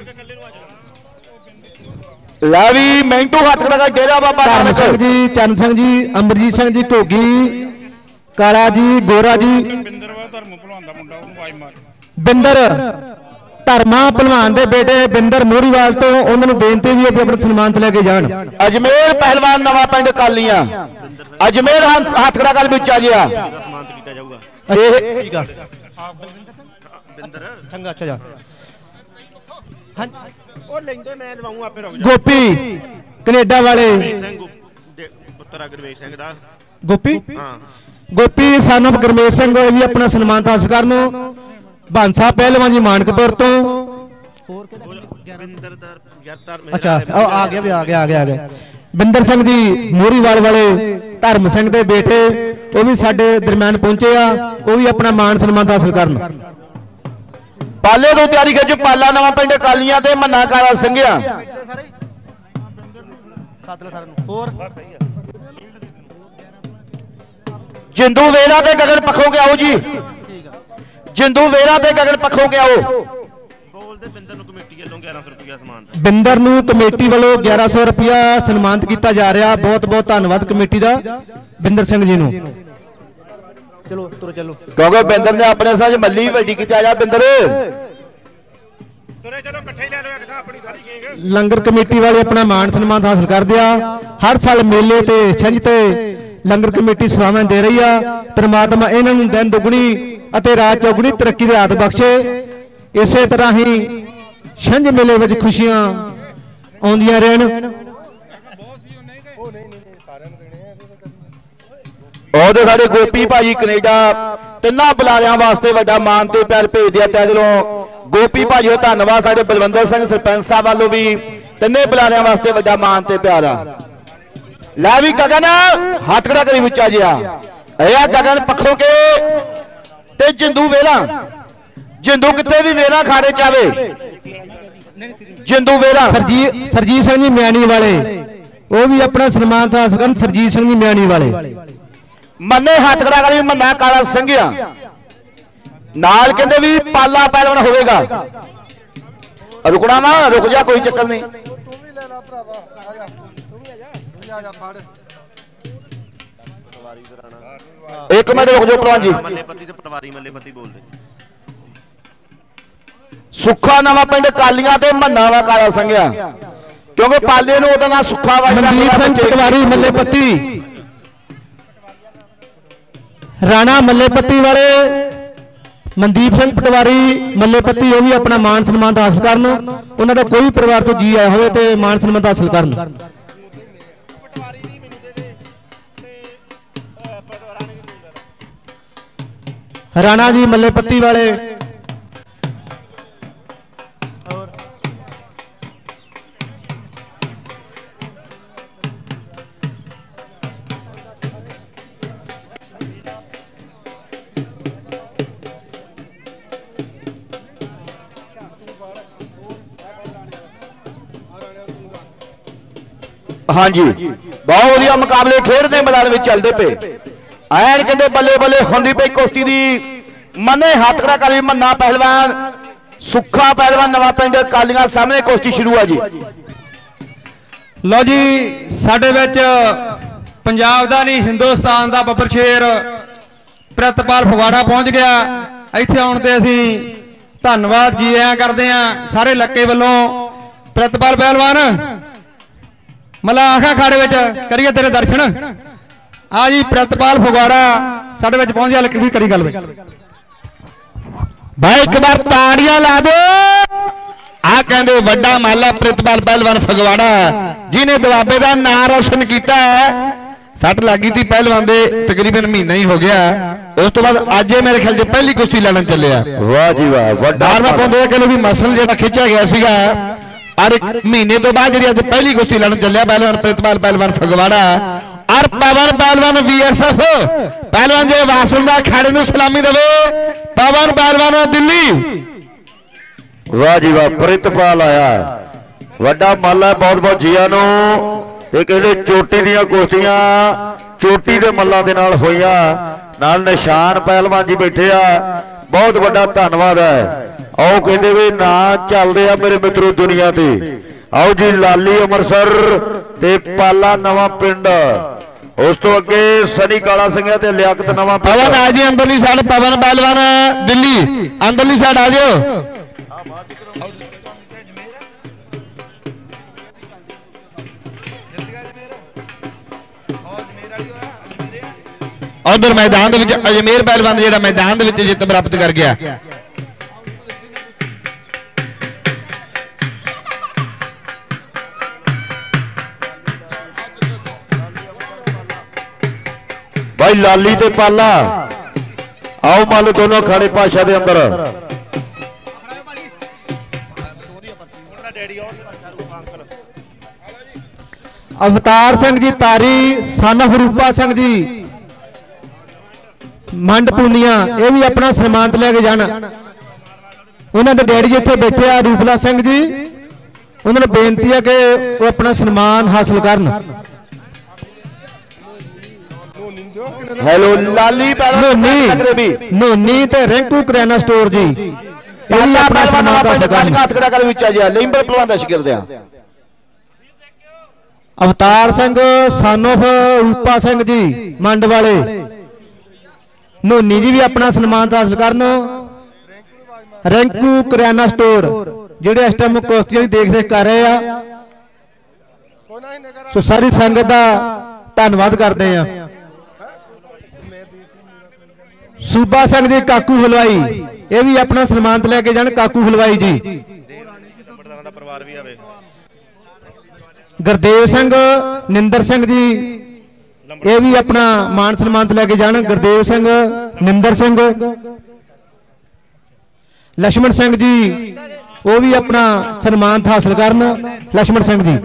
लावी मैंटू हाथ लगा डेरा बाबा नानक सिंह जी, चरण सिंह जी, अमरजीत सिंह जी घोगी, काला जी, गोरा जी, बिंदर ਧਰਮਾ ਭਲਵਾਨ ਦੇ ਬੇਟੇ ਬਿੰਦਰ ਮੋਰੀਵਾਲ ਤੋਂ ਉਹਨਾਂ ਨੂੰ ਬੇਨਤੀ ਵੀ ਹੈ ਕਿ ਆਪਣੇ ਸਨਮਾਨਤ ਲੈ ਕੇ ਜਾਣ। ਅਜਮੇਰ ਪਹਿਲਵਾਨ ਨਵਾਂ ਪਿੰਡ ਕਾਲੀਆਂ ਅਜਮੇਰ ਹੱਥ ਖੜਾ ਕਰ ਵਿੱਚ ਆ ਜਿਆ ਸਨਮਾਨਿਤ ਕੀਤਾ ਜਾਊਗਾ। ਇਹ ਠੀਕ ਆ ਬਿੰਦਰ ਚੰਗਾ ਅੱਛਾ ਜਾ ਹਾਂ ਉਹ ਲੈਂਦੇ ਮੈਂ ਦਵਾਉਂ ਆਪੇ ਰੁਕ ਜਾ। ਗੋਪੀ ਕੈਨੇਡਾ ਵਾਲੇ ਸਿੰਘ ਦੇ ਪੁੱਤਰ ਅਗਰਵੇਸ਼ ਸਿੰਘ ਦਾ ਗੋਪੀ ਹਾਂ ਗੋਪੀ son of ਗੁਰਮੇਸ਼ ਸਿੰਘ ਇਹ ਵੀ ਆਪਣਾ ਸਨਮਾਨਤ ਹਾਸਲ ਕਰਨ। ਬਾਂਸਾ ਪਹਿਲਵਾਨ ਜੀ ਮਾਨਕਪੁਰ ਤੋਂ ਬਿੰਦਰ ਦਾ ਗਿਆਰਤਾਰ ਅੱਛਾ ਉਹ ਆ ਗਿਆ ਵੀ ਆ ਗਿਆ ਆ ਗਿਆ ਆ ਗਿਆ ਬਿੰਦਰ ਸਿੰਘ ਜੀ ਮੋਰੀਵਾਲ ਵਾਲੇ ਧਰਮ ਸਿੰਘ ਦੇ ਬੇਟੇ ਉਹ ਵੀ ਸਾਡੇ ਦਰਮਿਆਨ ਪਹੁੰਚੇ ਆ ਉਹ ਵੀ ਆਪਣਾ ਮਾਣ ਸਨਮਾਨ ਹਾਸਲ ਕਰਨ। ਪਾਲੇ ਤੋਂ ਤਿਆਰੀ ਖਿੱਚ ਪਾਲਾ ਨਵਾਂ ਪਿੰਡ ਕਾਲੀਆਂ ਤੇ ਮੰਨਾ ਕਾਲਾ ਸਿੰਘਿਆ ਹੋਰ ਜਿੰਦੂ ਵੇਰਾ ਤੇ ਗਗਨ ਪੱਖੋਂ ਕੇ ਆਓ ਜੀ ਜਿੰਦੂ ਵੇਰਾ ਤੇ ਗਗਨ ਪੱਖੋਂ ਕੇ ਆਓ। ਬੋਲਦੇ ਬਿੰਦਰ ਨੂੰ ਕਮੇਟੀ ਵੱਲੋਂ ਗਿਆਰਾਂ ਸੌ ਰੁਪਇਆ ਸਨਮਾਨ ਬਿੰਦਰ ਨੂੰ ਕਮੇਟੀ ਵੱਲੋਂ ਗਿਆਰਾਂ ਸੌ ਰੁਪਇਆ ਸਨਮਾਨਿਤ ਕੀਤਾ ਜਾ ਰਿਹਾ। ਬਹੁਤ ਬਹੁਤ ਧੰਨਵਾਦ ਕਮੇਟੀ ਦਾ ਬਿੰਦਰ ਸਿੰਘ ਜੀ ਨੂੰ। ਚਲੋ ਤੁਰ ਚਲੋ ਕਿਉਂਕਿ ਬਿੰਦਰ ਨੇ ਆਪਣੇ ਸਾਹ ਮੱਲੀ ਵੱਡੀ ਕੀਤੀ। ਆ ਜਾ ਬਿੰਦਰ ਤੁਰੇ ਚਲੋ ਇਕੱਠੇ ਹੀ ਲੈ ਲਓ ਇੱਕ ਥਾਂ ਆਪਣੀ ਸਾਰੀ ਗੇਂਗ। ਲੰਗਰ ਕਮੇਟੀ ਵਾਲੇ ਆਪਣਾ ਮਾਣ ਸਨਮਾਨ ਹਾਸਲ ਕਰਦੇ ਆ। ਹਰ ਸਾਲ ਮੇਲੇ ਤੇ ਛਿੰਝ ਤੇ ਲੰਗਰ ਕਮੇਟੀ ਸੇਵਾਵਾਂ ਦੇ ਰਹੀ ਆ। ਪ੍ਰਮਾਤਮਾ ਇਹਨਾਂ ਨੂੰ ਦਿਨ ਦੁਗਣੀ ਅਤੇ ਰਾਤ ਚੌਗੁਣੀ ਤਰੱਕੀ ਦੇ ਹੱਥ ਬਖਸ਼ੇ। ਇਸੇ ਤਰ੍ਹਾਂ ਹੀ ਛਿੰਝ ਮੇਲੇ ਵਿੱਚ ਖੁਸ਼ੀਆਂ ਆਉਂਦੀਆਂ ਰਹਿਣ। ਉਹਦੇ ਸਾਡੇ ਗੋਪੀ ਭਾਜੀ ਕੈਨੇਡਾ ਤਿੰਨਾਂ ਬੁਲਾਰਿਆਂ ਵਾਸਤੇ ਵੱਡਾ ਮਾਣ ਤੇ ਪਿਆਰ ਭੇਜਦੇ ਆ। ਤੈ ਦਿਲੋਂ ਗੋਪੀ ਭਾਜੀ ਦਾ ਧੰਨਵਾਦ। ਸਾਡੇ ਬਲਵੰਦਰ ਸਿੰਘ ਸਰਪੰਚ ਸਾਹਿਬ ਵੱਲੋਂ ਵੀ ਤਿੰਨੇ ਬੁਲਾਰਿਆਂ ਵਾਸਤੇ ਵੱਡਾ ਮਾਣ ਤੇ ਪਿਆਰ ਆ। ਲੈ ਵੀ ਗਗਨ ਹੱਥ ਖੜਾ ਕਰੀ ਵਿੱਚ ਆ ਜਿਆ ਇਹ ਆ ਗਗਨ ਪੱਖੋਂ ਕੇ ਤੇ ਜਿੰਦੂ ਵੇਲਾ ਜਿੰਦੂ ਕਿੱਥੇ ਵੀ ਵੇਲਾ ਖਾੜੇ ਚ ਆਵੇ। ਜਿੰਦੂ ਵੇਲਾ ਸਰਜੀਤ ਸਰਜੀਤ ਸਿੰਘ ਜੀ ਮਿਆਣੀ ਵਾਲੇ ਉਹ ਵੀ ਆਪਣਾ ਸਨਮਾਨ ਹਾਸਲ ਕਰਨ। ਸਰਜੀਤ ਸਿੰਘ ਜੀ ਮਿਆਣੀ ਵਾਲੇ ਮੰਨੇ ਹੱਥ ਖੜਾ ਕਰੀ ਮੰਨਾ ਕਾਲਾ ਸਿੰਘਿਆ ਨਾਲ ਕਹਿੰਦੇ ਵੀ ਪਾਲਾ ਪਹਿਲਵਾਨ ਹੋਵੇਗਾ। ਰੁਕਣਾ ਵਾ ਰੁਕ ਜਾ ਕੋਈ ਚੱਕਰ ਨਹੀਂ। ਇੱਕ ਮਿੰਟ ਰੁਕ ਜਾਓ ਪ੍ਰਵਾਨ ਜੀ। ਮੱਲੇ ਪੱਤੀ ਤੇ ਪਟਵਾਰੀ ਮੱਲੇ ਪੱਤੀ ਬੋਲਦੇ ਸੁੱਖਾ ਨਵਾਂ ਪਿੰਡ ਕਾਲੀਆਂ ਤੇ ਮੰਨਾ ਵਾ ਕਾਲਾ ਸਿੰਘਿਆ ਕਿਉਂਕਿ ਪਾਲੇ ਨੂੰ ਉਹਦਾ ਨਾਂ ਸੁੱਖਾ ਵਾ। ਮਨਦੀਪ ਸਿੰਘ ਪਟਵਾਰੀ ਮੱਲੇ ਪੱਤੀ ਰਾਣਾ ਮੱਲੇ ਪੱਤੀ ਵਾਲੇ ਮਨਦੀਪ ਸਿੰਘ ਪਟਵਾਰੀ ਮੱਲੇ ਪੱਤੀ ਉਹ ਵੀ ਆਪਣਾ ਮਾਣ ਸਨਮਾਨ ਹਾਸਲ ਕਰਨ। ਉਹਨਾਂ ਦਾ ਕੋਈ ਪਰਿਵਾਰ ਤੋਂ ਜੀ ਆਇਆ ਹੋਵੇ ਤੇ ਮਾਣ ਸਨਮਾਨ ਹਾਸਲ ਕਰਨ। ਰਾਣਾ ਜੀ ਮੱਲੇ ਪੱਤੀ ਵਾਲੇ ਹਾਂਜੀ ਬਹੁਤ ਵਧੀਆ ਮੁਕਾਬਲੇ ਖੇਡਦੇ ਮੈਦਾਨ ਵਿੱਚ ਚੱਲਦੇ ਪਏ। ਐਨ ਕਹਿੰਦੇ ਬੱਲੇ ਬੱਲੇ ਹੁੰਦੀ ਪਈ ਕੁਸ਼ਤੀ ਦੀ। ਮੰਨੇ ਹੱਥ ਖੜਾ ਕਰੀ ਮੰਨਾ ਪਹਿਲਵਾਨ ਸੁੱਖਾ ਪਹਿਲਵਾਨ ਨਵਾਂ ਪਿੰਡ ਕਾਲੀਆਂ ਸਾਹਮਣੇ ਕੁਸ਼ਤੀ ਸ਼ੁਰੂ ਆ ਜੀ। ਲਓ ਜੀ ਸਾਡੇ ਵਿੱਚ ਪੰਜਾਬ ਦਾ ਨਹੀਂ ਹਿੰਦੁਸਤਾਨ ਦਾ ਬੱਬਰ ਸ਼ੇਰ ਪ੍ਰਿਤਪਾਲ ਫਗਵਾੜਾ ਪਹੁੰਚ ਗਿਆ। ਇੱਥੇ ਆਉਣ ਤੇ ਅਸੀਂ ਧੰਨਵਾਦ ਜੀ ਆਇਆਂ ਕਰਦੇ ਆ ਸਾਰੇ ਇਲਾਕੇ ਵੱਲੋਂ। ਪ੍ਰਿਤਪਾਲ ਪਹਿਲਵਾਨ ਮਲਾ ਆਖਾ ਖਾੜੇ ਵਿੱਚ ਕਰੀਏ ਤੇਰੇ ਦਰਸ਼ਨ। ਆ ਜੀ ਪ੍ਰਿਤਪਾਲ ਫਗਵਾੜਾ ਸਾਡੇ ਵਿੱਚ ਪਹੁੰਚਿਆ। ਲਿਖ ਵੀ ਕਰੀ ਗੱਲ ਭਾਈ ਇੱਕ ਵਾਰ ਤਾੜੀਆਂ ਲਾ ਦੋ। ਆ ਕਹਿੰਦੇ ਵੱਡਾ ਮਾਲਾ ਪ੍ਰਿਤਪਾਲ ਪਹਿਲਵਾਨ ਫਗਵਾੜਾ ਜਿਹਨੇ ਦੁਆਬੇ ਦਾ ਨਾਂ ਰੋਸ਼ਨ ਕੀਤਾ ਹੈ। ਸੱਟ ਲੱਗੀ ਸੀ ਪਹਿਲਵਾਨ ਦੇ ਤਕਰੀਬਨ ਮਹੀਨਾ ਹੀ ਹੋ ਗਿਆ। ਉਸ ਤੋਂ ਬਾਅਦ ਅੱਜ ਇਹ ਮੇਰੇ ਖਿਆਲ 'ਚ ਪਹਿਲੀ ਕੁਸ਼ਤੀ ਲੜਨ ਚੱਲਿਆ। ਵਾਹ ਜੀ ਵਾਹ ਵੱਡਾ ਬਾਰ-ਬਾਰ ਪਾਉਂਦੇ ਕਹਿੰਦੇ ਵੀ ਮਸਲ ਜਿਹੜਾ ਖਿੱਚਿਆ ਗਿਆ ਸੀਗਾ ਔਰ ਇੱਕ ਮਹੀਨੇ ਤੋਂ ਬਾਅਦ ਜਿਹੜੀ ਅੱਜ ਪਹਿਲੀ ਕੁਸ਼ਤੀ ਲੜਨ ਚੱਲਿਆ ਪਹਿਲਵਾਨ ਪ੍ਰਿਤਪਾਲ ਪਹਿਲਵਾਨ ਫਗਵਾੜਾ ਔਰ ਪਵਨ ਪਹਿਲਵਾਨ ਵੀਐਸਐਫ ਪਹਿਲਵਾਨ ਜੇ ਵਾਸਨ ਦਾ ਖਾੜੇ ਨੂੰ ਸਲਾਮੀ ਦੇਵੇ। ਪਵਨ ਪਹਿਲਵਾਨ ਦਿੱਲੀ ਵਾਹ ਜੀ ਵਾਹ ਪ੍ਰਿਤਪਾਲ ਆਇਆ ਵੱਡਾ ਮਾਲਾ। ਬਹੁਤ ਬਹੁਤ ਜੀਆਂ ਨੂੰ। ਇਹ ਕਹਿੰਦੇ ਚੋਟੀ ਦੀਆਂ ਕੁਸ਼ਤੀਆਂ ਚੋਟੀ ਦੇ ਮੱਲਾਂ ਦੇ ਨਾਲ ਹੋਈਆਂ। ਨਾਲ ਨਿਸ਼ਾਨ ਪਹਿਲਵਾਨ ਜੀ ਬੈਠੇ ਆ। ਬਹੁਤ ਵੱਡਾ ਧੰਨਵਾਦ ਹੈ। ਆਓ ਕਹਿੰਦੇ ਵੀ ਨਾਂ ਚੱਲਦੇ ਆ ਮੇਰੇ ਮਿੱਤਰੋ ਦੁਨੀਆ ਤੇ। ਆਓ ਜੀ ਲਾਲੀ ਅੰਮ੍ਰਿਤਸਰ ਤੇ ਪਾਲਾ ਨਵਾਂ ਪਿੰਡ। ਉਸ ਤੋਂ ਅੱਗੇ ਸਨੀ ਕਾਲਾ ਸਿੰਘਿਆ ਤੇ ਲਿਆਕਤ ਨਵਾਂ ਪਵਨ ਆ ਜੀ ਅੰਦਰਲੀ ਸਾਈਡ। ਪਵਨ ਪਹਿਲਵਾਨ ਦਿੱਲੀ ਅੰਦਰਲੀ ਸਾਈਡ ਆ ਜਾਓ। उधर मैदान अजमेर पहलवान जो मैदान जित प्राप्त कर गया। भाई लाली ते पाला आओ मान लो दोनों खाड़े पाशा के अंदर। अवतार सिंह जी तारी सन ऑफ रूपा सिंह जी मंड पूनिया ये भी अपना सन्मान लेके जाना। उन्होंने डैडी जी इतने बैठे आ रूपला सिंह जी, उन्होंने बेनती है कि वो अपना सन्मान हासिल करन। हेलो लाली नोनी नोनी ते रिंकू करियाना स्टोर जी ये भी अपना सन्मान हासिल करन। अवतार सिंह सन ऑफ रूपा सिंह जी मंड वाले नोनी जी भी अपना सन्मान हासिल करन। रिंकू करियाना स्टोर जिहड़े इस टाइम कुश्तियां की देख रेख कर रहे हैं, सो सारी संगत का धन्नवाद करते हैं। सूबा सिंह जी काकू हलवाई ये भी अपना सन्मान लेके जान। काकू हलवाई जी गुरदेव सिंह निंदर सिंह जी ये भी अपना मान सन्मान लेके जान। गुरदेव सिंह निंदर सिंह लक्ष्मण सिंह जी वो भी अपना सन्मान हासिल करन। लक्ष्मण सिंह जी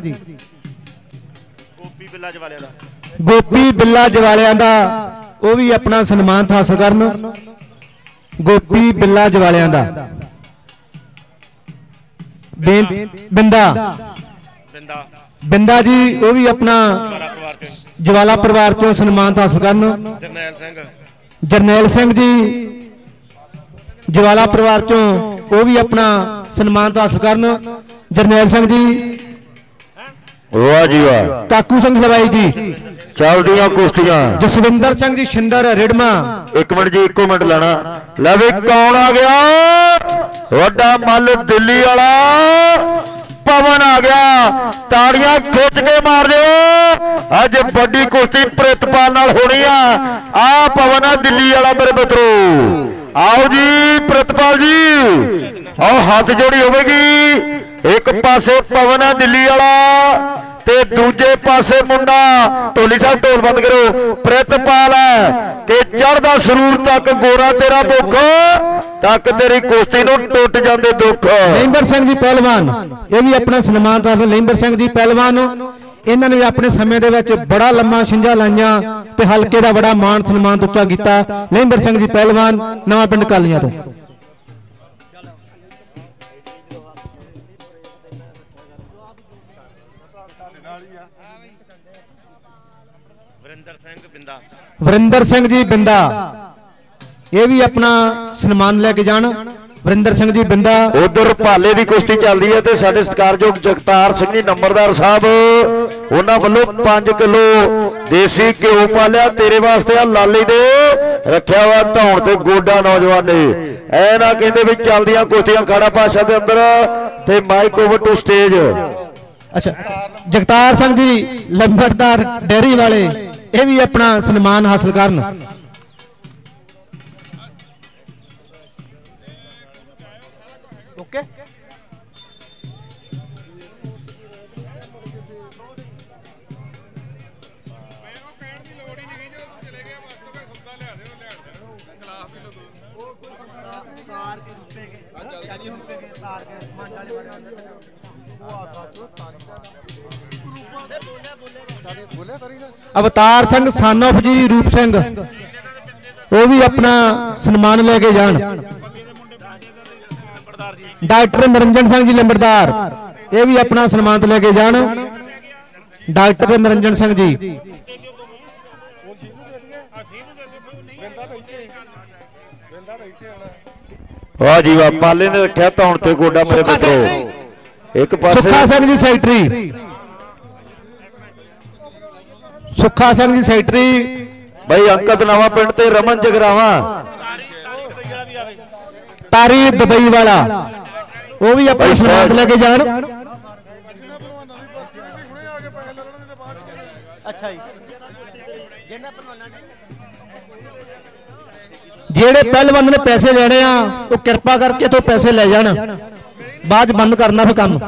गोपी बिल्ला जवालिया का वो भी अपना सन्मान हासिल करन। गोपी बिल्ला जवालिया का बिंदा बिंदा जी वो भी अपना जवाला परिवार चो सन्मान हासिल करन। जरनैल सिंह जी जवाला परिवार चो वो भी अपना सन्मान हासिल करन। जरनैल सिंह जी वाह जी वाह। काकू सिंह हलवाई जी चल दियां कुश्तियां। जसविंदर सिंह जी शिंदर रिड़मा एक मिनट जी इको मिनट लेना। ले भी कौन आ गया? वड्डा मल दिल्ली वाला पवन आ गया। ताड़ियां खिंच के मार दो। अज बड़ी कुश्ती प्रितपाल नाल होनी आ। आ पवन आ दिल्ली वाला मेरे मित्रों। आओ जी प्रितपाल जी आओ हाथ जोड़ी होगी। एक पासे पवन आ दिल्ली वाला ते दूजे पासे मुंडा ढोली साहब ढोल बंद करो प्रितपाल है कि चढ़दा सरूर तक गोरा तेरा मुख तक तेरी कुश्ती नूं टुट जांदे दुख। लैंबर सिंह जी पहलवान ये भी अपना सन्मान हासिल। लैंबर सिंह जी पहलवान इन्होंने भी अपने समय दे विच बड़ा लम्मा छिंजा लाइया ते हल्के का बड़ा मान सन्मान उच्चा किया। लैंबर सिंह जी पहलवान नवा पिंड कालियां तो। वरिंदर सिंह जी बिंदा ये भी अपना सन्मान लेके जान। वरिंदर सिंह जी बिंदा। उधर भाले की कुश्ती चल रही है तो साडे सत्कारयोग जगतार सिंह जी नंबरदार साहब उन्होंने वालों पांच किलो देसी घ्यो पालिया तेरे वास्ते। आ लाली दे रखा हुआ धौण ते गोडा नौजवान ने ऐ ना कहते भी चलदियां कुश्तियां खाड़ा भाषा के अंदर ते माइक ओवर टू स्टेज। अच्छा जगतार सिंह जी लंबरदार डेयरी वाले ये भी अपना सन्मान हासिल करन। ओके अवतार सिंह सन ऑफ जी रूप सिंह वो भी अपना सन्मान लेके जान। डॉक्टर निरंजन सिंह जी लंबरदार ये भी अपना सन्मान लेके जान। डॉक्टर निरंजन सिंह जी वाह जी वाह। पाले ने रखा धौण ते गोडा मेरे मित्रों। एक पासे सुखा सिंह जी सैकटरी सुखा सिंह जी सैकटरी भाई अंकत नवा पिंड ते रमन जगरावा तारी दुबई वाला ਉਹ ਵੀ ਆਪਣਾ ਸਨਮਾਨ ਲੈ ਕੇ ਜਾਣ। ਅੱਛਾ ਜੀ ਜਿੰਨਾ ਪਹਿਲਵਾਨਾਂ ਨੇ ਜਿਹੜੇ ਪਹਿਲਵਾਨ ਨੇ ਪੈਸੇ ਲੈਣੇ ਆ ਉਹ ਕਿਰਪਾ ਕਰਕੇ ਤੋਂ ਪੈਸੇ ਲੈ ਜਾਣ, ਬਾਅਦ ਬੰਦ ਕਰਨਾ ਫਿਰ ਕੰਮ।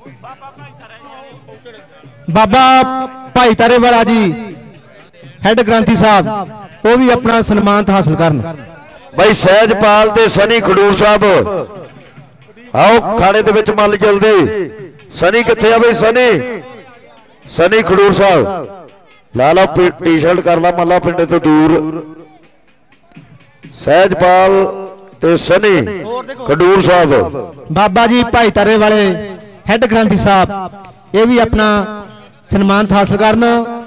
ਬਾਬਾ ਭਾਈ ਤਾਰੇ ਵਾਲਾ ਜੀ ਹੈਡ ਗ੍ਰੰਥੀ ਸਾਹਿਬ ਉਹ ਵੀ ਆਪਣਾ ਸਨਮਾਨ ਹਾਸਲ ਕਰਨ। ਬਾਈ ਸਹਿਜਪਾਲ ਤੇ ਸਨੀ ਖਡੂਰ ਸਾਹਿਬ ਆਓ ਖਾਣੇ ਦੇ ਵਿੱਚ ਮੱਲ ਜਲਦੀ। ਸਨੀ ਕਿੱਥੇ ਆ ਬਈ? ਸਨੀ ਸਨੀ ਖਡੂਰ ਸਾਹਿਬ ਲਾ ਲਓ ਟੀ-ਸ਼ਰਟ ਕਰ ਲਾ ਮੱਲਾ ਪਿੰਡੇ ਤੋਂ ਦੂਰ। ਸਹਿਜਪਾਲ ਤੇ ਸਨੀ ਖਡੂਰ ਸਾਹਿਬ ਬਾਬਾ ਜੀ ਭਾਈ ਤਾਰੇ ਵਾਲੇ ਹੈਡ ਗ੍ਰੰਥੀ ਸਾਹਿਬ ਇਹ ਵੀ ਆਪਣਾ ਸਨਮਾਨ ਹਾਸਲ ਕਰਨ।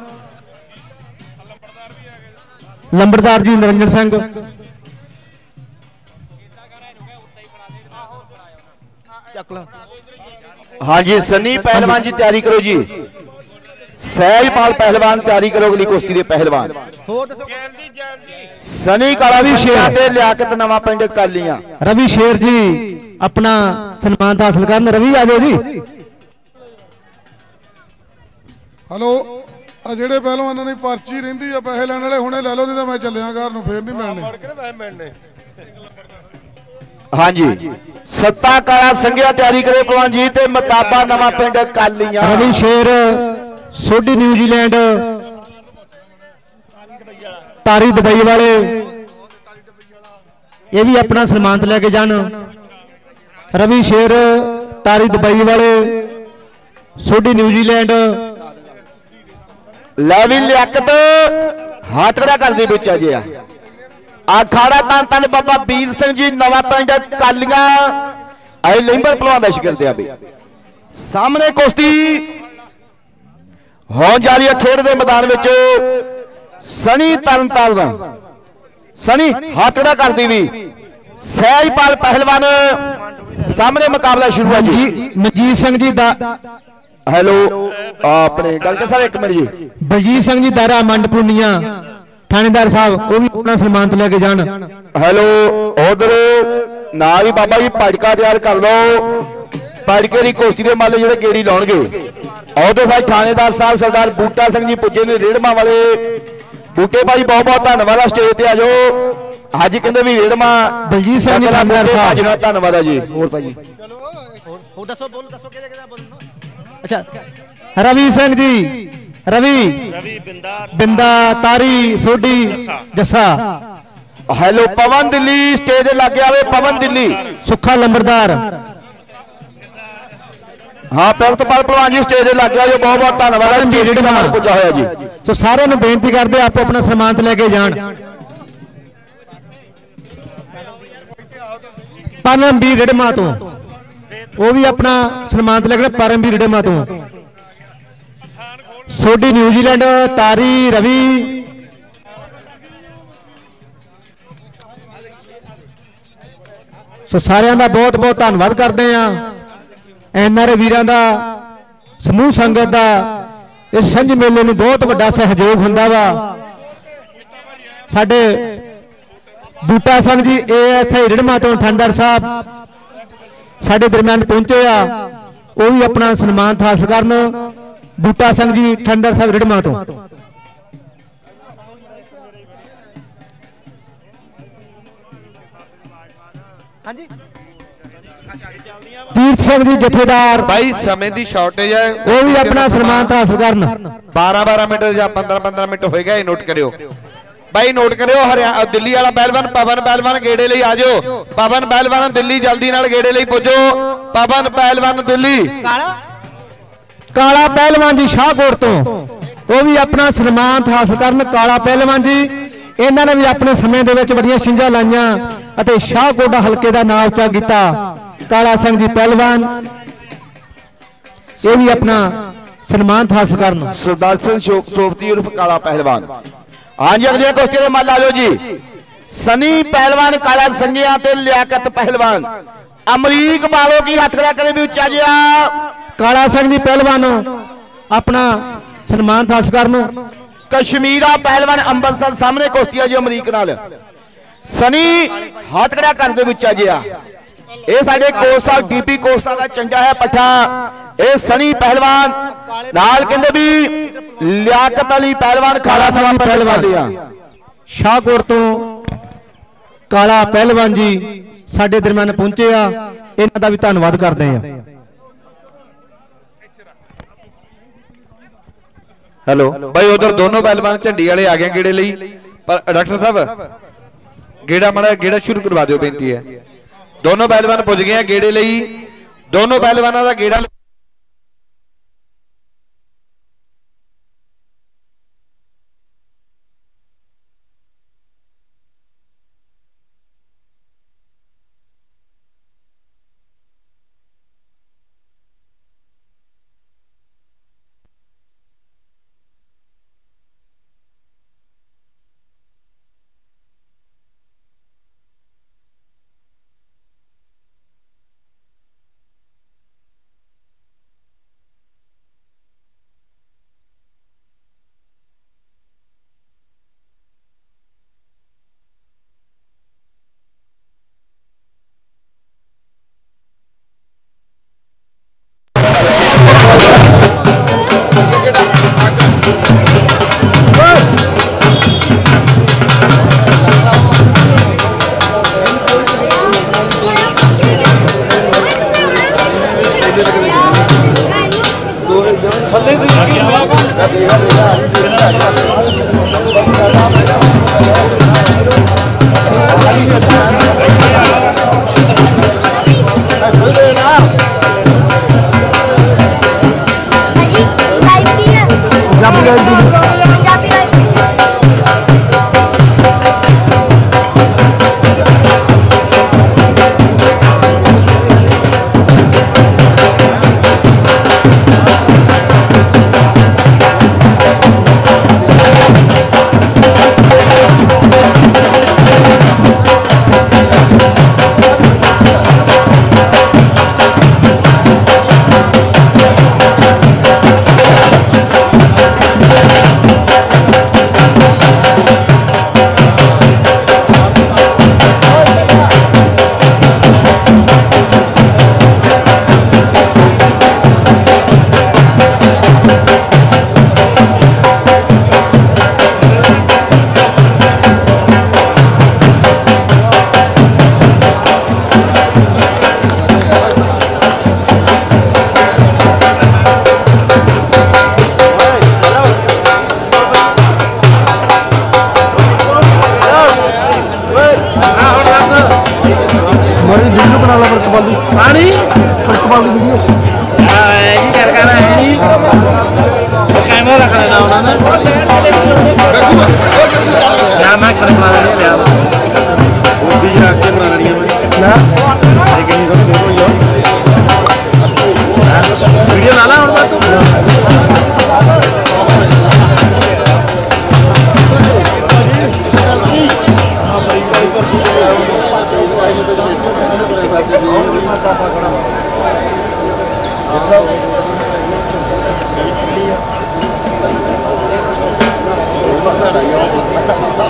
ਲੰਬੜਦਾਰ ਜੀ ਨਰਿੰਦਰ ਸਿੰਘ हाँ जी सनी पहलवान जी तैयारी करो जी। सहजपाल पहलवान तैयारी करो अगली कुश्ती दे पहलवान। सनी काला भी शेर ते लियाकत नवा पिंड कालियां रवि शेर जी अपना सन्मान हासिल करन। रवि आ जाओ जी। हेलो आ जेड़े पहलवानां ने पर्ची रहिंदी आ पैसे लैण वाले हुणे लै लो नहीं तां मैं चलिया घर नूं फेर नहीं मिलने। हाँ जी सत्ता काला संघिया तैयारी करे पहलवान जी ते मताबा नवा पिंड कालियां। रवि शेर सोडी न्यूजीलैंड तारी दुबई वाले ये भी अपना सन्मान लेके जान। रवि शेर तारी दुबई वाले सोडी न्यूजीलैंड लैवी लियाकत हाथ खड़ा कर दी बिच अजे अखाड़ा तन तन बाबा बीर सिंह जी नवा पिंड कालियां आई लिंबर पहलवान दा शिकर दिया भी सामने कुश्ती होण जा रही है खेड दे मैदान विच। सनी तरनताਰਨ सनी हाथ खड़ा कर दी भी सहजपाल पहलवान सामने मुकाबला शुरू है जी। मजीत सिंह जी दा हेलो अपने डॉक्टर साहब एक मिनट जी। बलजीत सिंह जी दारा मंडपुनिया थानेदार साहब वो भी अपना सन्मान लेके जान। हेलो उधर ना भी बाबा जी पटका तैयार कर लो पटके की कुश्ती के मल जो गेड़ी लाउणगे। उधर साहब थानेदार साहब सरदार बूटा सिंह जी पुजे ने रेड़मा वाले। बूटे भाई बहुत बहुत धन्यवाद स्टेज पे आ जाओ अज कहते भी रेड़मा बलजीत सिंह जी थानेदार साहब धन्यवाद जी। और भाई ਹੋਰ ਦੱਸੋ ਬੋਲ ਦੱਸੋ ਕਿਹਦੇ ਕਿਹਦਾ ਬੋਲਣਾ। अच्छा रवि सिंह जी रवि ਰਵੀ ਬਿੰਦਾ बिंदा तारी सोडी जस्सा। हेलो पवन दिल्ली स्टेज लग गया पवन दिल्ली सुखा लंबरदार। हाँ प्रतपाल पहलवान जी स्टेज लग गया जो बहुत बहुत धन्यवाद पुजा होया जी। तो सारे नूं बेनती करते आप अपना सन्मान लेके जान। परमवीर रिडमा तो वो भी अपना सन्मान लेके परमवीर रिडमा तो सोडी न्यूजीलैंड तारी रवि सो सारिਆਂ ਦਾ बहुत बहुत धन्यवाद करते हैं। एनआरए वीरां दा समूह संगत का इस संझ मेले में बहुत बड़ा सहयोग हुंदा वा। साडे बूटा Singh ji A S I रिड़मा तो थानेदार साहब साडे दरम्यान पहुंचे आ वो भी अपना सन्मान हासिल करन। बूटा सिंह जी थानेदार साहब रिड़मा तो तीर्थ सिंह जी जथेदार भाई समय की शॉर्टेज है वो भी अपना सन्मान हासिल करन। बारह बारह मिनट या पंद्रह पंद्रह मिनट होएगा नोट करियो भाई नोट करियो। हरियाणा दिल्ली वाला पहलवान पवन पहलवान गेड़े लिए आ जाओ। पवन पहलवान दिल्ली जल्दी नाल गेड़े लिए पुजो। पवन पहलवान दिल्ली काला पहलवान जी शाहकोट तो वो भी अपना सन्मान हासिल करन। काला पहलवान जी इन्होंने भी अपने समय दे विच बड़ियां छिंजां लाइयां अते शाहकोट हलके का नाम उच्चा किया। काला सिंह जी पहलवान ये भी अपना सन्मान हासिल करन। सुदर्शन सोफती उर्फ काला पहलवान। हाँ जी अगली कुश्ती के मल आ जाओ जी। सनी पहलवान काला संघिया ते लियाकत पहलवान अमरीक बालों की हथ खड़ा करे भी उच्चा जिया। काला सिंह जी पहलवान अपना सन्मान हासिल करन। कश्मीरा पहलवान अंबरसर सामने कुश्ती है जी अमरीक नाल। सनी हाथ खड़ा कर दे उच्चा जिया ਇਹ ਸਾਡੇ ਕੋਚ ਸਾਹਿਬ ਡੀਪੀ ਕੋਚ ਸਾਹਿਬ ਦਾ ਚੰਗਾ ਹੈ ਪੱਠਾ। ਇਹ ਸਣੀ ਪਹਿਲਵਾਨ ਨਾਲ ਕਹਿੰਦੇ ਵੀ ਲਿਆਕਤ ਅਲੀ ਪਹਿਲਵਾਨ ਖਾਲਾ ਸਾਹਿਬ ਪਹਿਲਵਾਨ ਸ਼ਾਹਕੋਟ ਤੋਂ ਕਾਲਾ ਪਹਿਲਵਾਨ ਜੀ ਸਾਡੇ ਦਰਮਿਆਨ ਪਹੁੰਚੇ ਆ, ਇਹਨਾਂ ਦਾ ਵੀ ਧੰਨਵਾਦ ਕਰਦੇ ਆ। हेलो भाई उधर दोनों पहलवान झंडी वाले आ गए गेड़े ਲਈ पर डॉक्टर साहब गेड़ा माड़ा गेड़ा शुरू करवा दियो बेनती है। दोनों पहलवान पुज गए हैं गेड़े ਲਈ, दोनों पहलवानों का गेड़ा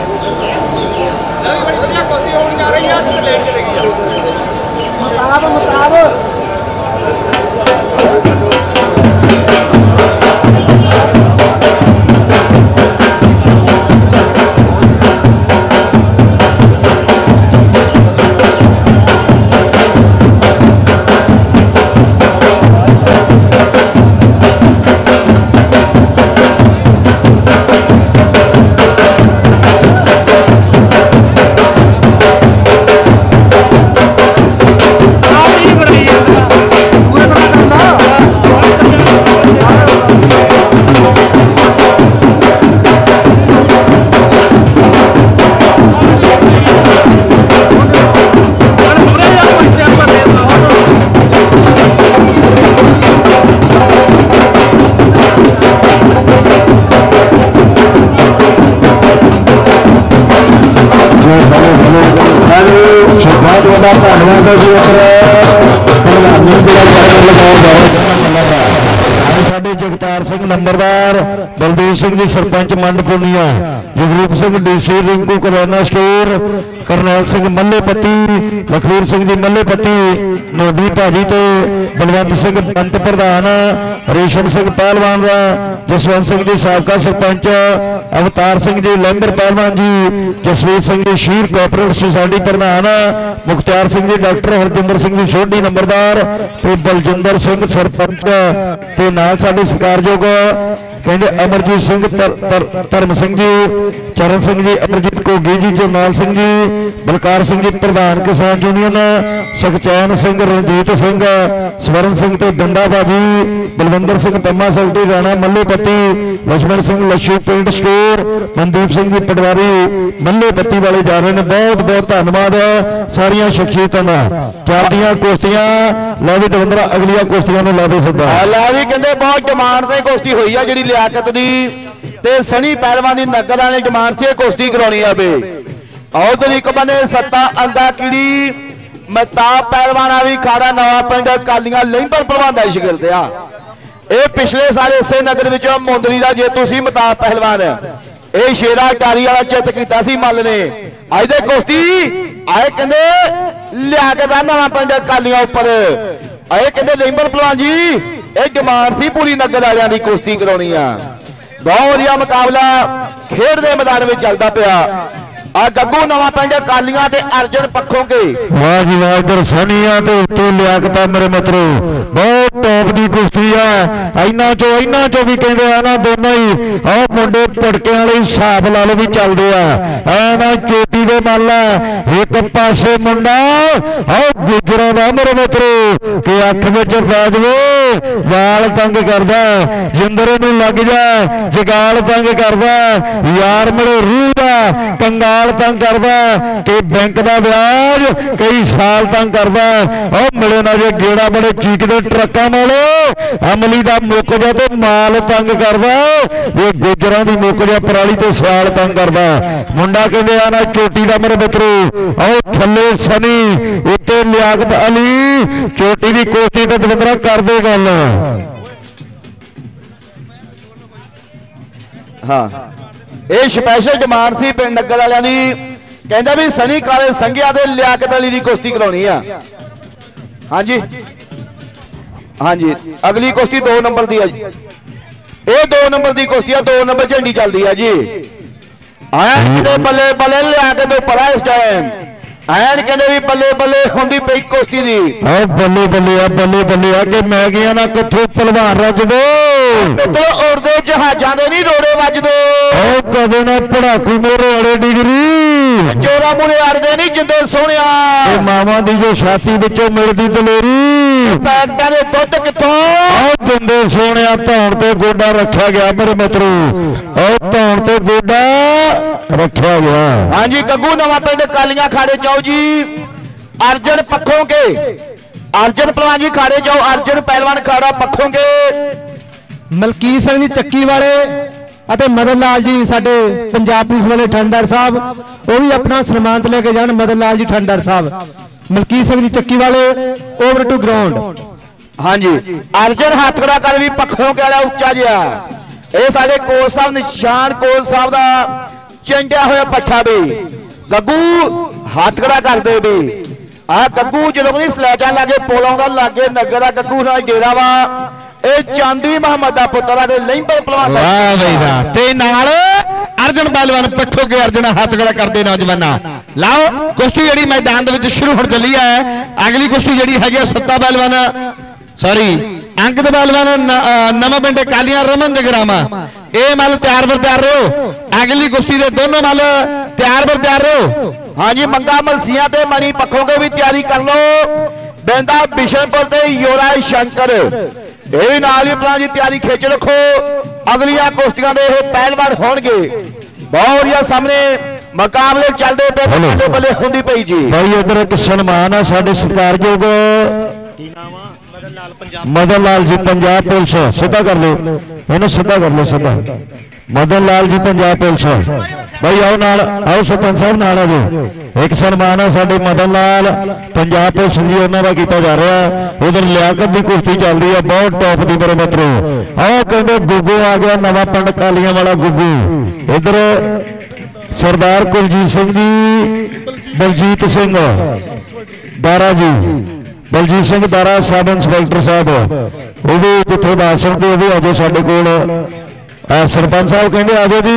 ਬੜੀ ਵਧੀਆ ਕੁਸ਼ਤੀ ਹੋਣ ਜਾ ਰਹੀ ਆ, ਅੱਜ ਤੇ ਲੇਟ ਚਲੇ ਗਈ ਆ। सिंह नंबरदार, बलदेव सिंह जी सरपंच मंड पुनिया, जगरूप सिंह डीसी रिंकू करियाना स्टोर, करनैल सिंह मल्लेपत्ती, लखवीर सिंह जी मल्लेपत्ती, नोडी भाजी ते बलवंत सिंह पंत प्रधान, रेशम सिंह पहलवान, जसवंत सिंह जी साबका सरपंच, अवतार सिंह जी लैंबर पहलवान जी, जसवीर सिंह जी शीर कोऑपरेटिव सोसाइटी प्रधान, मुख्तियार सिंह जी डॉक्टर हरजिंदर सिंह जी सोढी नंबरदार ते बलजिंदर सिंह सरपंच ते नाल साडे सत्कारयोग कहते अमरजीत सिंह धर्म सिंह जी, चरण सिंह जी, अमरजीत घोगी जी, जरनैल सिंह जी, बलकार सिंह जी प्रधान किसान यूनियन, सुखचैन सिंह, रणजीत सिंह, स्वरण सिंह ते डंडा बाजी, Balwinder Singh Pamma secretary Rana Mallepatti, Lakshman Singh Lachhu paint store, Mandeep Singh ji पटवारी मल्लेपत्ती वाले जा रहे हैं। बहुत बहुत धन्यवाद सारिया शख्सियतों का। चलदियां कुश्तियां लै भी दविंदरा अगलियां कुश्तियां ला दे सदा लै भी कहते बहुत डिमांड से कुश्ती हुई है जी लियाकत दी ते सनी पहलवान की नगर वाली डिमांड से कुश्ती करानी है बे। और एक बने सत्ता अंदा कीड़ी महताब पहलवान आ भी खाड़ा नवा पिंड कालियां लैंबर पहलवान का शिगिरद आ। ये पिछले साल इसे नगर में मुंदरी का जेतू सी महताब पहलवान, ये शेरा टारी वाला चित किया सी मल ने। अज दे कुश्ती आए कहते लियाकत नवा पिंड कालियां उपर आए कहते लैंबर पहलवान जी ये डिमांड सी पूरी नगर वालियां दी कुश्ती करानी आ। बहुत वधिया मुकाबला खेड दे मैदान में चलता पिया। आ गग्गू नवा पिंड कालियां ते अर्जुन पखों के वाह जी वाह, इधर सनिया ते उत्ते लियाकत मेरे मित्रो बहुत टॉप दी कुश्ती है। इन्हां चो इन्हां चो भी कहंदे आ ना दोनों ही आ मुंडे पटके वाले हिसाब ला लो भी चलदे आ। ऐ ना चोटी दे मल एक पासे मुंडा आ गुजरां दा मेरे मित्रो कि अख विच पै जावे वाल तंग करदा, जिंदरे नूं लग जा जगाल तंग करदा, यार मेरे रूह दा कंगाल तंग करदा ते बैंक का ब्याज कई साल तंग करदा। और मिले ना जे गेड़ा बड़े चीकदे ट्रक्कां वाले अमली दा मुक जा ते माल तंग करदा, ये गुजरां दी मुक जा पराली ते सियाल तंग करदा। मुंडा कहंदे आ ना चोटी दा मेरे मित्रो आओ थल्ले सनी उत्ते लियाकत अली चोटी दी कोठी ते दविंदरा कर दे गल। हाँ ये स्पैशल डिमांड सी पिंड नगर वालियां दी, कहंदा भी सनी काले संघिया दे लियाकत अली दी कुश्ती कराउणी आ। हाँ जी हाँ जी अगली कुश्ती दो नंबर दी है जी, ये दो नंबर दी कुश्ती है, दो नंबर झंडी चलती है जी। आया बल्ले बल्ले लियाकत दे उपर इस टाइम ऐन कहते भी बल्ले बल्ले होंदी पई कुश्ती दी। आओ बल्ले बल्ले आ बल्ले बल्ले आ के मैं गया ना किथों पहलवान रज दो मित्रो उड़दे जहाजां दे नहीं रोड़े वजदे। आओ कदे ना पढ़ाकू मोरे अड़े डिगरी चोरा मुरे अड़दे नहीं जिंदे सोहणिया। मावा दी जो छाती विचों मिलदी दलेरी पैकटां दे दुध कित्थों। आओ जिंदे सोहणिया धौण ते गोडा रखा गया मेरे मित्रो, आओ धौण ते गोडा रखा गया। हाँ जी गग्गू नवा पिंड कालियां खाड़े जाओ जी, अर्जुन पखों के अर्जुन पहलवान जी खाड़े जाओ, अर्जुन पहलवान खाड़ा पखों के। मलकीत सिंह जी ਚੱਕੀ वाले ਅਤੇ मदन लाल जी साडे पंजाब पुलिस वाले ठंडर साहब वो भी अपना सन्मानित लेके जान। मदन लाल जी ठंडर साहब, मलकीत सिंह जी ਚੱਕੀ वाले ओवर टू ग्राउंड। हाँ जी अर्जुन हाथ खड़ा कर भी पखों के वाला उच्चा जिहा, ये साडे कोच साहब निशान कोच साहब का चंडिया होया पट्ठा भी। गग्गू हाथ खड़ा कर दे भी आ गग्गू जो नहीं सलैटा लागे पोलों का लागे नगर का गग्गू ना डेरा वा ए चांदी मोहम्मद दा पुत्रा दे लैंबर पहलवान। वाह भाई वाह, ते नाल अर्जुन पहलवान पट्ठो के अर्जुन हाथ खड़ा करते नौजवाना। लाओ कुश्ती जी मैदान दे विच शुरू होण चली है। अगली कुश्ती जी है सत्ता पहलवान सॉरी अंकित पहलवान नवा पिंड कालियां रमन जगरामा, ये मल तैयार बर तैयार रहो। अगली कुश्ती दे दोनों मल तैयार बर तैयार रहो। हाँ जी मंगा मलसियां ते मनी पखों के भी तैयारी कर लो। बेंदा बिशनपुर ते योरा शंकर ये भी नाल ही अपना जी तैयारी खिंच रखो। अगलियां कुश्तियां दे पहलवान होणगे। बहुत वधिया सामने मुकाबले चलते पे बल्ले बल्ले होंदी पई जी। भाई उधर एक सन्मान है साडे सत्कारयोग ਕੀ ਨਾਮ ਆ ਮਦਨ ਲਾਲ ਪੰਜਾਬ ਮਦਨ ਲਾਲ ਜੀ ਪੰਜਾਬ ਪੁਲਿਸ ਸਿੱਧਾ ਕਰ ਲਓ ਇਹਨੂੰ ਸਿੱਧਾ ਕਰ ਲਓ ਸਿੱਧਾ ਮਦਨ ਲਾਲ ਜੀ ਪੰਜਾਬ ਪੁਲਿਸ ਭਾਈ ਆਓ ਨਾਲ ਆਓ ਸਰਪੰਚ ਸਾਹਿਬ ਨਾਲ ਆ ਜੀ ਇੱਕ ਸਨਮਾਨ ਆ ਸਾਡੇ ਮਦਨ ਲਾਲ ਪੰਜਾਬ ਪੁਲਿਸ ਜੀ ਉਹਨਾਂ ਦਾ ਕੀਤਾ ਜਾ ਰਿਹਾ ਉਧਰ ਲਿਆਕਤ ਦੀ ਕੁਸ਼ਤੀ ਚੱਲਦੀ ਆ ਬਹੁਤ ਟੌਪ ਦੀ ਮੇਰੇ ਮਿੱਤਰੋ ਆਓ ਕਹਿੰਦੇ ਗੁੱਗੂ ਆ ਗਿਆ ਨਵਾਂ ਪਿੰਡ ਕਾਲੀਆਂ ਵਾਲਾ ਗੁੱਗੂ ਇਧਰ ਸਰਦਾਰ ਕੁਲਜੀਤ ਸਿੰਘ ਜੀ ਬਲਜੀਤ ਸਿੰਘ ਦਾਰਾ ਜੀ ਬਲਜੀਤ ਸਿੰਘ ਦਾਰਾ ਸਬ ਇੰਸਪੈਕਟਰ ਸਾਹਿਬ ਉਹ ਵੀ ਜਿੱਥੇ ਦੱਸਣ ਤੇ ਉਹ ਵੀ ਆਜੋ ਸਾਡੇ ਕੋਲ ਸਰਪੰਚ ਸਾਹਿਬ ਕਹਿੰਦੇ ਆਜੋ ਜੀ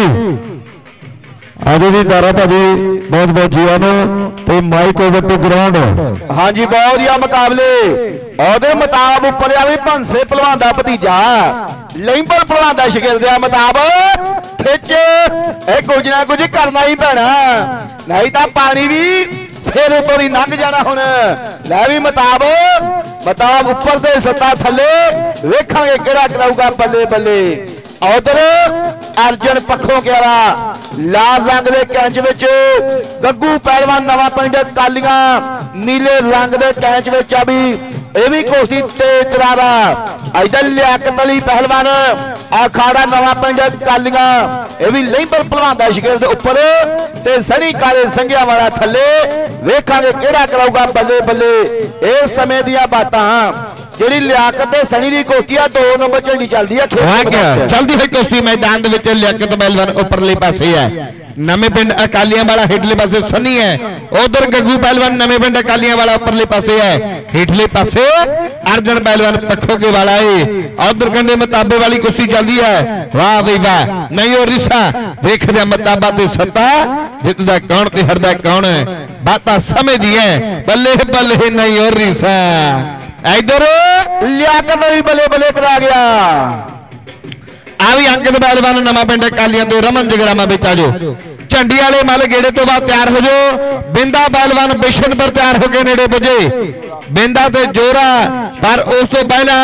ਆਜੋ ਜੀ ਦਾਰਾ ਭਾਜੀ ਬਹੁਤ ਬਹੁਤ ਜੀਆਂ ਨੂੰ ਤੇ ਮਾਈਕ ਓਵਰ ਟੂ ਗਰਾਊਂਡ ਹਾਂਜੀ ਬਹੁਤ ਵਧੀਆ ਮੁਕਾਬਲੇ ਉਹਦੇ ਮੁਤਾਬ ਉੱਪਰ ਆ ਵੀ ਭੰਸੇ ਪਹਿਲਵਾਨ ਦਾ ਭਤੀਜਾ ਲੈਂਬਰ ਪਹਿਲਵਾਨ ਦਾ ਸ਼ਾਗਿਰਦ ਆ ਮੁਤਾਬ ਖਿੱਚ ਇਹ ਕੁਝ ਨਾ ਕੁਝ ਕਰਨਾ ਹੀ ਪੈਣਾ ਨਹੀਂ ਤਾਂ ਪਾਣੀ ਵੀ ਸਿਰ ਉੱਤੋਂ ਹੀ ਲੰਘ ਜਾਣਾ ਹੁਣ ਲੈ ਵੀ ਮੁਤਾਬ ਮੁਤਾਬ ਉੱਪਰ ਤੇ ਸੱਤਾ ਥੱਲੇ ਵੇਖਾਂਗੇ ਕਿਹੜਾ ਕਰਾਊਗਾ ਬੱਲੇ ਬੱਲੇ ਉਧਰ ਅਰਜਨ ਪੱਖੋਂ ਗਿਆਰਾ ਲਾਲ ਰੰਗ ਦੇ ਕੈਂਚ ਵਿੱਚ ਗੱਗੂ ਪਹਿਲਵਾਨ ਨਵਾਂ ਪਿੰਡ ਕਾਲੀਆਂ ਨੀਲੇ ਰੰਗ ਦੇ ਕੈਂਚ ਵਿੱਚ ਆ ਵੀ ਇਹ ਵੀ ਕੁਸ਼ਤੀ ਤੇਜ਼ ਤਰਾਰਾ ਇਧਰ ਲਿਆਕਤ ਅਲੀ ਪਹਿਲਵਾਨ ਅਖਾੜਾ ਨਵਾਂ ਪਿੰਡ ਕਾਲੀਆਂ ਇਹ ਵੀ ਲੈਂਬਰ ਪਹਿਲਵਾਨ ਦਾ ਸ਼ਾਗਿਰਦ ਉੱਪਰ ਤੇ ਸਣੀ ਕਾਲੇ ਸੰਘਿਆ ਵਾਲਾ ਥੱਲੇ ਵੇਖਾਂਗੇ ਕਿਹੜਾ ਕਰਾਊਗਾ ਬੱਲੇ ਬੱਲੇ ਇਸ ਸਮੇਂ ਦੀਆਂ ਬਾਤਾਂ ਜਿਹੜੀ ਲਿਆਕਤ ਤੇ ਸਣੀ ਦੀ ਕੁਸ਼ਤੀ ਆ ਦੋ ਨੰਬਰ ਝੰਡੀ ਚੱਲਦੀ ਆ ਚਲਦੀ ਹੋਈ ਕੁਸ਼ਤੀ ਮੈਦਾਨ ਦੇ ਵਿੱਚ ਲਿਆਕਤ ਪਹਿਲਵਾਨ ਉੱਪਰਲੇ ਪਾਸੇ ਹੈ ਨਵੇਂ ਪਿੰਡ ਅਕਾਲੀਆਂ ਵਾਲਾ ਹੇਠਲੇ ਪਾਸੇ ਸਨੀ ਹੈ ਉਧਰ ਗੱਗੂ ਪਹਿਲਵਾਨ ਨਵੇਂ ਪਿੰਡ ਅਕਾਲੀਆਂ ਵਾਲਾ ਉੱਪਰਲੇ ਪਾਸੇ ਹੈ ਹੇਠਲੇ ਪਾਸੇ ਅਰਜਨ ਪਹਿਲਵਾਨ ਪੱਖੋਕੇ ਵਾਲਾ ਹੈ ਉਧਰ ਕੰਡੇ ਮਤਾਬੇ ਵਾਲੀ ਕੁਸ਼ਤੀ ਚੱਲਦੀ ਹੈ ਵਾਹ ਬਈ ਵਾਹ ਨਹੀਂ ਉਹ ਰਿਸਾ ਵੇਖਦੇ ਮਤਾਬਾ ਤੇ ਸੱਤਾ ਜਿੱਤਦਾ ਕੌਣ ਤੇ ਹਰਦਾ ਕੌਣ ਬਾਤਾਂ ਸਮਝਦੀ ਹੈ ਬੱਲੇ ਬੱਲੇ ਨਹੀਂ ਉਹ ਰਿਸਾ इधर लियाकत भी बल्ले बल्ले करा गया आ भी अंकित पहलवान नवा पिंड कालियां ते रमन जगरामा बेच आ जाओ झंडी वाले मल गेड़े तो बाद तैयार हो जाओ बिंदा पहलवान बिशन पर तैयार होके नेड़े पुजे बिंदा ते जोरा पर उस तो पहला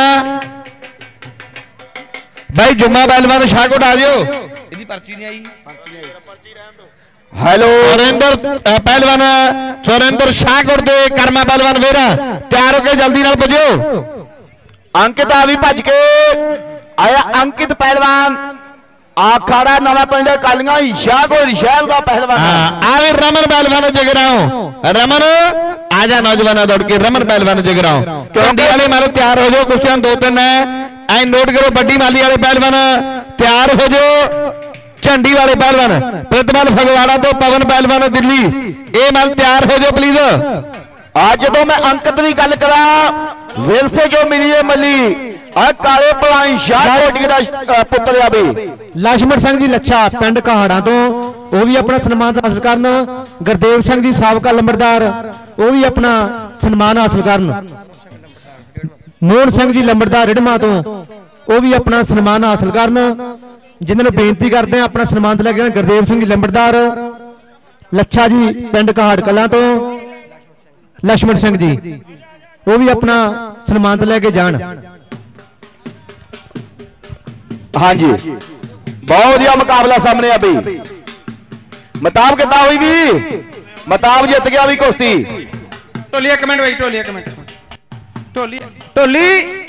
भाई जुम्मा पहलवान शाहकोट आ जाओ इहदी पर्ची नहीं आई हेलो सुरेंद्र पहलवान सुरेंद्र शाहकोट दे कर्मा पहलवान वेरा तैयार होके जल्दी नाल पुजो अंकित आ भी भज के आया अंकित पहलवान आखाड़ा नवा पिंड कालियां शाहकोट शहर दा पहलवान आ भी रमन पहलवान जगराओ रमन आजा नौजवान दौड़ के रमन पहलवान जगराओ चौंडी वाले मारो तैयार हो जाओ कुश्तियां दो तीन है ऐ नोट करो बड्डी माली वाले पहलवान तैयार हो जाओ झंडी वाले पहलवान प्रतिमल फगवाड़ा तो पवन पहलवान दिल्ली ए मल तैयार हो जाओ प्लीज आज जो मैं अंकित की गल करा विरसे जो मिली है मली आ काले पलाई शाहकोट दा पुत्र आ बई लक्ष्मण सिंह जी लच्छा पिंड कहाड़ा तो वो भी अपना सम्मान हासिल करन गुरदेव सिंह जी साबका लंबरदार वो भी अपना सम्मान हासिल करन मोहन सिंह जी लंबरदार रिडमा तो वो भी अपना सम्मान हासिल करन जिन्होंने बेनती करते हैं अपना सन्मान लगे गुरदेव सिंह लंबरदार लच्छा जी पिंड कहाड़ कलां तो लक्ष्मण सिंह जी वो भी अपना सन्मान लेके जान हाँ जी बहुत बढ़िया मुकाबला सामने आ बई मताब कितना हुई भी मताब जित गया भी कुश्ती ढोली एक मिनट भाई ढोली एक मिनट ढोली ढोली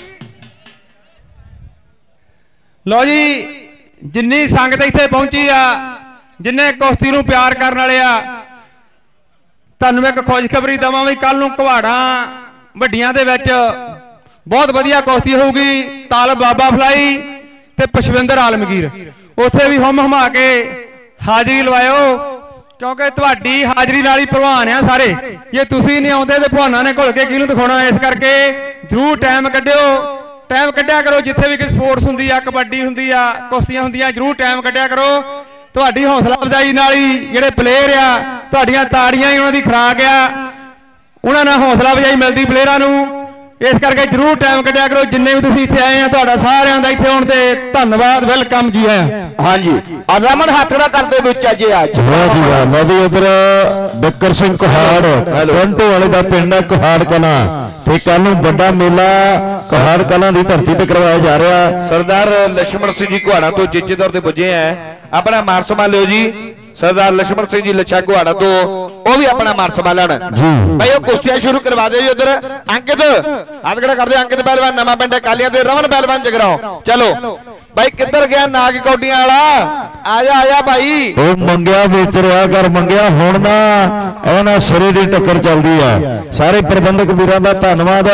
लो जी जिन्नी संगत इत्थे पहुंची आ जिन्ने कुश्ती नूं प्यार करन वाले आ तुहानूं एक खुशखबरी देवां भी कल नूं घवाड़ा वड्डियां दे विच बहुत वधिया कुश्ती होगी ताल बाबा फलाई ते पुष्पिंदर आलमगीर उत्थे भी हुम हुमा के हाजरी लवायो क्योंकि तुहाडी हाजरी नाल ही भलवान आ सारे जे तुसीं नहीं आउंदे ते भलवानां ने घुल के किहनूं दिखाउणा इस करके जरूर टाइम कढिओ टाइम कढ़िया करो जिथे भी कोई स्पोर्ट्स हुंदी आ कबड्डी हुंदी आ कुश्तियां हुंदियां जरूर टाइम कढ़िया करो तुहाडी हौसला अफजाई नाल ही जिहड़े प्लेयर आ तुहाडीआं ताड़ियां ही उन्हां दी खुराक आ उन्हां नाल हौसला अफजाई मिलदी प्लेयरां नूं इस करके जरूर टाइम कढ़िया करो जिन्ने भी तुसीं इत्थे आए आ तुहाडा सारिआं दा इत्थे आउण ते धन्नवाद वेलकम जी है हाँ जी रमन हाथड़ा करते विच अज आज वाह जी वाह मोदी उधर बिकर सिंह कुहाड़ टोंटो वाले दा पिंड कुहाड़ कलां ते कल नूं बड़ा मेला कुहाड़ कलां दी धरती ते करवाया जा रहा सरदार लक्ष्मण सिंह जी कुहाड़ा तो जिज्जेदार ते पुजे हैं अपना मार संभालियो जी सरदार लक्ष्मण सिंह जी लच्छा गुहाड़ा तो वो भी अपना मार संभालन भाई वो कुश्तियां शुरू करवा दे उधर अंकित हाथ खड़ा कर दे अंकित पहलवान नवा पिंड कालिया दे रमन पहलवान जगराओ चलो भाई किधर गया नाग कौडियां वाला आया आया भाई ओ मंगिया बेच रहा कर मंगिया हुण ना ਇਹਨਾਂ ਸਿਰੇ ਦੀ ਟੱਕਰ ਚੱਲਦੀ ਆ ਸਾਰੇ ਪ੍ਰਬੰਧਕ ਵੀਰਾਂ ਦਾ ਧੰਨਵਾਦ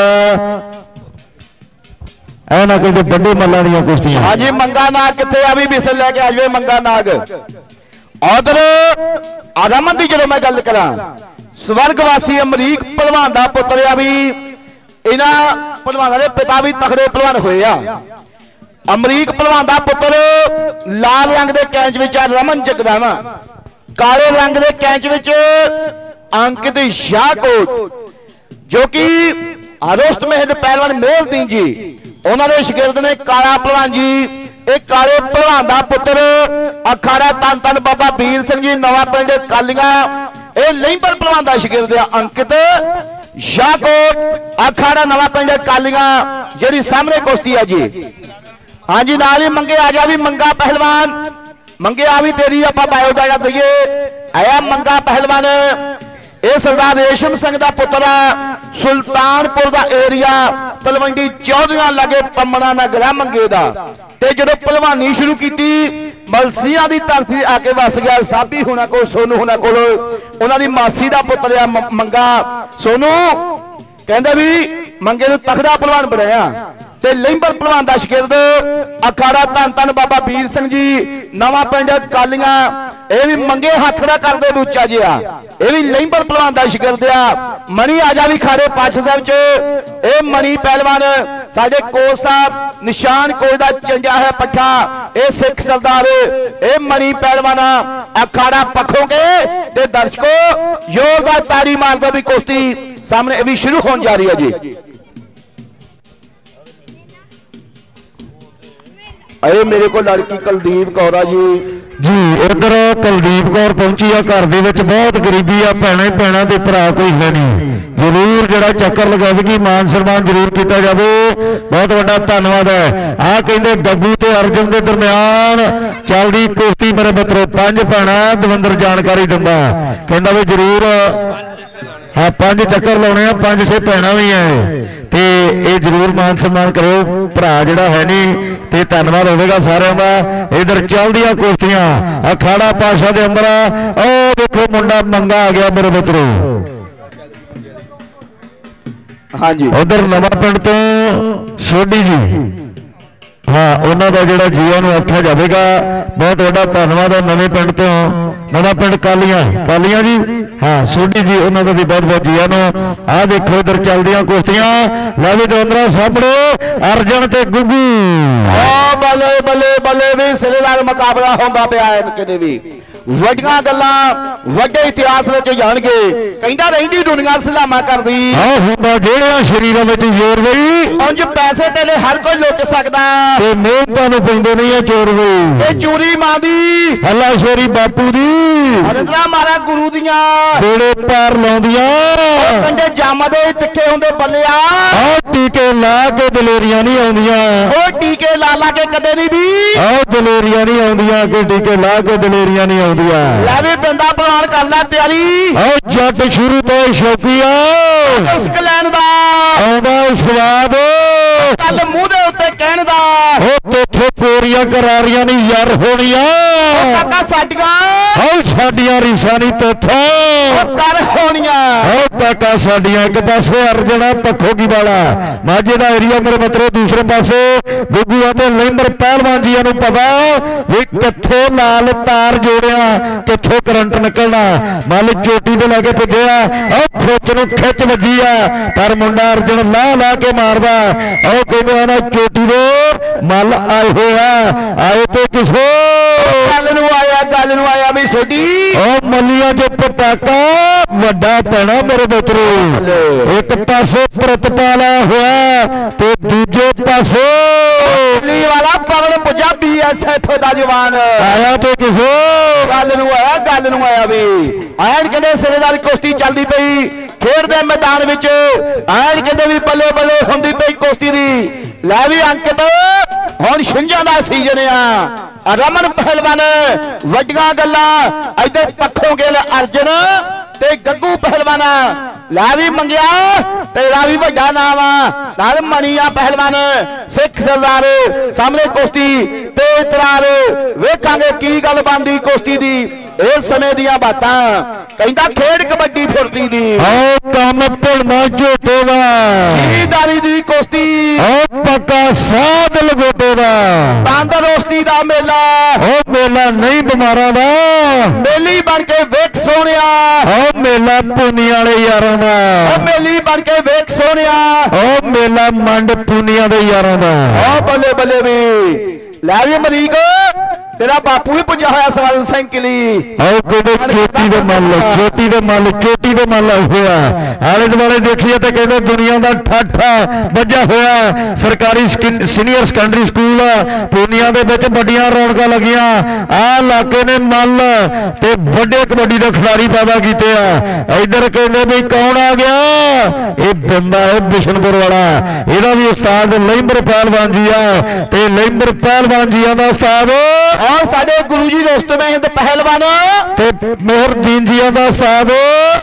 ਇਹਨਾਂ ਕਹਿੰਦੇ ਵੱਡੇ ਮੱਲਾਂ ਦੀਆਂ ਕੁਸ਼ਤੀਆਂ ਹਾਂਜੀ ਮੰਗਾ ਨਾਗ ਕਿੱਥੇ ਆ ਵੀ ਬਿਸਲ ਲੈ ਕੇ ਆ ਜਵੇ ਮੰਗਾ ਨਾਗ ਉਧਰ ਆਦਮਨ ਦੀ ਜਦੋਂ ਮੈਂ ਗੱਲ ਕਰਾਂ ਸਵਰਗਵਾਸੀ ਅਮਰੀਕ ਪਹਿਲਵਾਨ ਦਾ ਪੁੱਤਰ ਆ ਵੀ ਇਹਨਾਂ ਪਹਿਲਵਾਨਾਂ ਦੇ ਪਿਤਾ ਵੀ ਤਖੜੇ ਪਹਿਲਵਾਨ ਹੋਏ ਆ ਅਮਰੀਕ ਪਹਿਲਵਾਨ ਦਾ ਪੁੱਤਰ ਲਾਲ ਰੰਗ ਦੇ ਕੈਂਚ ਵਿੱਚ ਆ ਰਮਨ ਜਗਰਾਵਾ ਕਾਲੇ ਰੰਗ ਦੇ ਕੈਂਚ ਵਿੱਚ अंकित शाहकोट जो कि आरोस्ट मेहद पहलवान मेहरदीन जी उन्होंने शिगिरद ने काला पहलवान जी एक काले पहलवान का पुत्र अखाड़ा तन तन बाबा बीर सिंह जी नवा पिंड कालियां ये लईंपर पहलवान का शिगिरद अंकित शाहकोट अखाड़ा नवा पिंड कालियां जी सामने कुश्ती है जी हाँ जी नाल ही मंगे आ जा भी मंगा पहलवान मंगे आ भी तेरी आप बायोडाटा दईए आया मंगा पहलवान ਇਹ ਸਰਦਾਰ ਰੇਸ਼ਮ ਸਿੰਘ ਦਾ ਪੁੱਤਰ ਆ ਸੁਲਤਾਨਪੁਰ ਦਾ ਏਰੀਆ ਤਲਵੰਡੀ ਚੌਧਰੀਆਂ ਲਾਗੇ ਪੰਮਣਾ ਨਗਰ ਆ ਮੰਗੇ ਦਾ ਤੇ ਜਦੋਂ ਪਹਿਲਵਾਨੀ ਸ਼ੁਰੂ ਕੀਤੀ ਮਲਸੀਆਂ ਦੀ ਧਰਤੀ ਆ ਕੇ ਵਸ ਗਿਆ ਸਾਬੀ ਹੁਣਾ ਕੋਲ ਸੋਨੂ ਹੁਣਾ ਕੋਲ ਉਹਨਾਂ ਦੀ ਮਾਸੀ ਦਾ ਪੁੱਤਰ ਆ ਮੰਗਾ ਸੋਨੂ ਕਹਿੰਦੇ ਵੀ ਮੰਗੇ ਨੂੰ ਤਖੜਾ ਪਹਿਲਵਾਨ ਬਣਾਇਆ ਤੇ ਲਹਿੰਬਰ ਪਹਿਲਵਾਨ ਦਾ ਸ਼ਾਗਿਰਦ ਅਖਾੜਾ ਧੰਨ ਧੰਨ ਬਾਬਾ ਵੀਰ ਸਿੰਘ ਜੀ ਨਵਾਂ ਪਿੰਡ ਕਾਲੀਆਂ ਇਹ ਵੀ ਮੰਗੇ ਹੱਥ ਦਾ ਕਰਦੇ ਉੱਚਾ ਜਿਹਾ ਇਹ ਵੀ ਲਹਿੰਬਰ ਪਹਿਲਵਾਨ ਦਾ ਸ਼ਾਗਿਰਦ ਆ ਮਣੀ ਆਜਾ ਵੀ ਖਾੜੇ ਪਾਛ ਸਾਹਿਬ ਚ ਇਹ ਮਣੀ ਪਹਿਲਵਾਨ ਸਾਡੇ ਕੋਚ ਸਾਹਿਬ ਨਿਸ਼ਾਨ ਕੋਈ ਦਾ ਚੰਗਾ ਹੈ ਪੱਠਾ ਇਹ ਸਿੱਖ ਸਰਦਾਰ ਇਹ ਮਣੀ ਪਹਿਲਵਾਨ ਅਖਾੜਾ ਪੱਖੋਗੇ ਤੇ ਦਰਸ਼ਕੋ ਜ਼ੋਰਦਾਰ ਤਾੜੀ ਮਾਰ ਦੋ ਵੀ ਕੁਸ਼ਤੀ ਸਾਹਮਣੇ ਇਹ ਵੀ ਸ਼ੁਰੂ ਹੋਣ ਜਾ ਰਹੀ ਹੈ ਜੀ अरे मेरे को लड़की कुलदीप कौर जी जी उधर कुलदीप कौर पहुंची है घर दे विच बहुत गरीबी आ भैणा भैणा दे भरा कोई है नहीं जरूर जरा चक्कर लगावेगी मान सम्मान जरूर किया जाए बहुत बड़ा धन्यवाद है आ कहते गग्गू ते अर्जुन के दरम्यान चलदी कुश्ती मेरे मित्रों पंज भैणा दविंदर जानकारी दिंदा कहंदा वी जरूर हाँ पांच चक्कर लाने पांच छे भैणा भी है ते ये जरूर मान सम्मान करो भरा जिहड़ा है नहीं ते धन्यवाद होगा सारिਆਂ ਦਾ इधर चलदियां कुश्तियां अखाड़ा पाशा दे अंदर ओ देखो मुंडा मंगा आ गया मेरे मित्रों हाँ जी उधर नवा पिंड तो सोडी जी हाँ उन्हों का जोड़ा जीवन आख्या जाएगा बहुत बड़ा धन्यवाद है नवे पिंड तो नवा पिंड कालियां कालियां जी हाँ सोडी जी उन्होंने भी बहुत बहुत जीवन आ देखो इधर चलदियां कुश्तियां लवी दवंदरा सामने अर्जन ते गुग्गू बले बले बले भी सिलेदार मुकाबला होंदा पिया है किने भी वड्डियां गल्लां वड्डे इतिहास विच जाणगे कहंदा रहिंदी दुनिया सलामा करदी आ हुंदा जेड़ा शरीरां विच जोर वई उंज पैसे तेले हर कोई लुट सकदा ते मेहनतां नूं पैंदे नहीं है चोर वई ते चोरी मां दी हल्ला शेरी बापू दी अरदरा मारा गुरु दियां बेड़े पार लाउंदियां ओ कंडे जाम दे तिखे हुंदे बल्लिया आ टीके ला के दलेरियां नहीं आउंदियां ओ टीके ला ला के कदे नहीं भी आ दलेरियां नहीं आउंदियां के टीके ला के दलेरियां नहीं आउंदियां ले भी बंदा पलान करना तैयारी आ जट शुरू तो शौकीया इश्क लैन दा आउंदा स्वाद कल मुंह दे उत्ते कहण दा ओ तेथे कोरियां करारियां नहीं यार होणियां काका साडियां ओ साडियां रिसां नहीं तेथे ओ कर होणियां ओ काका साडियां एक पासे अर्जना पखोगी वाला माझे दा एरिया मेरे मित्रों दूसरे पासे गुग्गू ते लहिंबर पहलवान जी नूं पता वी कित्थे लाल तार जोड़िया कित्थों करंट निकलना मल चोटी ते लैके पुज्जिया ओ फुच नूं खिच वजी आ पर मुंडा अर्जन ला ला के मारदा ओ कहंदे ना चोटी दे मल आए होया आए ते किसे गल नूं आया गल नूं आया भी सोडी ओ मलिया जो पटाका वड्डा पैना मेरे मित्रों एक पासे प्रतपाल आया होया ते दूजे पासे वाला Pavan Pooja B S F दा जवान आया तो किसे गल नूं आया गल नूं आया भी आयन कहंदे सिरेदार कुश्ती चलदी पई खेड दे मैदान विच आयन कहंदे भी बल्ले बल्ले हुंदी पई कुश्ती दी लै भी अंकित हुण छिंजां दा सीजन आ रमन पहलवान वड्डियां गल्लां इधर पखों गेल अर्जन ते गग्गू पहलवान ला भी मंगिया तेरा भी वड्डा नाम नाल मणिया पहलवान सिख सरदार सामने कुश्ती ते तरार वेखांगे की गल बनदी कुश्ती दी इस समय दियां बातां कहंदा खेड कबड्डी फुर्ती दी ओ काम भुलना झोटे दा सीधारी दी कुश्ती ओ पक्का साध लगोटे दा तंदुरुस्ती दा मेला ओ मेला नहीं बिमारां दा मेली बन के वेख सोनिया ओ मेला पुनी वाले यारां दा ओ मेली बन के वेख सोनिया ओ मेला मंड पुनिया दे यारां दा ओ बल्ले बल्ले भी लै भी अमरीक तेरा बापू भी पुजा होया सवाल सिंह किली आओ कहते चोटी दे मल चोटी दे मल चोटी दे मल होया आले दुआले देखिए तो कहते दुनिया का ठाठा बजा होया सरकारी सीनियर सैकेंडरी स्कूल पूनिया दे विच बड़ियां रौनकां लगियां आ इलाके ने मल ते बड़े कबड्डी दे खिलाड़ी पैदा कीते आ इधर कहते भी कौन आ गया ये बंदा है बिशनपुर वाला इहदा भी उस्ताद लहिंबर पहलवान जी आ ते लहिंबर पहलवान जी दा उस्ताद और साडे गुरु जी रुस्तम हिंद पहलवान ते मोहरदीन जी दा उस्ताद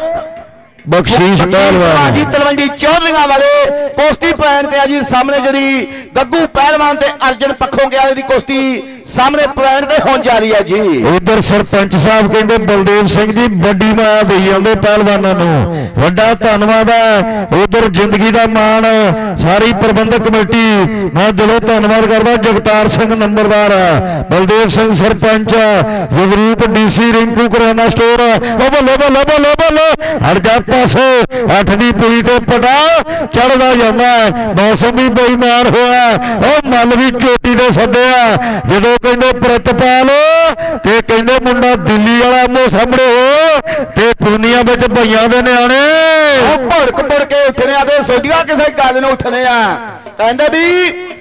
बख्शीश पहलवान जी तलवंडी चौधरीਆਂ वाले कुश्ती पैन ते जी सामने जड़ी गग्गू पहलवान ते अर्जन पखों गया दी कुश्ती सामने पैन ते होन जा रही है जी उधर सरपंच साहब कहते बलदेव सिंह जी बड़ी माया दे जांदे पहलवानां नूं वड्डा धन्नवाद है उधर जिंदगी दा मान सारी प्रबंधक कमेटी मैं दिलों धन्नवाद करदा जगतार सिंह नंबरदार बलदेव सिंह सरपंच जगरूप डीसी रिंकू किराना स्टोर ओ बल्ले बल्ले बल्ले बल्ले हट जा पासे अठ दी पुली ते पटा चढ़दा जांदा मौसम भी बेईमान होया ओ मल भी चोटी दे सद्दिया जदों कहंदे प्रतपाल ते कहंदे मुंडा दिल्ली वाला मो सामने हो ते दुनिया विच भईयां दे न्याणे भड़क भड़के उठने आदे सोडिया किसे गल नूं उठने आ कहंदे भी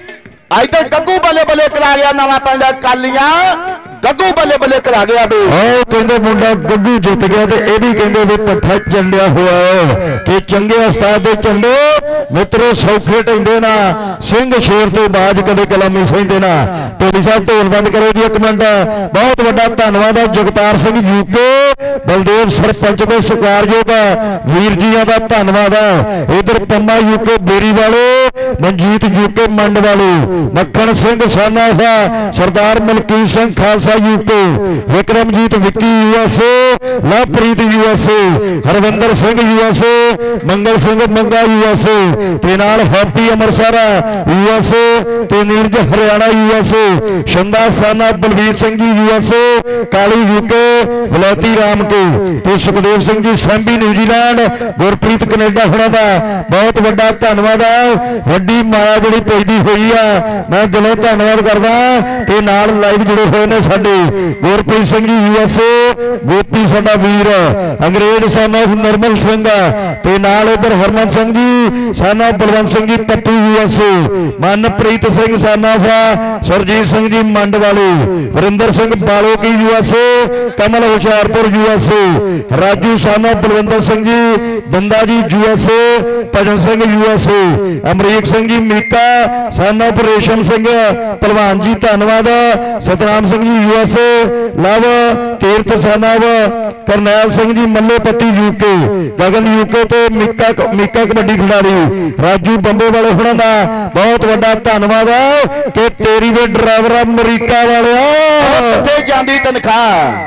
अज तक गग्गू बल्ले बल्ले करा गया नवां पिंड कालियां गग्गू बल्ले बल्ले करा गया बे ओ कहंदे मुंडा गग्गू जित गया ते ए भी कहंदे वे पट्ठा चंडिया होया ते चंगे उस्ताद दे चंडो मित्रों सौखे ढंडे ना सिंह शेर तो बाज कदे कलामी सहिंदे ना ढोली साहब ढोल बंद करो जी एक मिनट बहुत बड़ा धन्नवाद है जगतार सिंह यूके बलदेव सरपंच दे सत्कारयोग वीर जियां दा धन्नवाद है इधर पम्मा यूके बेरी वाले मनजीत यूके मंड वाले Makhan Singh Sana Sardar Malkit Singh Khalsa UK Vikramjit Vicky USA Lovepreet USA Harvinder Singh USA Mangal Singh Manga USA ते नाल हैप्पी अमृतसर यूएसए ते नीरज हरियाणा यूएसए शंदा साना बलवीर सिंह जी यूएसए काली यूके वलैती राम के ते सुखदेव सिंह जी सैंबी न्यूजीलैंड गुरप्रीत कनेडा होना दा बहुत बड़ा धन्नवाद है वड्डी माया जिहड़ी पैदी हुई है मैं दिलों धन्नवाद करदा ते नाल लाइव जुड़े हुए ने साडे गुरप्रीत सिंह जी यूएसए गोपी साडा वीर अंग्रेज सन ऑफ नरमल सिंह ते नाल इधर Harman Singh ji son of Balwant Singh ji Pappu USA Manpreet Singh son of Surjit Singh ji Mand वाले वरिंदर सिंह बालो की USA Kamal Hoshiarpur USA Raju son of Balwinder Singh ji Banda ji USA Bhajan Singh USA Amrik Singh ji Mika son of Resham Singh पहलवान जी धन्नवाद Satnam Singh ji USA Luv Tirath son of Karnail Singh ji Mallopatti UK Gagan UK तो मीका मीका कबड्डी खिलाड़ी राजू बंबे वाले होना दा बहुत बड़ा धन्नवाद है कि तेरी वे ड्राइवर अमरीका वाले किथे जांदी तनख्वाह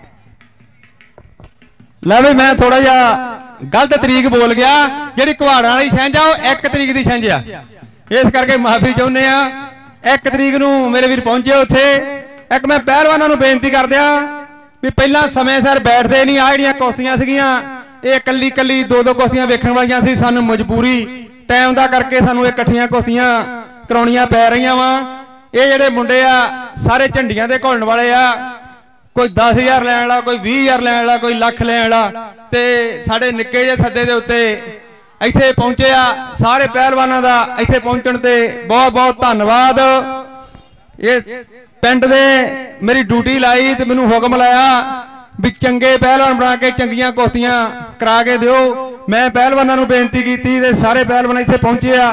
लै भी मैं थोड़ा जा गलत तरीक बोल गया जी घुआड़ा वाली छिंज आ एक तरीक की छिंज आ इस करके माफी चाहुंदे आ एक तरीक नूं मेरे वीर पहुंचे उत्थे एक मैं पहलवानां नूं बेनती कर दिया भी पहला समय सिर बैठते नहीं आ जिहड़ियां कुश्तियां सीगियां ये कल्ली कल्ली दो दो कुश्तियां वेखण वालियां सी सानूं मजबूरी टाइम दा करके सानूं इकट्ठियां कुश्तियां कराउणियां पै रहीआं वा ये जिहड़े मुंडे आ सारे झंडियां दे घुलण वाले आ कोई दस हजार लैण वाला कोई भी हजार लैण वाला कोई लख लैण वाला ते साडे निक्के जे सद्दे दे उत्ते इत्थे पहुंचे आ सारे पहलवानां दा इत्थे पहुंचण ते बहुत बहुत धन्नवाद ये पिंड दे मेरी ड्यूटी लाई ते मैनूं हुक्म लाया भी चंगे पहलवान बना के चंगियां कुश्तियां करा के दिओ मैं पहलवानां नूं बेनती कीती ते सारे पहलवान इत्थे पहुंचे आ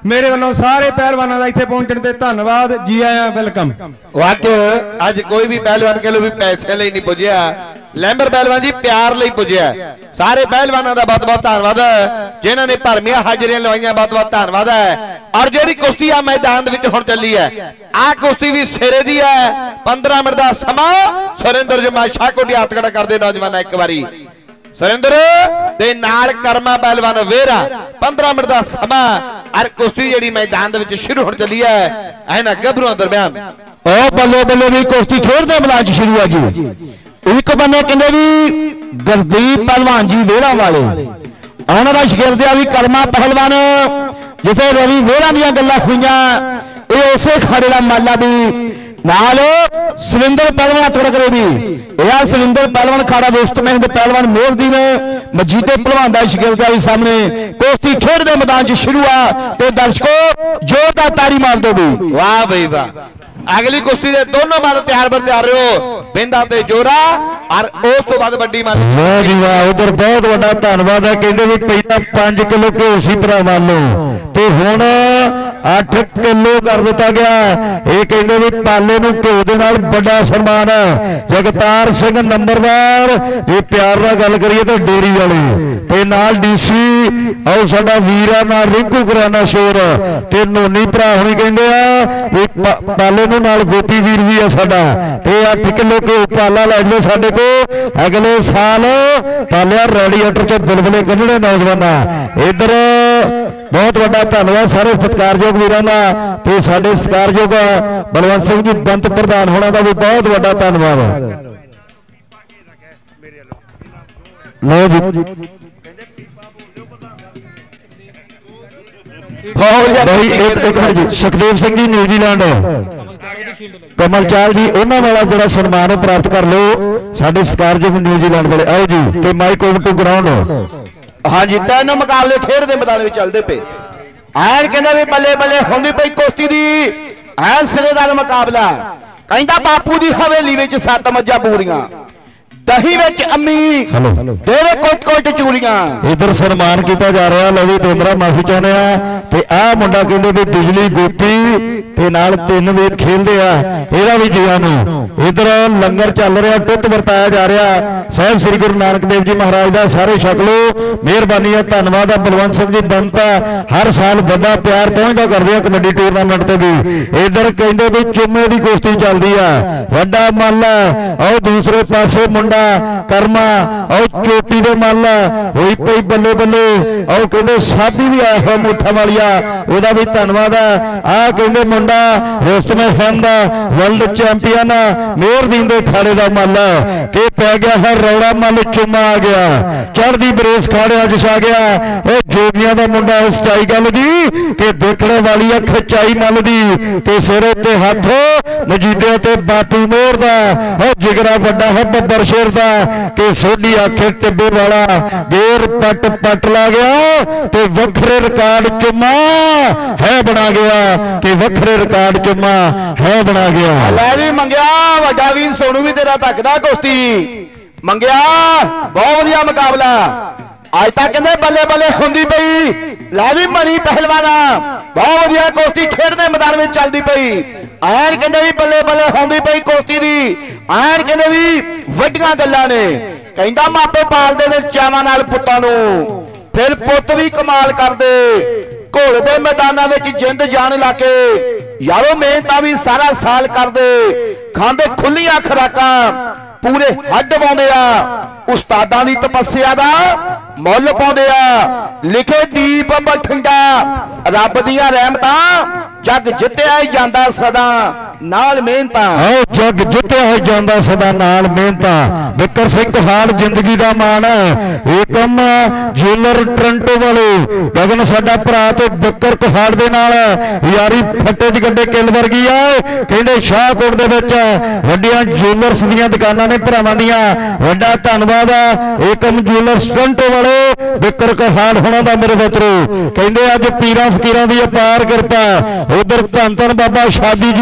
मेरे वालों सारे पहलवानों का इतने पहुंचने ते धन्यवाद। जी आया, वेलकम। वाक अज कोई भी पहलवान कह लो भी पैसे लिए नहीं पुजया, लैंबर पहलवान जी प्यार लिए पुजया। सारे पहलवानों का बहुत बहुत धन्यवाद जिन्होंने ने भरमिया हाजरियां लवाइया, बहुत बहुत धन्यवाद है। और जी कुश्ती आ मैदान हुण चली है, आ कुश्ती भी सिरे दी है। पंद्रह मिनट का समा सुरेंद्र जमा शाहकोटी हथ खड़ा करते नौजवान एक बारी सुरेंद्र दे नाल कर्मा पहलवान वेरा पंद्रह मिनट का समा और कुश्ती जी मैदान शुरू होने चली है। इन्होंने गभरुआ दरम्यान बल्ले बल्ले भी कुश्ती खेलते मैदान शुरू है जी। एक बंदे कहते भी गुरदीप पहलवान जी वेरा वाले उन्होंने शिगिरद भी कर्मा पहलवान जिथे रवि वेरा दी गल्लां हुईयां, उस खाड़े का माला भी नाल सुरेंद्र पहलवान थोड़ा करे भी यह सुरेंद्र पहलवान खाड़ा दोस्त में पहलवान मोरदीन मजीदे पहलवान का शिगिरद भी सामने कुश्ती खेड मैदान शुरू आ। तो दर्शकों जोरदार ताड़ी मार दो भी। वाह भाई वाह, अगली कुश्ती दे दोनों माल तैयार बर तैयार हो बिंदा ते जोरा और उस तो बाद बड़ी माल उधर बहुत बड़ा धन्यवाद है। कहते भी पहला पांच किलो घ्यो सी भरावां लो ते हुण अठ किलो कर दिता गया। ये कहते भी पाले नूं घ्यो दे नाल बड़ा सन्मान है। जगतार सिंह नंबरदार ये प्यार नाल गल करिए तो डेरी वाले ते नाल डीसी आओ साडा वीरा नाल रिंकू कराना शोर ते नोनी भरा हुणी कहंदे आ भी पाले नूं नाल गोपी वीर भी है साडा ते अठ किलो घ्यो पाला लै जाओ साडे को अगले साल पालिया रेडीएटर च बुलबुले कढणे नौजवाना। इधर बहुत बड़ा धन्यवाद सारे सत्कारयोग वीरां दा ते साडे सत्कारयोग बलवंत सिंह जी बंत प्रधान होना का भी बहुत बड़ा धन्यवाद। लो जी भाई एक एक मिनट जी, सुखदेव सिंह जी न्यूजीलैंड कमल चाल जी उन्होंने वाला जरा सन्मान प्राप्त कर लो साडे सत्कारयोग न्यूजीलैंड वाले। आओ जी ते माइक ओवर टू ग्राउंड। हाँ जी तीन मुकाबले खेड के मैदान में चलते पे ऐन कहते भी बल्ले बल्ले होंदी पई कुश्ती दी ऐन सिरेदार मुकाबला। कहता बापू की हवेली में सत्त मज्जां पूरियां दही विच अम्मी देवे कोट कोट चूड़ियां। इधर सन्मान किया जा रहा लवी तोंदरा माफी चाहते हैं ते आ मुंडा कहते भी बिजली गोपी ते नाल तीन वीर खेलते आ एदा भी जिया नूं। इधर लंगर चल रहा टुट वरताया जा रहा साहिब श्री गुरु नानक देव जी महाराज का सारे छकलो मेहरबानी है धन्यवाद है। बलवंत सिंह जी बनता हर साल बड़ा प्यार पहुंचता करते हैं कबड्डी टूरनामेंट से भी। इधर कहते भी चुम्मे की कुश्ती चलती है वड्डा मल और दूसरे पासे मुंडा कर्मा और चोटी दे मल होई पई बल्ले बल्ले और कहते साबी भी आया हुआ मुठा वालिया ओदा भी धन्यवाद है। आ कहते मुंडा रुस्तम हिंद वर्ल्ड चैंपियन मेहरदीन दे खाड़े का मल के पै गया है रौड़ा मल चुम्मा आ गया चढ़दी बरेस खाड़े अज छा गया। वो जोगियां का मुंडा सच्चाई गल दी कि देखने वाली है खचाई मल दी ते सिर उत्ते हथ मजीदे ते बापू मोर दा और जिगरा वड्डा है बब्बर शेर दा ते सोडी आखे टिब्बे वाला गेर पट पट ला गया ते वखरे रिकॉर्ड चुम्मा है बना गया कि वखरे रिकॉर्ड चुम्मा है बना गया। लै भी मंगया वड्डा वीर सोनू भी तेरा तकदा कुश्ती मंगया बहुत वधिया मुकाबला अज तक कहते बल्ले बल्ले होंदी पई। लै भी मनी पहलवाना बहुत वधिया कुश्ती खेडदे मैदान में चलती पई। ऐन कहते भी बल्ले बल्ले होंदी पई कुश्ती दी ऐन कहते भी वड्डियां गल्लां ने। कहंदा मापे पालदे ने चावां नाल पुत्तां नूं फिर पुत्त भी कमाल करदे घोड़ दे मैदानां विच जिंद जान लाके यारो मेहनतां भी सारा साल करदे खांदे खुल्लियां खुराकां पूरे हड्ड पाउंदे आ उस्तादां दी तपस्या दा मुੱਲ पाउंदे आ। लिखे दीप बठिंडा रब दियां रहमतां जग जित्तिया ही जांदा सदा नाल मेहनतां जग जित्तिया ही जांदा सदा नाल मेहनतां। बिकर सिंह हाल जिंदगी दा मान एकम ज्वेलर टोरंटो वाले गगन साडा भरा ते बिकर कुहाड़ दे नाल यारी फट्टे च गड्डे किल वर्गी आ। कहंदे शाहकोट दे विच वड्डियां ज्वेलर्स दीयां दुकानां ने भरावां दीयां वड्डा धन्नवाद आ एकम ज्वेलर्स टोरंटो वाले बिकर कुहाड़ होना दा मेरे मित्रो। कहंदे अज पीरां फकीरां दी अपार किरपा उधर धन धन बाबा शादी जी की देन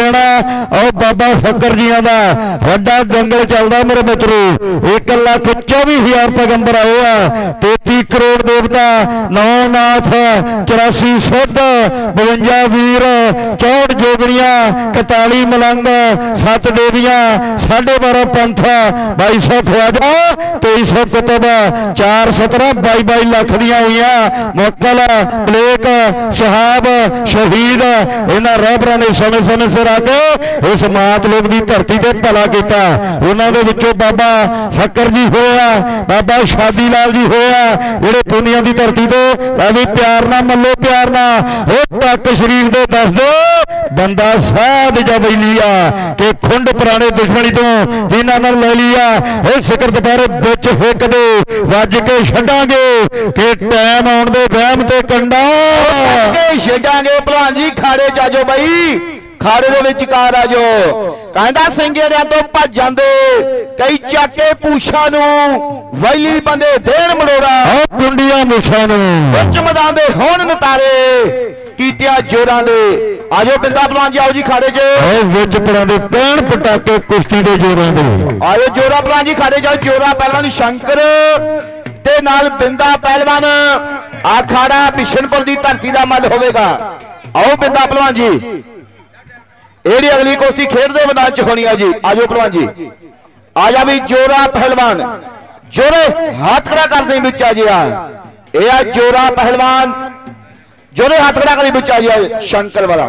जाना। और बाबा फकर जिया का वड्डा दंगल चलता मेरे मित्रों। एक लख चौबी हजार पैगंबर आए आ, तेती करोड़ देवता, नौ नाथ, चौरासी सुध, बवंजा वीर, चौठ जोगड़ियां, इकताली मलंग, सत देवियां, साढ़े बारह पंथ, बाई सौ ख्वाजा, तेईस सौ कुतुब, चार सत्रह बाई बाई लख दियां हुई मुक्कल, बलेक, सहाब, शहीद, इन्होंने रहबरां ने समय समय सिर आके इस मात लोग की धरती से भला किया। उन्होंने विचों बाबा फकर जी होया, बाबा शादी लाल जी होया, जेडे दुनिया की धरती तो अभी प्यार ना मलो, प्यार ना वो तक शरीर को दस दो बंदा साध जा लिया कि खुंड पुराने दुश्मनी तो जिन्होंने ले लिया वो सिकर दोपहर बिच हिक दे वज के छड्डांगे कि टाइम आउण दे वहम ते कंडा छड्डांगे। भलवान जी खाड़े च आजो बई, खाड़े दे विचकार आजो। कहंदा सिंघेरियां तो भज जांदे कई चाके पूछां नूं, वैली बंदे देण मड़ोड़ा कुंडियां मुछां नूं, विच मैदान दे होण नतारे कीतिया जोरां दे। आजो बिंदा भलवान जी आओ जी खाड़े च विच परांदे पैण पटाके कुश्ती दे जोरां दे। आयो जोरा भलवान जी खाड़े जाओ। जोरा पहलवान शंकर ते नाल बिंदा पहलवान आखाड़ा बिशनपुर की धरती का मल होगा। आओ बिंदा भलवान जी, एड़ी अगली कुश्ती खेड दे मैदान च होनी है जी। आजो भलवान जी आ जा भी। जोरा पहलवान जोरे हाथ खड़ा कर दे बिच आ जिया, ए जोरा पहलवान जोरे हाथ खड़ा करी बिच आ जिया शंकर वाला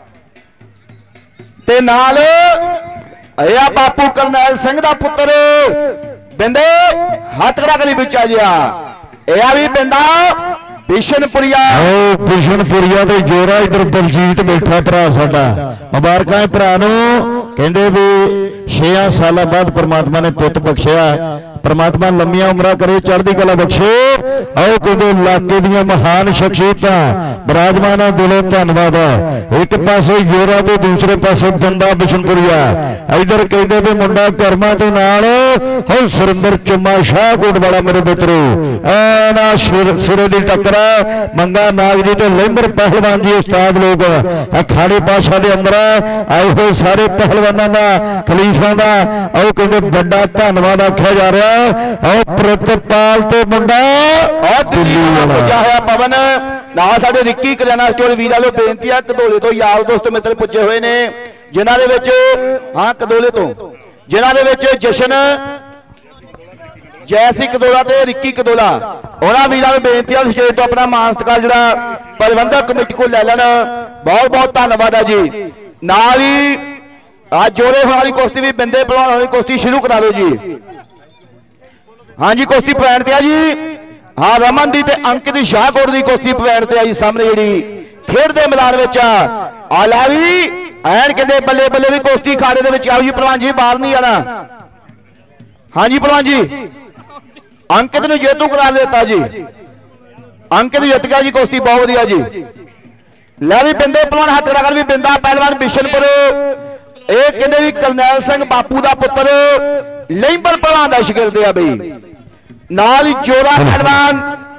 ते नाल ए बापू करनैल सिंह दा पुत्र बिंदे हाथ खड़ा करी बिच आ जिया, ए भी बिंदा बिशनपुरिया बिशनपुरिया दे जोरा। इधर बलजीत बैठा भरा साडा, मुबारक है भरा नूं। कहंदे भी छे साल बाद परमात्मा ने पुत बख्शिया, परमात्मा लंबिया उम्र करे, चढ़ती कला बख्शे। आओ कहते इलाके दियां महान शख्सियतां विराजमान दिलों धन्यवाद। एक पासे जोरा तो दूसरे पासे बंदा बिशनपुरिया। इधर कहते भी मुंडा कर्मा के नाल हो सुरिंदर चुम्मा शाहकोट वाला मेरे मित्रों, ऐना सिरे की टक्कर मंगा नाग जी तो लंबर पहलवान जी उस्ताद लोग अखाड़े पाशा के अंदर आए हुए सारे पहलवानों का खलीफा का आओ कहते बड़ा धन्यवाद आख्या जा रहा। और प्रतपाल तो मुंडा और दिल्ली होया पवन ना साडे रिक्की करियाना स्टोर वीर वालों बेनती है कदोले तो यार दोस्त मित्र पुजे हुए ने जिन्हां दे विच हां कदोले तो जिन्हां दे विच जशन जैसी कदोला ते रिक्की कदोला उन्हां वीरां नूं बेनती है स्टेज तो अपना मान सत्कार जिहड़ा प्रबंधक कमेटी को ले लैण। बहुत बहुत धन्यवाद है जी। नाल ही आ जोरे होण वाली कुश्ती भी बिंदे पहलवान वाली कुश्ती शुरू करा दो जी। हाँ जी कुश्ती पॉइंट ते जी। हाँ रमनदीप ते अंकित शाहकोट की कुश्ती पॉइंट ते जी सामने जी खेड दे मैदान में आ लै भी ऐन कहते बल्ले बल्ले भी कुश्ती खाड़े दे विच आओ जी। पहलवान जी बाहर नहीं आना। हाँ जी पहलवान जी अंकित नूं जेतू करार दिता जी। अंकित जित गया जी कुश्ती बहुत वधिया जी। लै भी बिंदे पहलवान हाथ खड़ा कर भी बिंदा पहलवान बिशनपुर ये कहते भी करनैल सिंह बापू का पुत्र लंबर पहलवान का शिगिरद है बई। नाल ही जोरा पहलवान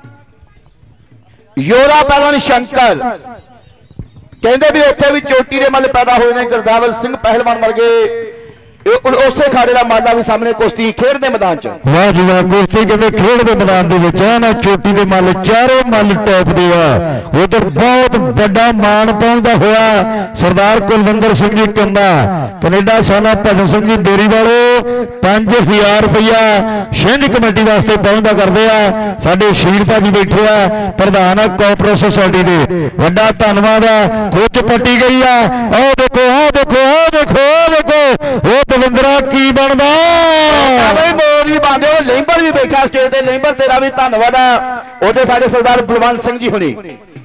योरा पहलवान शंकर कहते भी उत्थे भी चोटी दे मल पैदा होए ने गुरदावर सिंह पहलवान वर्गे उसे खाड़े का माला भी सामने कुश्ती खेड दे मैदान च। वाह जी वाह कुश्ती कहते खेड दे मैदान दे विच ना चोटी दे मल चारों मल टॉप दे आ। उधर बहुत बड़ा मान पहुंचता होया सरदार कुलविंदर सिंह जी कंदा कनेडा साना भजन सिंह जी डेरी वाले पांच हजार रुपया छिंज कमेटी वास्ते पहुंचता करते आ। साडे शीर भाजी बैठे आ प्रधान कोऑपरेटिव सोसाइटी दे वड्डा धन्नवाद आ। खुच पट्टी गई आ। आओ देखो आओ देखो आओ देखो आओ देखो दविंदरा की बनदा मोरी बांधे लेंबर भी बैठा स्टेज ते लेंबर तेरा भी धन्नवाद आ। ओदे साडे सरदार बलवंत सिंह जी हुणी।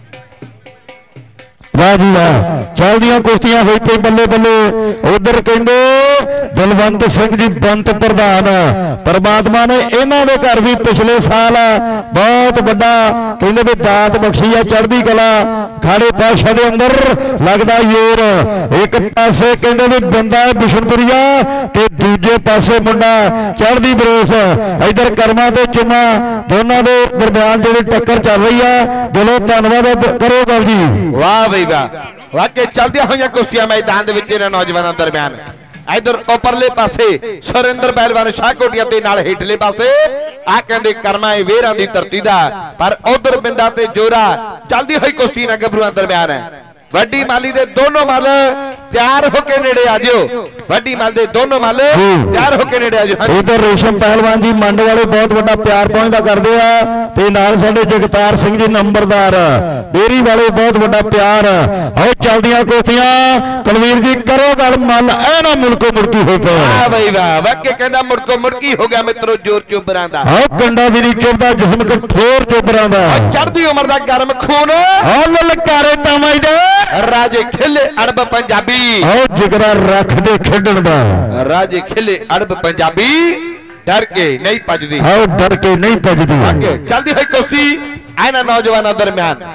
वाह जी वाह चलदियां कुश्तियां होई पे बल्ले बल्ले। उधर कहंदे बलवंत सिंह जी बंत प्रधान परमात्मा ने इन्हां दे घर भी पिछले साल बहुत बड़ा कहंदे भी दात बख्शी है चढ़दी कला खाड़े पाशा दे अंदर लगदा योर। एक पासे कहंदे भी बंदा बिशनपुरिया ते दूजे पासे मुंडा चढ़दी बरोस। इधर कर्मा ते चुम्मा दोनों दे दरमियान जेड़ी टक्कर चल रही है दिलों धन्नवाद करो गल जी। वाह भाई वाह वाकई चलदियां होईयां कुश्तियां मैदान दे विच इन्हां नौजवानां दरम्यान इधर उपरले पासे सुरेंद्र पहलवान शाहकोटिया ते नाल हेठले पासे आ कहंदे कर्मा ए वेरां दी धरती दा पर उधर बिंदा ते जोरा चलदी होई कुश्ती ना गभरूआं दरम्यान है वड्डी माली दे दोनों मल तैयार होके नेड़े आ जाओ वड्डी माल दे दोनों मल तैयार होके नेड़े आ जाओ इधर रेशम पहलवान जी मंड वाले बहुत बड़ा प्यार पहुंचदा करदे आ ते नाल साडे जगतार सिंह जी नंबरदार डेरी वाले बहुत बड़ा प्यार आओ चलदियां कुश्तियां कुलवीर जी करो गल मल ऐ ना मुड़को मुड़की हो पे वाह भाई वाह वाकई कहंदा मुड़को मुड़की हो गया मित्रों जोर चोबरां दा आओ कंडा भी नहीं चुभदा जिस्म कठोर चोबरां दा चढ़दी उम्र दा गर्म खून आओ ललकारे तामाई दे राजे खिले अरब पंजाबी आओ जिगरा रख दे खेडण दा राजे खिले अरब पंजाबी डर के नहीं भजदी आओ डर के नहीं भजदी आगे चलदी हुई कुश्ती इन्हां नौजवानां दरम्यान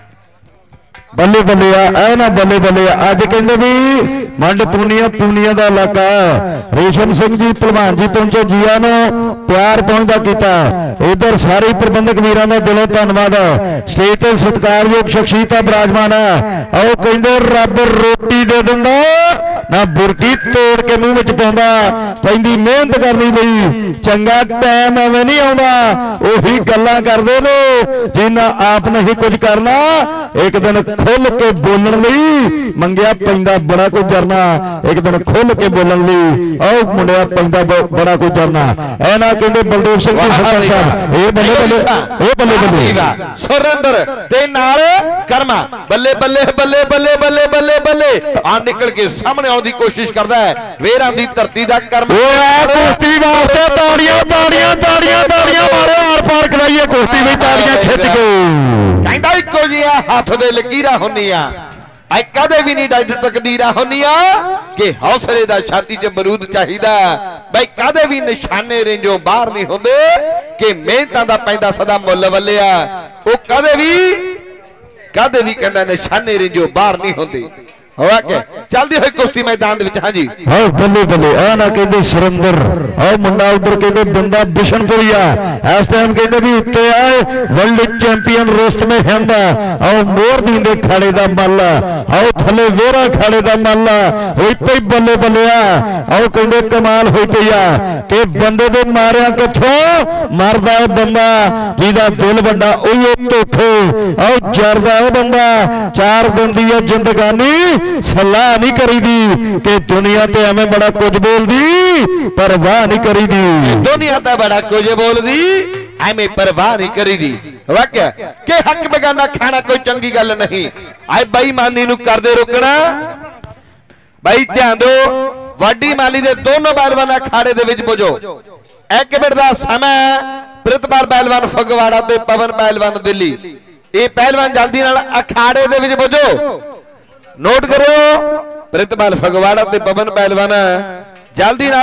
बल्ले बल्ले आ ना बल्ले बल्ले अज कहते भी मंड पूनिया पूनिया का इलाका रेशम सिंह जी भलवान जी पहुंचे जिया ने प्यार पहुंचता किया इधर सारे प्रबंधक वीरों का दिलों धन्यवाद स्टेज ते सत्कारयोग शख्सियत विराजमान है आओ कहते रब रोटी दे दिंदा ना बुरकी तोड़ के मुंह विच पाउंदा पैंदी मेहनत करनी पई चंगा टाइम एवें नहीं आउंदा ओही गल्लां करदे ने जिन्हां आप नहीं कुछ करना एक दिन खुल के बोलण लई मंगिया पैंदा बड़ा कुछ करना एक दिन खुल के बोलण लई आओ मुंडिया पैंदा बड़ा कुछ करना ऐ ना कहंदे बलदेव सिंह जी सरपंच साहब ए बल्ले बल्ले ए बल्ले बल्ले सुरेंद्र ते नाल कर्मा बल्ले बल्ले बल्ले बल्ले बल्ले बल्ले बल्ले आ निकल के सामने आउण दी कोशिश करदा है वेरां दी धरती दा कर्मा ओ आ कुश्ती वास्ते ताड़ियां ताड़ियां ताड़ियां ताड़ियां मारो आर पार कराइए कुश्ती में ताड़ियां खिंच के कहंदा इक्को जिहा हत्थ दे लकीरां हुंदियां आई कदे भी नहीं डाइट तकदीरां हुंदियां कि हौसले दा छाती च बरूद चाहिदा भाई कदे भी निशाने रेंजों बाहर नहीं हुंदे कि मेहनतां दा पैंदा सदा मुੱਲ वल्लिया ओ कदे भी कदे भी कहंदा निशाने रेंजों बाहर नहीं हुंदे चलती हुई कुश्ती मैदान हाँ जी हाँ बल्ले बल्ले आ ना कहते सुरेंद्र आओ मुंडा उधर कहते बंदा बिशनपुरिया इस टाइम कहते भी उत्ते आए वर्ल्ड चैंपियन रोस्तम हिंद आओ मोरदीन दे खाड़े दा मल आओ थले वेरा खाड़े दा मल होई पई बल्ले बल्ले आओ कहते कमाल होई पई आ कि बंदे दे मारिया किथों मरदा है बंदा जिहदा दिल वड्डा ओही धोखे आओ जरदा है बंदा चार दिन दी जिंदगानी सलाह नहीं करी दी कि दुनिया ते हमें बड़ा कुछ बोल दी परवाह नहीं करी दी दुनिया ते बड़ा कुछ बोल दी हमें परवाह नहीं करी दी वाक्य के हक बगाना खाना कोई चंगी गल नहीं आए बेईमानी नूं करदे रोकना भाई ध्यान दो वड्डी माली दे दोनों पहलवान अखाड़े दे विच पुजो एक मिनट दा समय प्रितपाल पहलवान फगवाड़ा ते पवन पहलवान दिल्ली ये पहलवान जल्दी नाल अखाड़े दे विच पुजो नोट करो प्रितपाल फगवाड़ा ते पवन पहलवान जल्दी नाल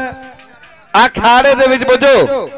अखाड़े दे विच पुजो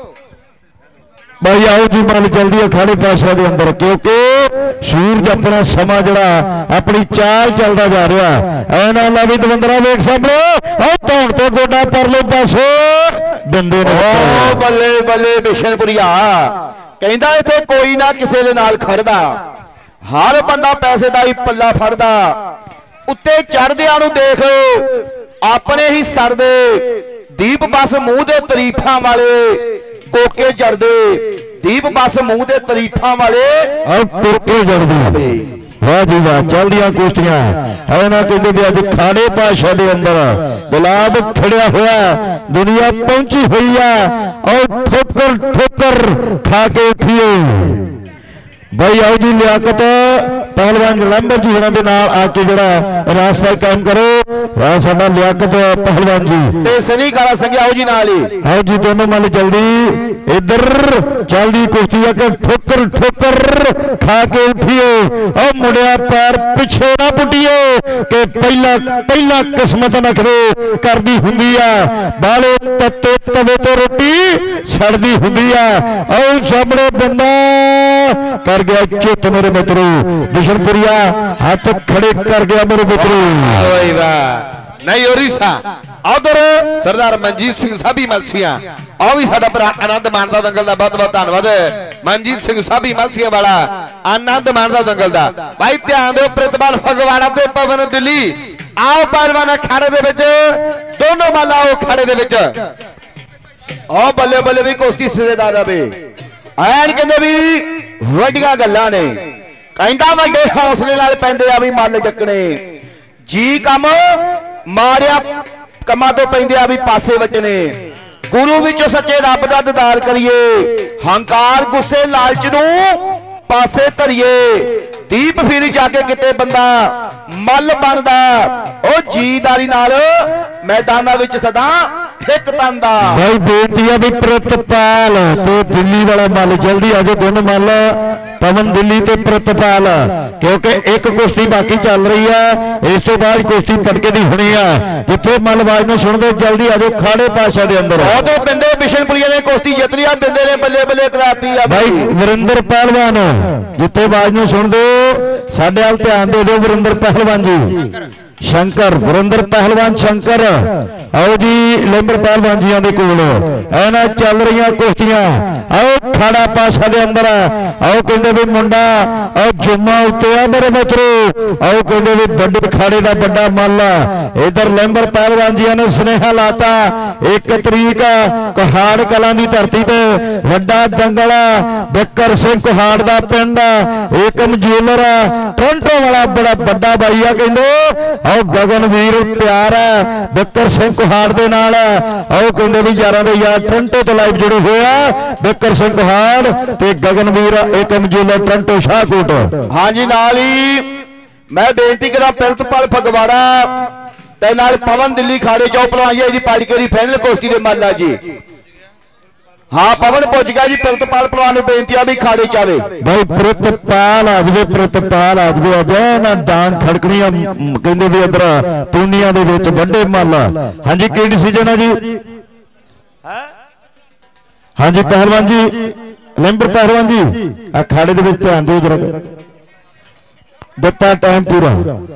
भाई आओ जी मल जल्दी अखाड़े पाशा के अंदर क्योंकि सूरज अपना समा जड़ा अपनी चाल चलता जा रहा ऐना ला भी दवंदरा वेख सामने आओ धौन तो गोडा परले पासे बंदे ने बल्ले बल्ले बिशनपुरिया कहंदा इथे कोई ना किसे दे नाल खड़दा हर बंदा पैसे का ही पल्ला फड़दा उत्ते चढ़दियां नूं देख अपने ही सर दे दीप बस मुंह दे तरीफां वाले कोके चढ़दे दीप बस मुंह दे तरीफां वाले टोके चढ़दे वाह जी वाह चलदियां कुश्तियां ऐना कहंदे भी अज खाड़े पाशा दे अंदर गुलाब खड़िया होया दुनिया पहुंची हुई है और ठोकर ठोकर खा के उठिए भाई आओ जी लियाकत पहलवान जलंधर जी होना दे नाल आके जड़ा रास्ता कायम करो राह साडा लियाकत पहलवान जी ते सनी काला संगे आओ जी नाल ही आओ जी दोनों मल जल्दी इधर चलदी कुश्ती के ठोकर ठोकर खा के उठियो ओ मुंडिया पैर पिछे ना पुटियो कि पहला पहला किस्मत ना करे करदी हुंदी आ बाले तत्ते तवे ते रोटी सड़दी हुंदी आ ओ सामने बंदा कर गया चित मेरे मित्रों बिशनपुरिया हाथ खड़े कर गया मेरे मित्रों नहीं ओरिसा उधर सरदार मनजीत सिंह साबी मलसिया और भी साडा भरा आनंद मानदा दंगल दा बहुत बहुत धन्यवाद मनजीत सिंह साबी मलसिया वाला आनंद मानदा दंगल दा भाई ध्यान दो प्रितपाल फगवाड़ा ते पवन दिल्ली आओ पहलवान अखाड़े दे विच दोनों मल आओ अखाड़े दे विच आओ बल्ले बल्ले भी कुश्ती सिरेदार वे ਐਨ ਕਹਿੰਦੇ ਵੀ ਵੱਡੀਆਂ ਗੱਲਾਂ ਨੇ ਕਹਿੰਦਾ ਵੱਡੇ ਹੌਸਲੇ ਨਾਲ ਪੈਂਦੇ ਆ ਵੀ ਮੱਲ ਚੱਕਣੇ ਜੀ ਕੰਮ ਮਾਰਿਆ ਕੰਮਾਂ ਤੋਂ ਪੈਂਦੇ ਆ ਵੀ ਪਾਸੇ ਵੱਟਣੇ ਗੁਰੂ ਵਿੱਚੋਂ ਸੱਚੇ ਰੱਬ ਦਾ ਦੀਦਾਰ ਕਰੀਏ ਹੰਕਾਰ ਗੁੱਸੇ ਲਾਲਚ ਨੂੰ ਪਾਸੇ ਧਰੀਏ ਦੀਪ ਫਿਰ ਜਾ ਕੇ ਕਿਤੇ ਬੰਦਾ ਮੱਲ ਬਣਦਾ ਉਹ ਜੀਦਾਰੀ ਨਾਲ ਮੈਦਾਨਾਂ ਵਿੱਚ ਸਦਾ ਇੱਕ ਤੰਦਾ भाई बेनती है भी प्रितपाल तो दिल्ली वाला मल जल्दी आ जाओ दोनों मल पवन दिल्ली ते प्रितपाल क्योंकि एक कुश्ती बाकी चल रही है इस तो बाद कुश्ती पटके दी होनी है जिथे मलबाज में सुन दो जल्दी आ जाओ खाड़े पाशा दे अंदर तो बिंदे बिशनपुरिया ने कुश्ती जित लिया बिंदे ने बल्ले बल्ले कराती है भाई वरिंदर पहलवान जिथे बाज में सुन दो साडे वाल ध्यान दे दो वरिंदर पहलवान जी शंकर वरिंदर पहलवान शंकर आओ जी लेंबर पहलवान जी दे कोल ऐना चल रही कुश्तियां आओ खाड़ा पासा दे अंदर आओ कहंदे भी मुंडा आओ जुम्मा उत्ते आ मेरे मित्रो आओ कहंदे भी बड़े खाड़े दा बड़ा मल इधर लेंबर पहलवान जी ने स्नेहा लाता एक तरीक कुहाड़ कलां दी धरती ते वड्डा दंगल बकर सिंह कुहाड़ दा पिंड एकम ज्वेलर टोरंटो वाला बड़ा बड़ा बाई आ कहंदे आओ गगनवीर प्यार है बकर सिंह कुहाड़ दे नाल आओ कहंदे भी यारां दे यार टोरंटो तो लाइव जुड़े होया बकर सिंह कुहाड़ ते गगनवीर एकम ज्वेलर टोरंटो शाहकोट हां जी नाल ही मैं बेनती करा प्रितपाल फगवाड़ा ते नाल पवन दिल्ली खाड़े चौ पलवान जी पाड़ी करी फाइनल कुश्ती दे मल्ला जी हाँ पवन पहुंच गया जी प्रितपाल पहलवान बेनती भी खाड़े चावे भाई प्रितपाल आ जावे प्रितपाल आ जावे अजा ना डांग खड़कनी कहंदे भी इधर पूनिया दे विच वड्डे मल हां जी की डिसीजन है जी हां जी पहलवान जी लेंबर पहलवान जी आ खाड़े दे विच ध्यान दिओ जरा दिता टाइम पूरा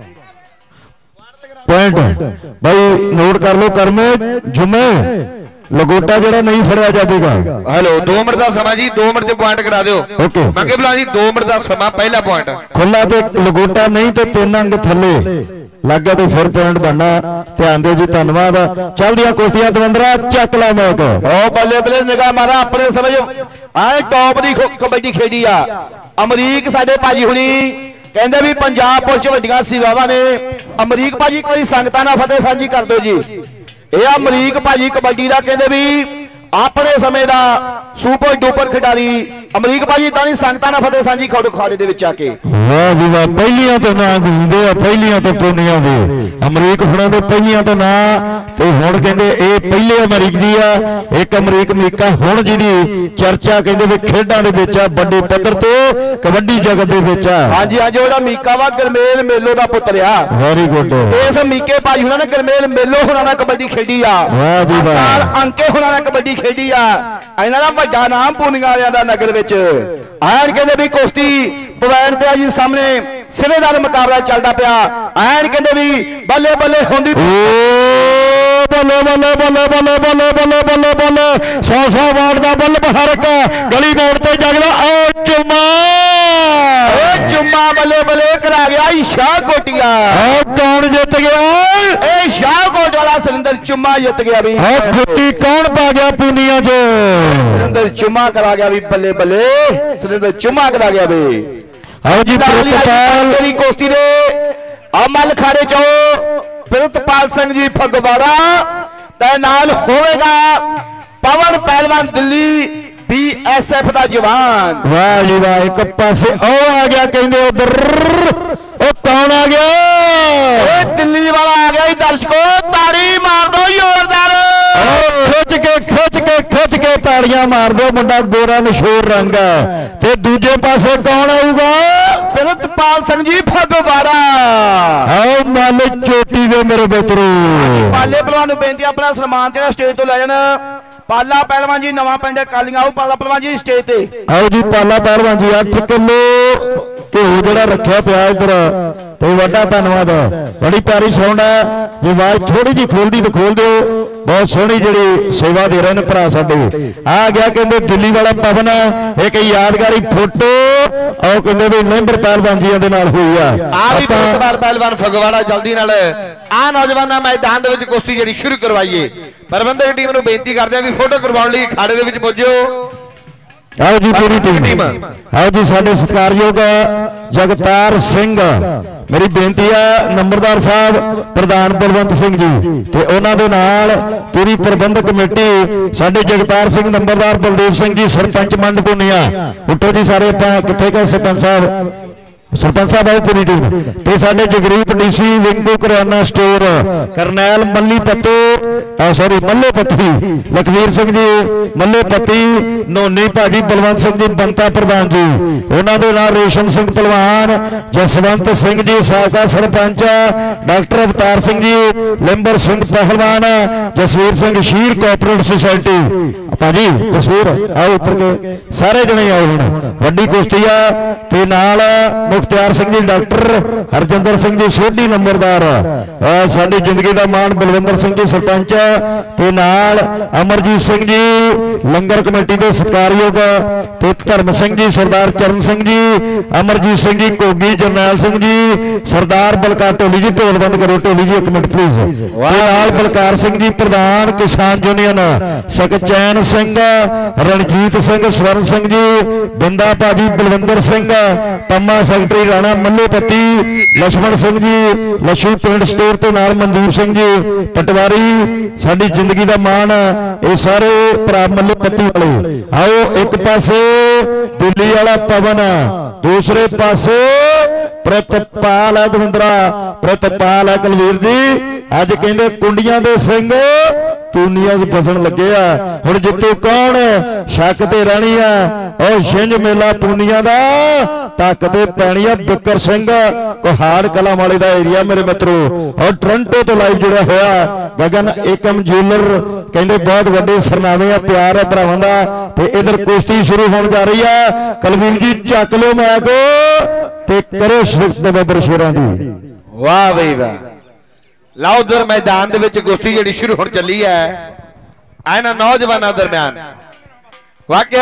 पॉइंट भाई नोट कर लो कर्मे जुमे लगोटा जरा नहीं फड़िया जाएगा हेलो दो मिनट का समा जी दो मिनट पॉइंट करा दो ओके मंगे भला जी दो मिनट का समा पहला पॉइंट खुला तो लगोटा नहीं तो तीन अंग थले लग गया तो फिर पॉइंट बनना ध्यान दो जी धन्यवाद चल दिया कुश्तियां तवंदरा चक ला मैच ओ बल्ले बल्ले निगाह मारा अपने समझ आए टॉप दी कबड्डी खेडी आ अमरीक साडे भाजी हुनी कहंदे भी पंजाब पुलिस वड्डियां सेवावां ने अमरीक भाजी एक बारी संगतां नाल फतेह साझी कर दो जी ये अमरीक भाजी कबड्डी का कहते भी अपने समय का सुपर डुपर खिडारी अमरीक भाजी तानी संगतां नाल फतेह साझी खड़ो खाड़े दे विच आके वाह जी वाह पहलियां तो ना गूंदे आ पहलियां तो पुनियां दे अमरीक हुणां दे पहलियां तो ना ते हुण कहंदे ए पहले अमरीक दी आ एक अमरीक अमरीका हुण जिहदी चर्चा कहंदे भी खेडां दे विच आ बड़े पद्धर ते कबड्डी जगत दे विच आ हां जी हां जी ओहदा मीका वा गरमेल मेलो दा पुੱਤਰ आ वेरी गुड इस मीके भाजी हुणां ने गरमेल मेलो हुणां नाल कबड्डी खेडी आ वाह जी वाह नाल अंके हुणां नाल कबड्डी खेडी आ इन्हां दा वड्डा नाम पूनियां वालियां दा नगर विच आन कहंदे भी कुश्ती पवैन ते जी सामने सिरेदार मुकाबला चलदा पिया आन कहंदे भी बल्ले बल्ले होंदी बल्ले बल्ले बल्ले बल्ले बल्ले बल्ले बल्ले बल्ले सौ सौ वाट दा बल्ल बहारक गली मोड़ ते जगदा ओ चुम्मा ओ चुम्मा बल्ले बल्ले करा गया शाह कोटिया ओ कौन जित गया ए शाह कोट वाला सुरेंद्र चुम्मा जित गया भी ओ खुट्टी कौन पा गया पुनिया च सुरेंद्र चुम्मा करा गया भी बल्ले बल्ले सुरेंद्र चुम्मा करा गया भी आओ जी प्रितपाल तेरी कुश्ती दे अमल खाड़े चो प्रितपाल सिंह जी फगवाड़ा ते नाल होवेगा पवन पहलवान दिल्ली बी एस एफ दा जवान वाह जी वाह एक पासे ओ आ गया कहंदे उधर ओ कौन आ गया ओ दिल्ली वाला आ गया दर्शकों ताड़ी मार दो जोरदार खिच के खिच के खिच के ताड़ियां मार दो मुंडा गोरा मशहूर रंग ते दूजे पासे कौन आऊगा प्रितपाल सिंह जी फगवाड़ा आओ मालिक चोटी दे मेरे मित्रो पाले पहलवान बेनती अपना सन्मान तेरा स्टेज तो लै जाना पाला पहलवान जी नवा पिंड कालियां आओ पाला पहलवान जी स्टेज ते आओ जी पाला पहलवान जी अठ किलो घ्यू जो रखा पिया इधर तो वड्डा धन्यवाद बड़ी प्यारी साउंड है जो आवाज थोड़ी जी खोलती तो खोल दो बहुत सोहनी जी सेवा दे रहे हैं भरा साडे आ गया कहते दिल्ली वाला पवन एक यादगारी फोटो और कहते भी मेंबर पहलवान जी नाल हुई है आ भी पहलवान फगवाड़ा जल्दी नाल आ नौजवान मैदान दे विच कुश्ती जिहड़ी शुरू करवाइए प्रबंधक टीम नूं बेनती करदे आ भी फोटो करवाउण लई खाड़े दे विच पुज्जो आओ जी पूरी टीम आओ जी साडे सत्कारयोग जगतार सिंह मेरी बेनती है नंबरदार साहब प्रधान बलवंत सिंह जी ते उन्हां दे नाल पूरी प्रबंधक कमेटी साडे जगतार सिंह नंबरदार बलदेव सिंह जी सरपंच मंड पुनिया उठो जी सारे आपां कित्थे गए सरपंच साहब सरपंच साहब आओ पूरी टीम ते साडे जगरीप डीसी विंगू करियाना store Karnail Mallipatto sorry मल्ले Patti Lakhvir Singh ji Malle पत्ती नोनी भाजी बलवंत सिंह जी बंता प्रधान जी उन्हां दे नाल रेशम सिंह पहलवान जसवंत सिंह जी साबका सरपंच डॉक्टर अवतार सिंह जी लिंबर सिंह पहलवान जसवीर सिंह शीर कोऑपरेटिव सोसाइटी भाजी तस्वीर आओ उतर के सारे जने आओ हुण वड्डी कुश्ती आ ते नाल मुख्तियार सिंह जी डॉक्टर हरजिंदर सिंह जी सोढी नंबरदार साडी जिंदगी का मान बलविंदर सिंह जी सरपंच ते नाल अमरजीत सिंह जी लंगर कमेटी के सत्कारयोग ते धर्म सिंह जी सरदार चरण सिंह जी अमरजीत सिंह जी घोगी जरनैल सिंह जी सरदार बलकार ढोली जी ढोल बंद करो ढोली जी एक मिनट प्लीज नाल बलकार सिंह जी प्रधान किसान यूनियन सकचैन सिंह रणजीत सिंह स्वर्ण सिंह जी बिंदा भाजी Balwinder Singh Pamma secretary Rana Mallepatti Lakshman Singh ji Lachhu paint store तो नाल मनदीप सिंह जी पटवारी साडी जिंदगी का मान ये सारे भरा मल्ले पत्ती वाले आओ एक पासे दिल्ली वाला पवन दूसरे पासे प्रतपाल है दविंद्रा प्रतपाल है कुलवीर जी अज कहते कुंडियां दे सिंह पूनिया च फसन लगे आ हुण जितू कौन शक ते रहनी है और छिंज मेला पूनिया दा तक ते पैनी है बिकर सिंह कोहाड़ कला वाले दा एरिया मेरे मित्रों और टोरंटो तो लाइव जुड़ा होया गगन एकम ज्वेलर कहते बहुत वड्डे सरनामे आ प्यार है भरावां दा ते इधर कुश्ती शुरू होने जा रही है कुलवीर जी चक लो मैक ते करो शिरकत बबर शेरां दी वाह बई वाह लाओ उधर मैदान दे विच कुश्ती जिहड़ी शुरू होने चली है इन्हां नौजवानों दरम्यान वाकया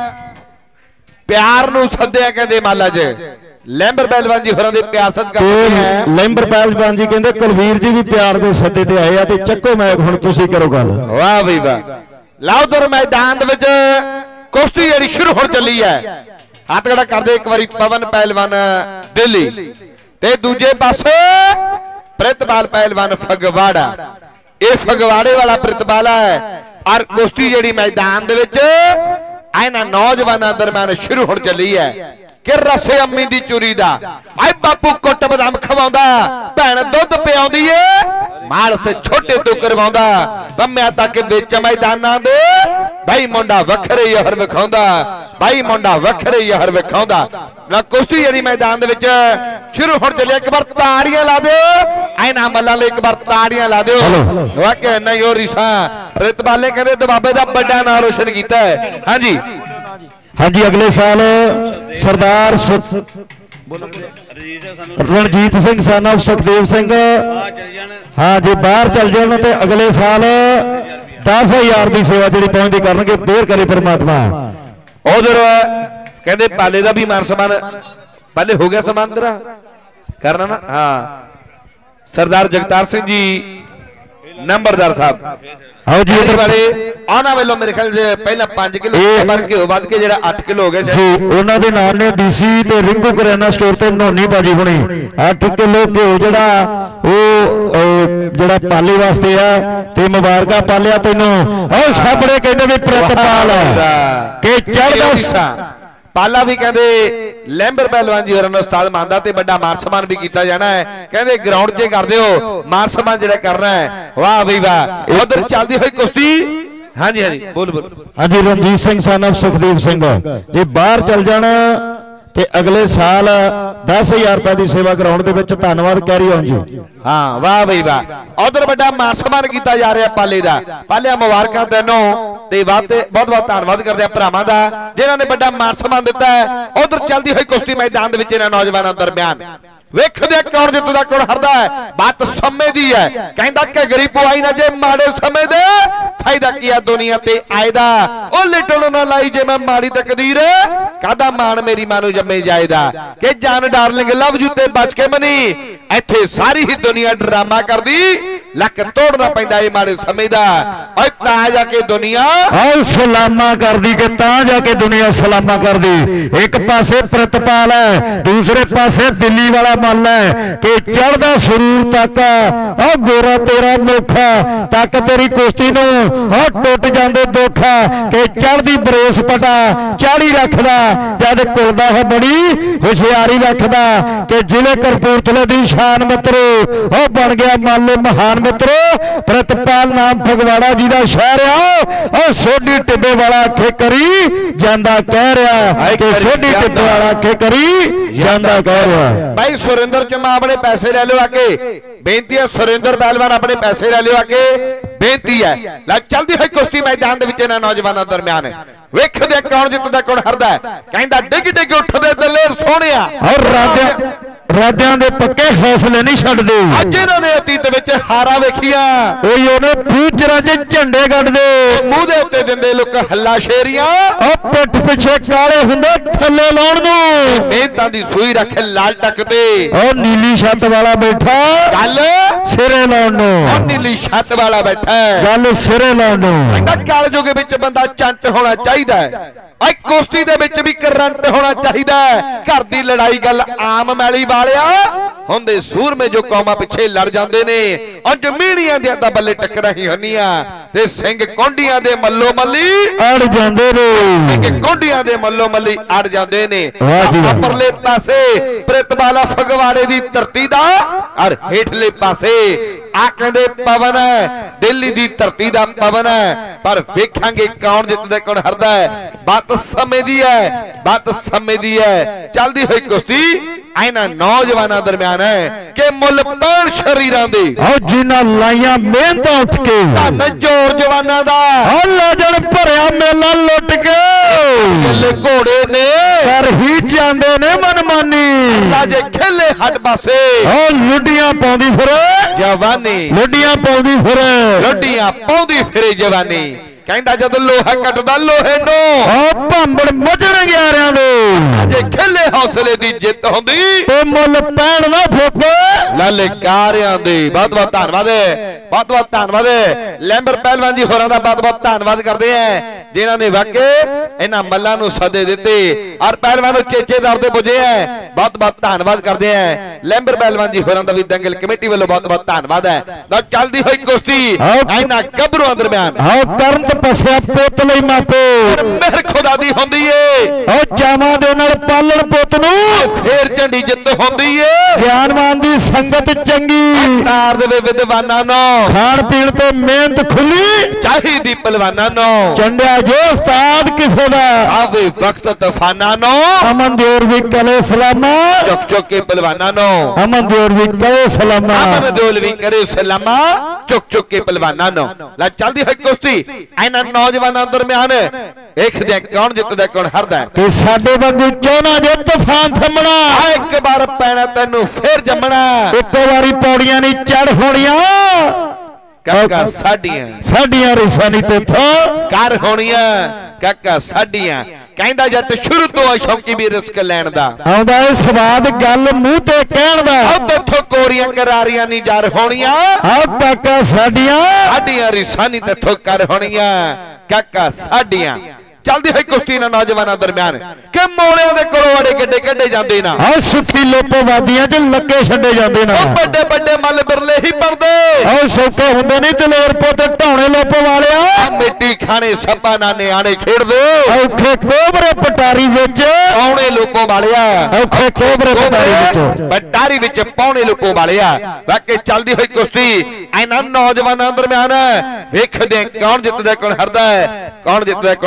प्यार नूं सद्दिया कहंदे माला च लैंबर पहलवान जी होरां दे प्यार सदका है लैंबर पहलवान जी कहंदे कुलवीर जी भी प्यार दे सद्दे ते आए आ ते चक्को मैक हुण तुसीं करो गल वाह बई वाह लाओ उधर मैदान दे विच कुश्ती जिहड़ी शुरू होने चली है हाथ खड़ा कर दे एक बारी पवन पहलवान दिल्ली ते दूजे पासे प्रितपाल पहलवान फगवाड़ा ये फगवाड़े वाला प्रितपाल है और कुश्ती जी मैदान दे विच इन्हां नौजवानों दरम्यान शुरू होने चली है कि रसे अम्मी दी चूरी दा आई बापू कुट बदाम खवाउंदा भैन दुध पियाउंदी है माल से छोटे तो करवाउंदा बम्या तक विच मैदानां दे भाई मुंडा वखरे यहर विखाउंदा भाई मुंडा वखरे यहर विखाउंदा ना कुश्ती जी मैदान दे विच शुरू होने चली एक बार ताड़ियां ला दो इन्हां मल्लां लई एक बार ताड़ियां ला दो वाकई नहीं हो रिसा प्रितपाले कहंदे दबाबे दा बड़ा नाम रोशन कीता है हां जी हाँ जी अगले साल सरदार रणजीत सिंह सन ऑफ सुखदेव सिंह हाँ जी बाहर चल जाने तो अगले साल दस हजार की सेवा जी पहुंचती करनगे देर करे परमात्मा उधर कहते पाले का भी मान सम्मान पहले हो गया सम्मान तेरा करना ना हाँ सरदार जगतार सिंह जी नंबरदार साहब आओ जी इधर वाले आना वालों मेरे ख्याल से पहला पांच किलो पर के बाद के जरा आठ किलो हो गए जी उन्होंने दे नाल ने डीसी ते रिंकू करियाना स्टोर ते नोनी भाजी बनी आठ किलो घ्यो जड़ा ओ जड़ा पाले वास्ते है ते मुबारका पालिया तैनू ओ साबड़े कहंदे भी प्रितपाल के चढ़दा पाला भी कहते लैंबर पहलवान जी होरां उस्ताद मानदा ते बड़ा मान सम्मान भी किया जाना है कहते ग्राउंड च कर दिओ मान सम्मान जिहड़ा करना है वाह बई वाह उधर चलदी हुई कुश्ती हाँ जी हाँ जी बोल बोल हाँ जी रणजीत सिंह सन ऑफ सुखदेव सिंह जे बाहर चल जाना ਤੇ ਅਗਲੇ ਸਾਲ दस हज़ार रुपए की सेवा कराउण दे विच धन्नवाद कैरी ऑन जी। हाँ वाह बई वाह। उधर बड़ा मान सम्मान किया जा रहा पाले का। पालिया मुबारक तेनों ते बहुत बहुत धन्नवाद करते हैं भरावां दा जिन्हां ने बड़ा मान सम्मान दिता है। उधर चलती हुई कुश्ती मैदान दे विच इन्हां नौजवानों दरम्यान वेखदे कौन जितदा कौन हरदा है। बात समय दी है कहंदा कि गरीब पवाई ना जे माड़े समय दे फायदा किया दुनिया ते आएदा ओ लिटल ना लाई जे मैं माड़ी तकदीर कादा मान मेरी मानो जम्मे जाएदा कि जान डार्लिंग लव यू ते बच के मनी इत्थे सारी ही दुनिया ड्रामा कर दी लक तोड़ना पैंदा ए माड़े समय दा ओए ता जाके दुनिया आओ सलामा कर दी के ता जाके दुनिया सलामा कर दी। एक पासे प्रतिपाल है दूसरे पासे दिल्ली वाला मल है कि चढ़दा सुरूर तक आ गोरा तेरा नोखा तक तेरी कुश्ती नूं आ टुट जांदे दोखा कि चढ़दी बरेस पटा चाड़ी रखदा जद कोलदा है बड़ी होशियारी रखदा कि जिले कपूरथले दी शान मित्रो ओ बन गया मल महान मित्रो। प्रतिपाल नाम फगवाड़ा जी का शहर आ सोडी टिब्बे वाला आखे करी जांदा कह रहा कि सोडी टिब्बे वाला आखे करी जांदा कह रहा। भाई सुरेंद्र चमा अपने पैसे ले लो आके बेनती है। सुरेंद्र पहलवान अपने पैसे ले लो आके बेनती है। चलती हुई कुश्ती मैदान दे विच इन्हां नौजवानों दरम्यान वेखदे कौन जितदा कौन हरदा है। कहंदा डिग डिग उठदे दलेर सोहणिया और राजा राजियां दे पक्के हौसले नहीं छड्डदे। अज इन्हां ने अतीत विच हारा वेखिया ओए ओने फ्यूचरां च झंडे कड्डदे मूंह दे उत्ते दिंदे लोक हल्ला शेरियां ओ पिठ पिछे काले हुंदे थल्ले लाउण नूं मेहनतां दी सूई रख लाल टकदे ओ नीली छत वाला बैठा गल सिरे लाउण नूं ओ नीली छत वाला बैठा गल सिरे लाउण नूं। कहंदा कालजुग विच बंदा चंट होना चाहिदा है आ कुश्ती दे विच भी करंट होना चाहिदा है। घर दी लड़ाई गल आम मैली वालिया हुंदे सूर में जो कौमा पिछे लड़ जांदे ने अंज मीणियां दे दा बल्ले टकराही हनिया ते सिंह कोंडियां दे मल्लो मल्ली अड़ जांदे ने सिंह कोंडियां दे मल्लो मल्ली अड़ जांदे ने। अपरले पासे प्रितपाला फगवाड़े दी धरती दा और हेठले पासे आकंदे पवन है दिल्ली दी धरती दा पवन है। पर वेखांगे कौन जितदा कौन हरदा है। बात समय दी है बात समय दी है। चलदी हुई कुश्ती इन्हां नौजवानों दरम्यान है कि मुल पैण शरीरां दे जिन्हां लाइयां मेहनत उठ के धन जोर जवानां दा लजण भरिया मेला लुट के घोड़े ने कर ही जांदे ने मनमानी राजे खेले हट पासे लुडियां पाउंदी फिरे जवानी लुडियां पाउंदी फिरे लुडियां पाउंदी फिरे जवानी। कहंदा जद लोहा कटदा लोहे नो ओ भांबड़ मजण ग्यारियां दे अजे खेले हौसले दी जिੱਤ ਹੁੰਦੀ ते मुल पैण ना फुके ललकारियां दे। बहुत बहुत धन्नवाद बहुत बहुत धन्नवाद लैंबर पहलवान जी होरां दा बहुत बहुत धन्नवाद करते हैं जिन्हां ने वाकई इन्हां मल्लां नूं सदे दिते और पहलवान चेचे दर ते पुजे हैं। बहुत बहुत धन्नवाद करते हैं लैंबर पहलवान जी होरां दा भी दंगल कमेटी वालों बहुत बहुत धन्नवाद है। ना चलदी हुई कुश्ती इन्हां गभरूआं दरम्यान आओ करन तपस्या पुੱਤ ਲਈ मापे मेहर खुदा दी हुंदी है ओ चावां दे नाल पालण पुੱਤ ਨੂੰ फेर झंडी जिੱਤ हुंदी है। ਗਿਆਨਵਾਨ ਦੀ ਸੰਗਤ ਚੰਗੀ ਤਾਰ ਦੇ ਵਿਦਵਾਨਾਂ ਨੂੰ ਖਾਣ ਪੀਣ ਤੇ ਮਿਹਨਤ ਖੁੱਲੀ ਚਾਹੀਦੀ ਪਹਿਲਵਾਨਾਂ ਨੂੰ ਚੰਡਿਆ ਜੋ ਉਸਤਾਦ ਕਿਸੇ ਦਾ ਆਵੇ ਵਕਤ ਤੂਫਾਨਾਂ ਨੂੰ ਅਮਨ ਦਿਓਰ ਵੀ ਕਲੇ ਸਲਾਮਾ ਚੁੱਕ ਚੁੱਕ ਕੇ ਪਹਿਲਵਾਨਾਂ ਨੂੰ ਅਮਨ ਦਿਓਰ ਵੀ ਕਲੇ ਸਲਾਮਾ ਅਮਨ ਦਿਓਰ ਵੀ ਕਰੇ ਸਲਾਮਾ ਚੁੱਕ ਚੁੱਕ ਕੇ ਪਹਿਲਵਾਨਾਂ ਨੂੰ। ਲੈ ਚੱਲਦੀ ਹੋਈ ਕੁਸ਼ਤੀ ਇਹਨਾਂ ਨੌਜਵਾਨਾਂ ਦਰਮਿਆਨ ਦੇਖਦੇ ਕੌਣ ਜਿੱਤਦਾ ਕੌਣ ਹਾਰਦਾ ਹੈ। ਤੇ ਸਾਡੇ ਵਾਂਗੂ ਚਾਹਨਾ ਜੇ ਤੂਫਾਨ ਥੰਮਣਾ ਆ ਇੱਕ ਵਾਰ ਪੈਣਾ ਤੈਨੂੰ ਫੇਰ ਜੰਮਣਾ ਇੱਕੋ ਵਾਰੀ ਪੌੜੀਆਂ ਨਹੀਂ ਚੜ ਹੋਣੀਆਂ ਕਾਕਾ ਸਾਡੀਆਂ ਸਾਡੀਆਂ ਰਿਸਾਂ ਨਹੀਂ ਤੇਥੋਂ ਕਰ ਹੋਣੀਆਂ ਕਾਕਾ ਸਾਡੀਆਂ। ਕਹਿੰਦਾ ਜੱਟ ਸ਼ੁਰੂ ਤੋਂ ਆ ਸ਼ੌਕੀ ਵੀ ਰਿਸਕ ਲੈਣ ਦਾ ਆਉਂਦਾ ਏ ਸਵਾਦ ਗੱਲ ਮੂੰਹ ਤੇ ਕਹਿਣ ਦਾ ਉਹ ਤੇਥੋਂ ਕੋਰੀਆਂ ਕਰਾਰੀਆਂ ਨਹੀਂ ਜਰ ਹੋਣੀਆਂ ਆ ਕਾਕਾ ਸਾਡੀਆਂ ਸਾਡੀਆਂ ਰਿਸਾਂ ਨਹੀਂ ਤੇਥੋਂ ਕਰ ਹੋਣੀਆਂ ਕਾਕਾ ਸਾਡੀਆਂ। चलती हुई कुश्ती ना नौजवानों दरम्यान कि मोलियां दे कोलों अड़े गड्डे कड्डे जांदे ना आ सुखी लोपो वादियां च लक्के छड्डे जांदे ना बड़े बड़े मल बिरले ही पड़दे आ सौखे हुंदे नहीं दलेर पोते ढाणे लोपो वालिया मिट्टी खाने सप्पा नाने आने खेड़दे औखे कोबरे पटारी विच पौने लोकों वालिया औखे कोबरे पटारी विच पटारी विच पौने लोकों वालिया। वाकई चलती हुई कुश्ती इन्हां नौजवानों दरम्यान वेखदे कौन जितदा कौन हारदा है कौन जितदा कौन हारदा है।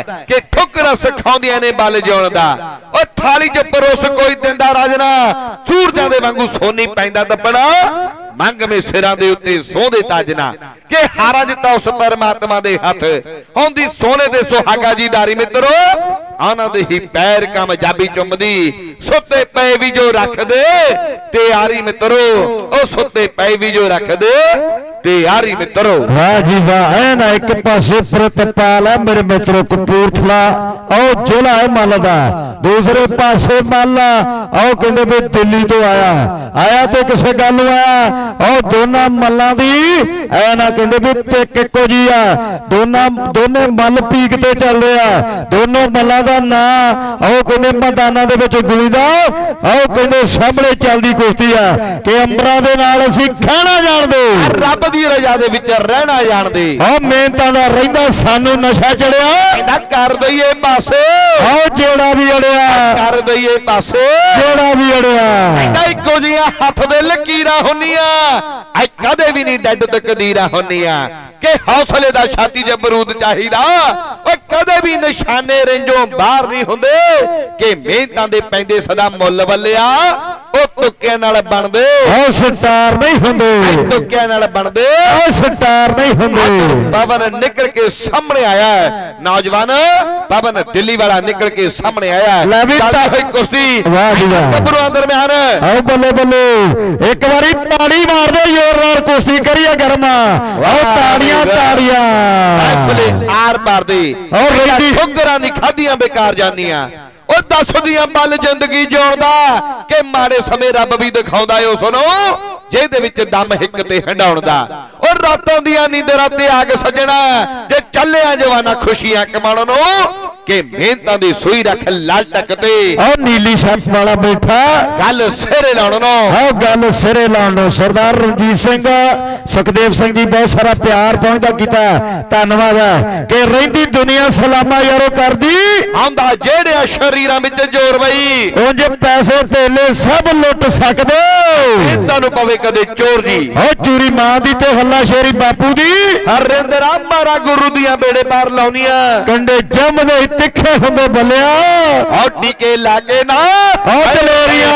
कि ठुकरा सिखाउंदियां ने बल जिउण दा। ओ थाली च परोस कोई दिंदा राजना, सूरजां दे वांगू सोनी पैंदा दबना, मंग में सिरां दे उत्ते सोहदे ताजना। कि हारा जिता उस परमात्मा दे हथ होंदी सोने दे सुहागा जी दारी मित्रो, आना दे ही पैर कामयाबी चुमदी, सुते पे भी जो रख दे ते यारी मित्रो, ओ सुते पे भी जो रख दे ते यारी मित्रो। वाह जी वाह, है ना एक पासे प्रतपाल है मेरे मित्रों कपूरथला, और जिला है मल दा, दूसरे पासे मल आओ कहते भी दिल्ली तो आया आया तो किसे गल आया, और दोनों मल्लां दी ऐ ना कहते भी टिक इक्को जी आ, दोनों दोने मल पीकते चल रहे आ, दोनों मल्लां दा नां आओ कहते मैदानां दे विच गुलीदा, आओ कहते सामने चलदी कुश्ती आ कि अंबरां दे नाल असीं खाना जाण दे, रब दी रजा दे विच रहना जाण दे, आओ मेहनतां दा रहिंदा सानू नशा चढ़िया, कहंदा कर दईए पासे, आओ जेड़ा भी अड़िया कर दईए पासे, जेड़ा भी अड़िया, कहंदा इक्को जिहियां हत्थ दे लकीरां हुंदियां, ऐ कदे भी नहीं डैड तकदीरां हुंदियां, कि हौसले दा छाती च बरूद चाहिदा, ओ कदे भी निशाने रेंजों बाहर नहीं हुंदे, कि मेहनतां दे पैंदे सदा मुੱਲ वल्लिया, ओ तुक्के नाल बनदे, आओ स्टार नहीं हुंदे, तुक्के नाल बनदे, आओ स्टार नहीं हुंदे। पवन निकल के सामने आया है, नौजवान पवन दिल्ली वाला निकल के सामने आया है, चलती हुई कुश्ती वाह जी वाह, गबरूआं दरम्यान, आओ बल्ले बल्ले एक बारी ताड़ी मार दे जोर नाल कुश्ती करिए गरमा, आओ ताड़ियां ताड़ियां, फैसले आर पार दे, और रेडी ठोकरां नहीं खादियां बेकार जानियां, ओ दसदियां बल जिंदगी जिउण दा, कि माड़े समय रब भी दिखाउंदा है उस नूं ਜਿਹਦੇ ਵਿੱਚ ਦਮ ਹਿੱਕ ਤੇ ਹੰਡਾਉਣ ਦਾ, ਔਰ ਰਾਤਾਂ ਦੀਆਂ ਨੀਂਦਰਾਂ ਤੇ ਆਗ ਸਜਣਾ, ਜੇ ਚੱਲਿਆ ਜਵਾਨਾ ਖੁਸ਼ੀਆਂ ਕਮਾਉਣ ਨੂੰ, ਕਿ ਮਿਹਨਤਾਂ ਦੀ ਸੂਈ ਰੱਖ ਲਾਲਟਕ ਤੇ, और नीली शर्ट वाला बैठा ਗੱਲ ਸਿਰੇ ਲਾਉਣ ਨੂੰ, आओ गल सिरे लाउण नूं सरदार रणजीत सिंह सुखदेव सिंह जी बहुत सारा प्यार पहुंचदा कीता, धन्नवाद है कि रहिंदी दुनिया सलामा यारो करदी, ਆਉਂਦਾ ਜਿਹੜਿਆਂ ਸ਼ਰੀਰਾਂ ਵਿੱਚ ਜ਼ੋਰ ਵਈ, उंज पैसे तेले सब लुट सकदे, ਇਹਨਾਂ ਨੂੰ ਪਵੇ कदे चोर जी, ओ चूरी मां दी ते हल्ला शेरी बापू दी, हरिंदर मारा गुरु दियां बेड़े पार लाउनियां, कंडे जमदे तिखे हुंदे बल्लिया, और टीके लागे ना ओ दलेरिया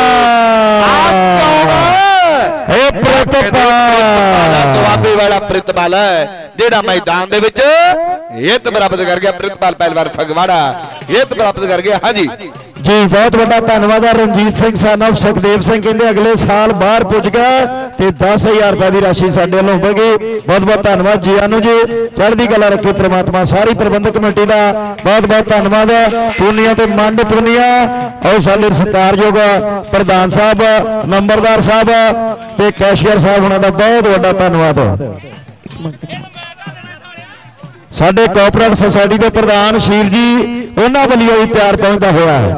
ए प्रतपाल दुआबे वाला प्रितपाल है, जेड़ा मैदान दे विच हित प्राप्त कर गया, प्रितपाल पहलवान फगवाड़ा हित प्राप्त कर गया। हाँ जी जी बहुत बड़ा धन्यवाद है रणजीत सिंह सन ऑफ सुखदेव सिंह, कहते अगले साल बाहर पुज गया ते दस हजार रुपए की राशि साडे वालों होगी, बहुत बहुत धन्यवाद जी आनू जी, चढ़दी कला रखे परमात्मा, सारी प्रबंधक कमेटी का बहुत बहुत धन्यवाद है, पूनिया ते मंड पूनिया, और साडे सत्कारयोग प्रधान साहब नंबरदार साहब ते कैशियर साहब उन्हों का बहुत बड़ा धन्यवाद है। साडे कोऑपरेटिव सोसाइटी के प्रधान शील जी उन्होंने वालों भी प्यार पहुंचता हुआ है।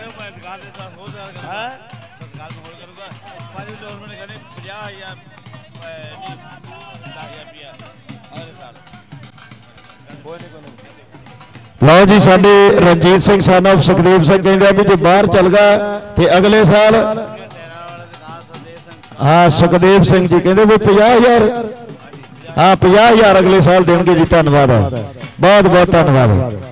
लो जी साडे रणजीत सिंह सन ऑफ सुखदेव सिंह कहते भी जो बाहर चल गया तो अगले साल, हाँ सुखदेव सिंह जी कहते भी पचास हजार हाँ पचास हजार अगले साल देंगे जी, धन्यवाद है, बहुत बहुत धन्यवाद है।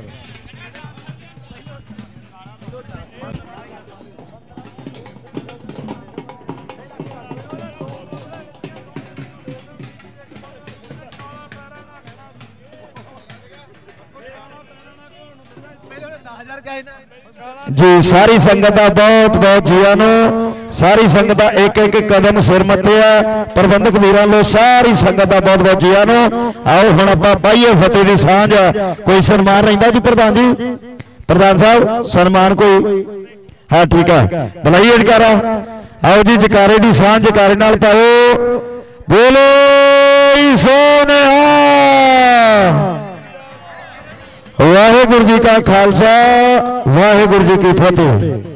जी सारी संगत का बहुत बहुत जिया सारी संगत का एक एक कदम सिर मथे है, प्रबंधक वीरों लो सारी संगत का बहुत बहुत जिया आओ हुण आपां पाईए फतेह दी सांझ, कोई सन्मान रहिंदा जी प्रधान जी, प्रधान साहब सन्मान कोई, हाँ ठीक है बुलाइए जकारा, आओ जी जकारे दी सांझ जकारे नाल पाओ, बोलो सोने वाहेगुरु जी का खालसा वाहेगुरु जी की फतेह।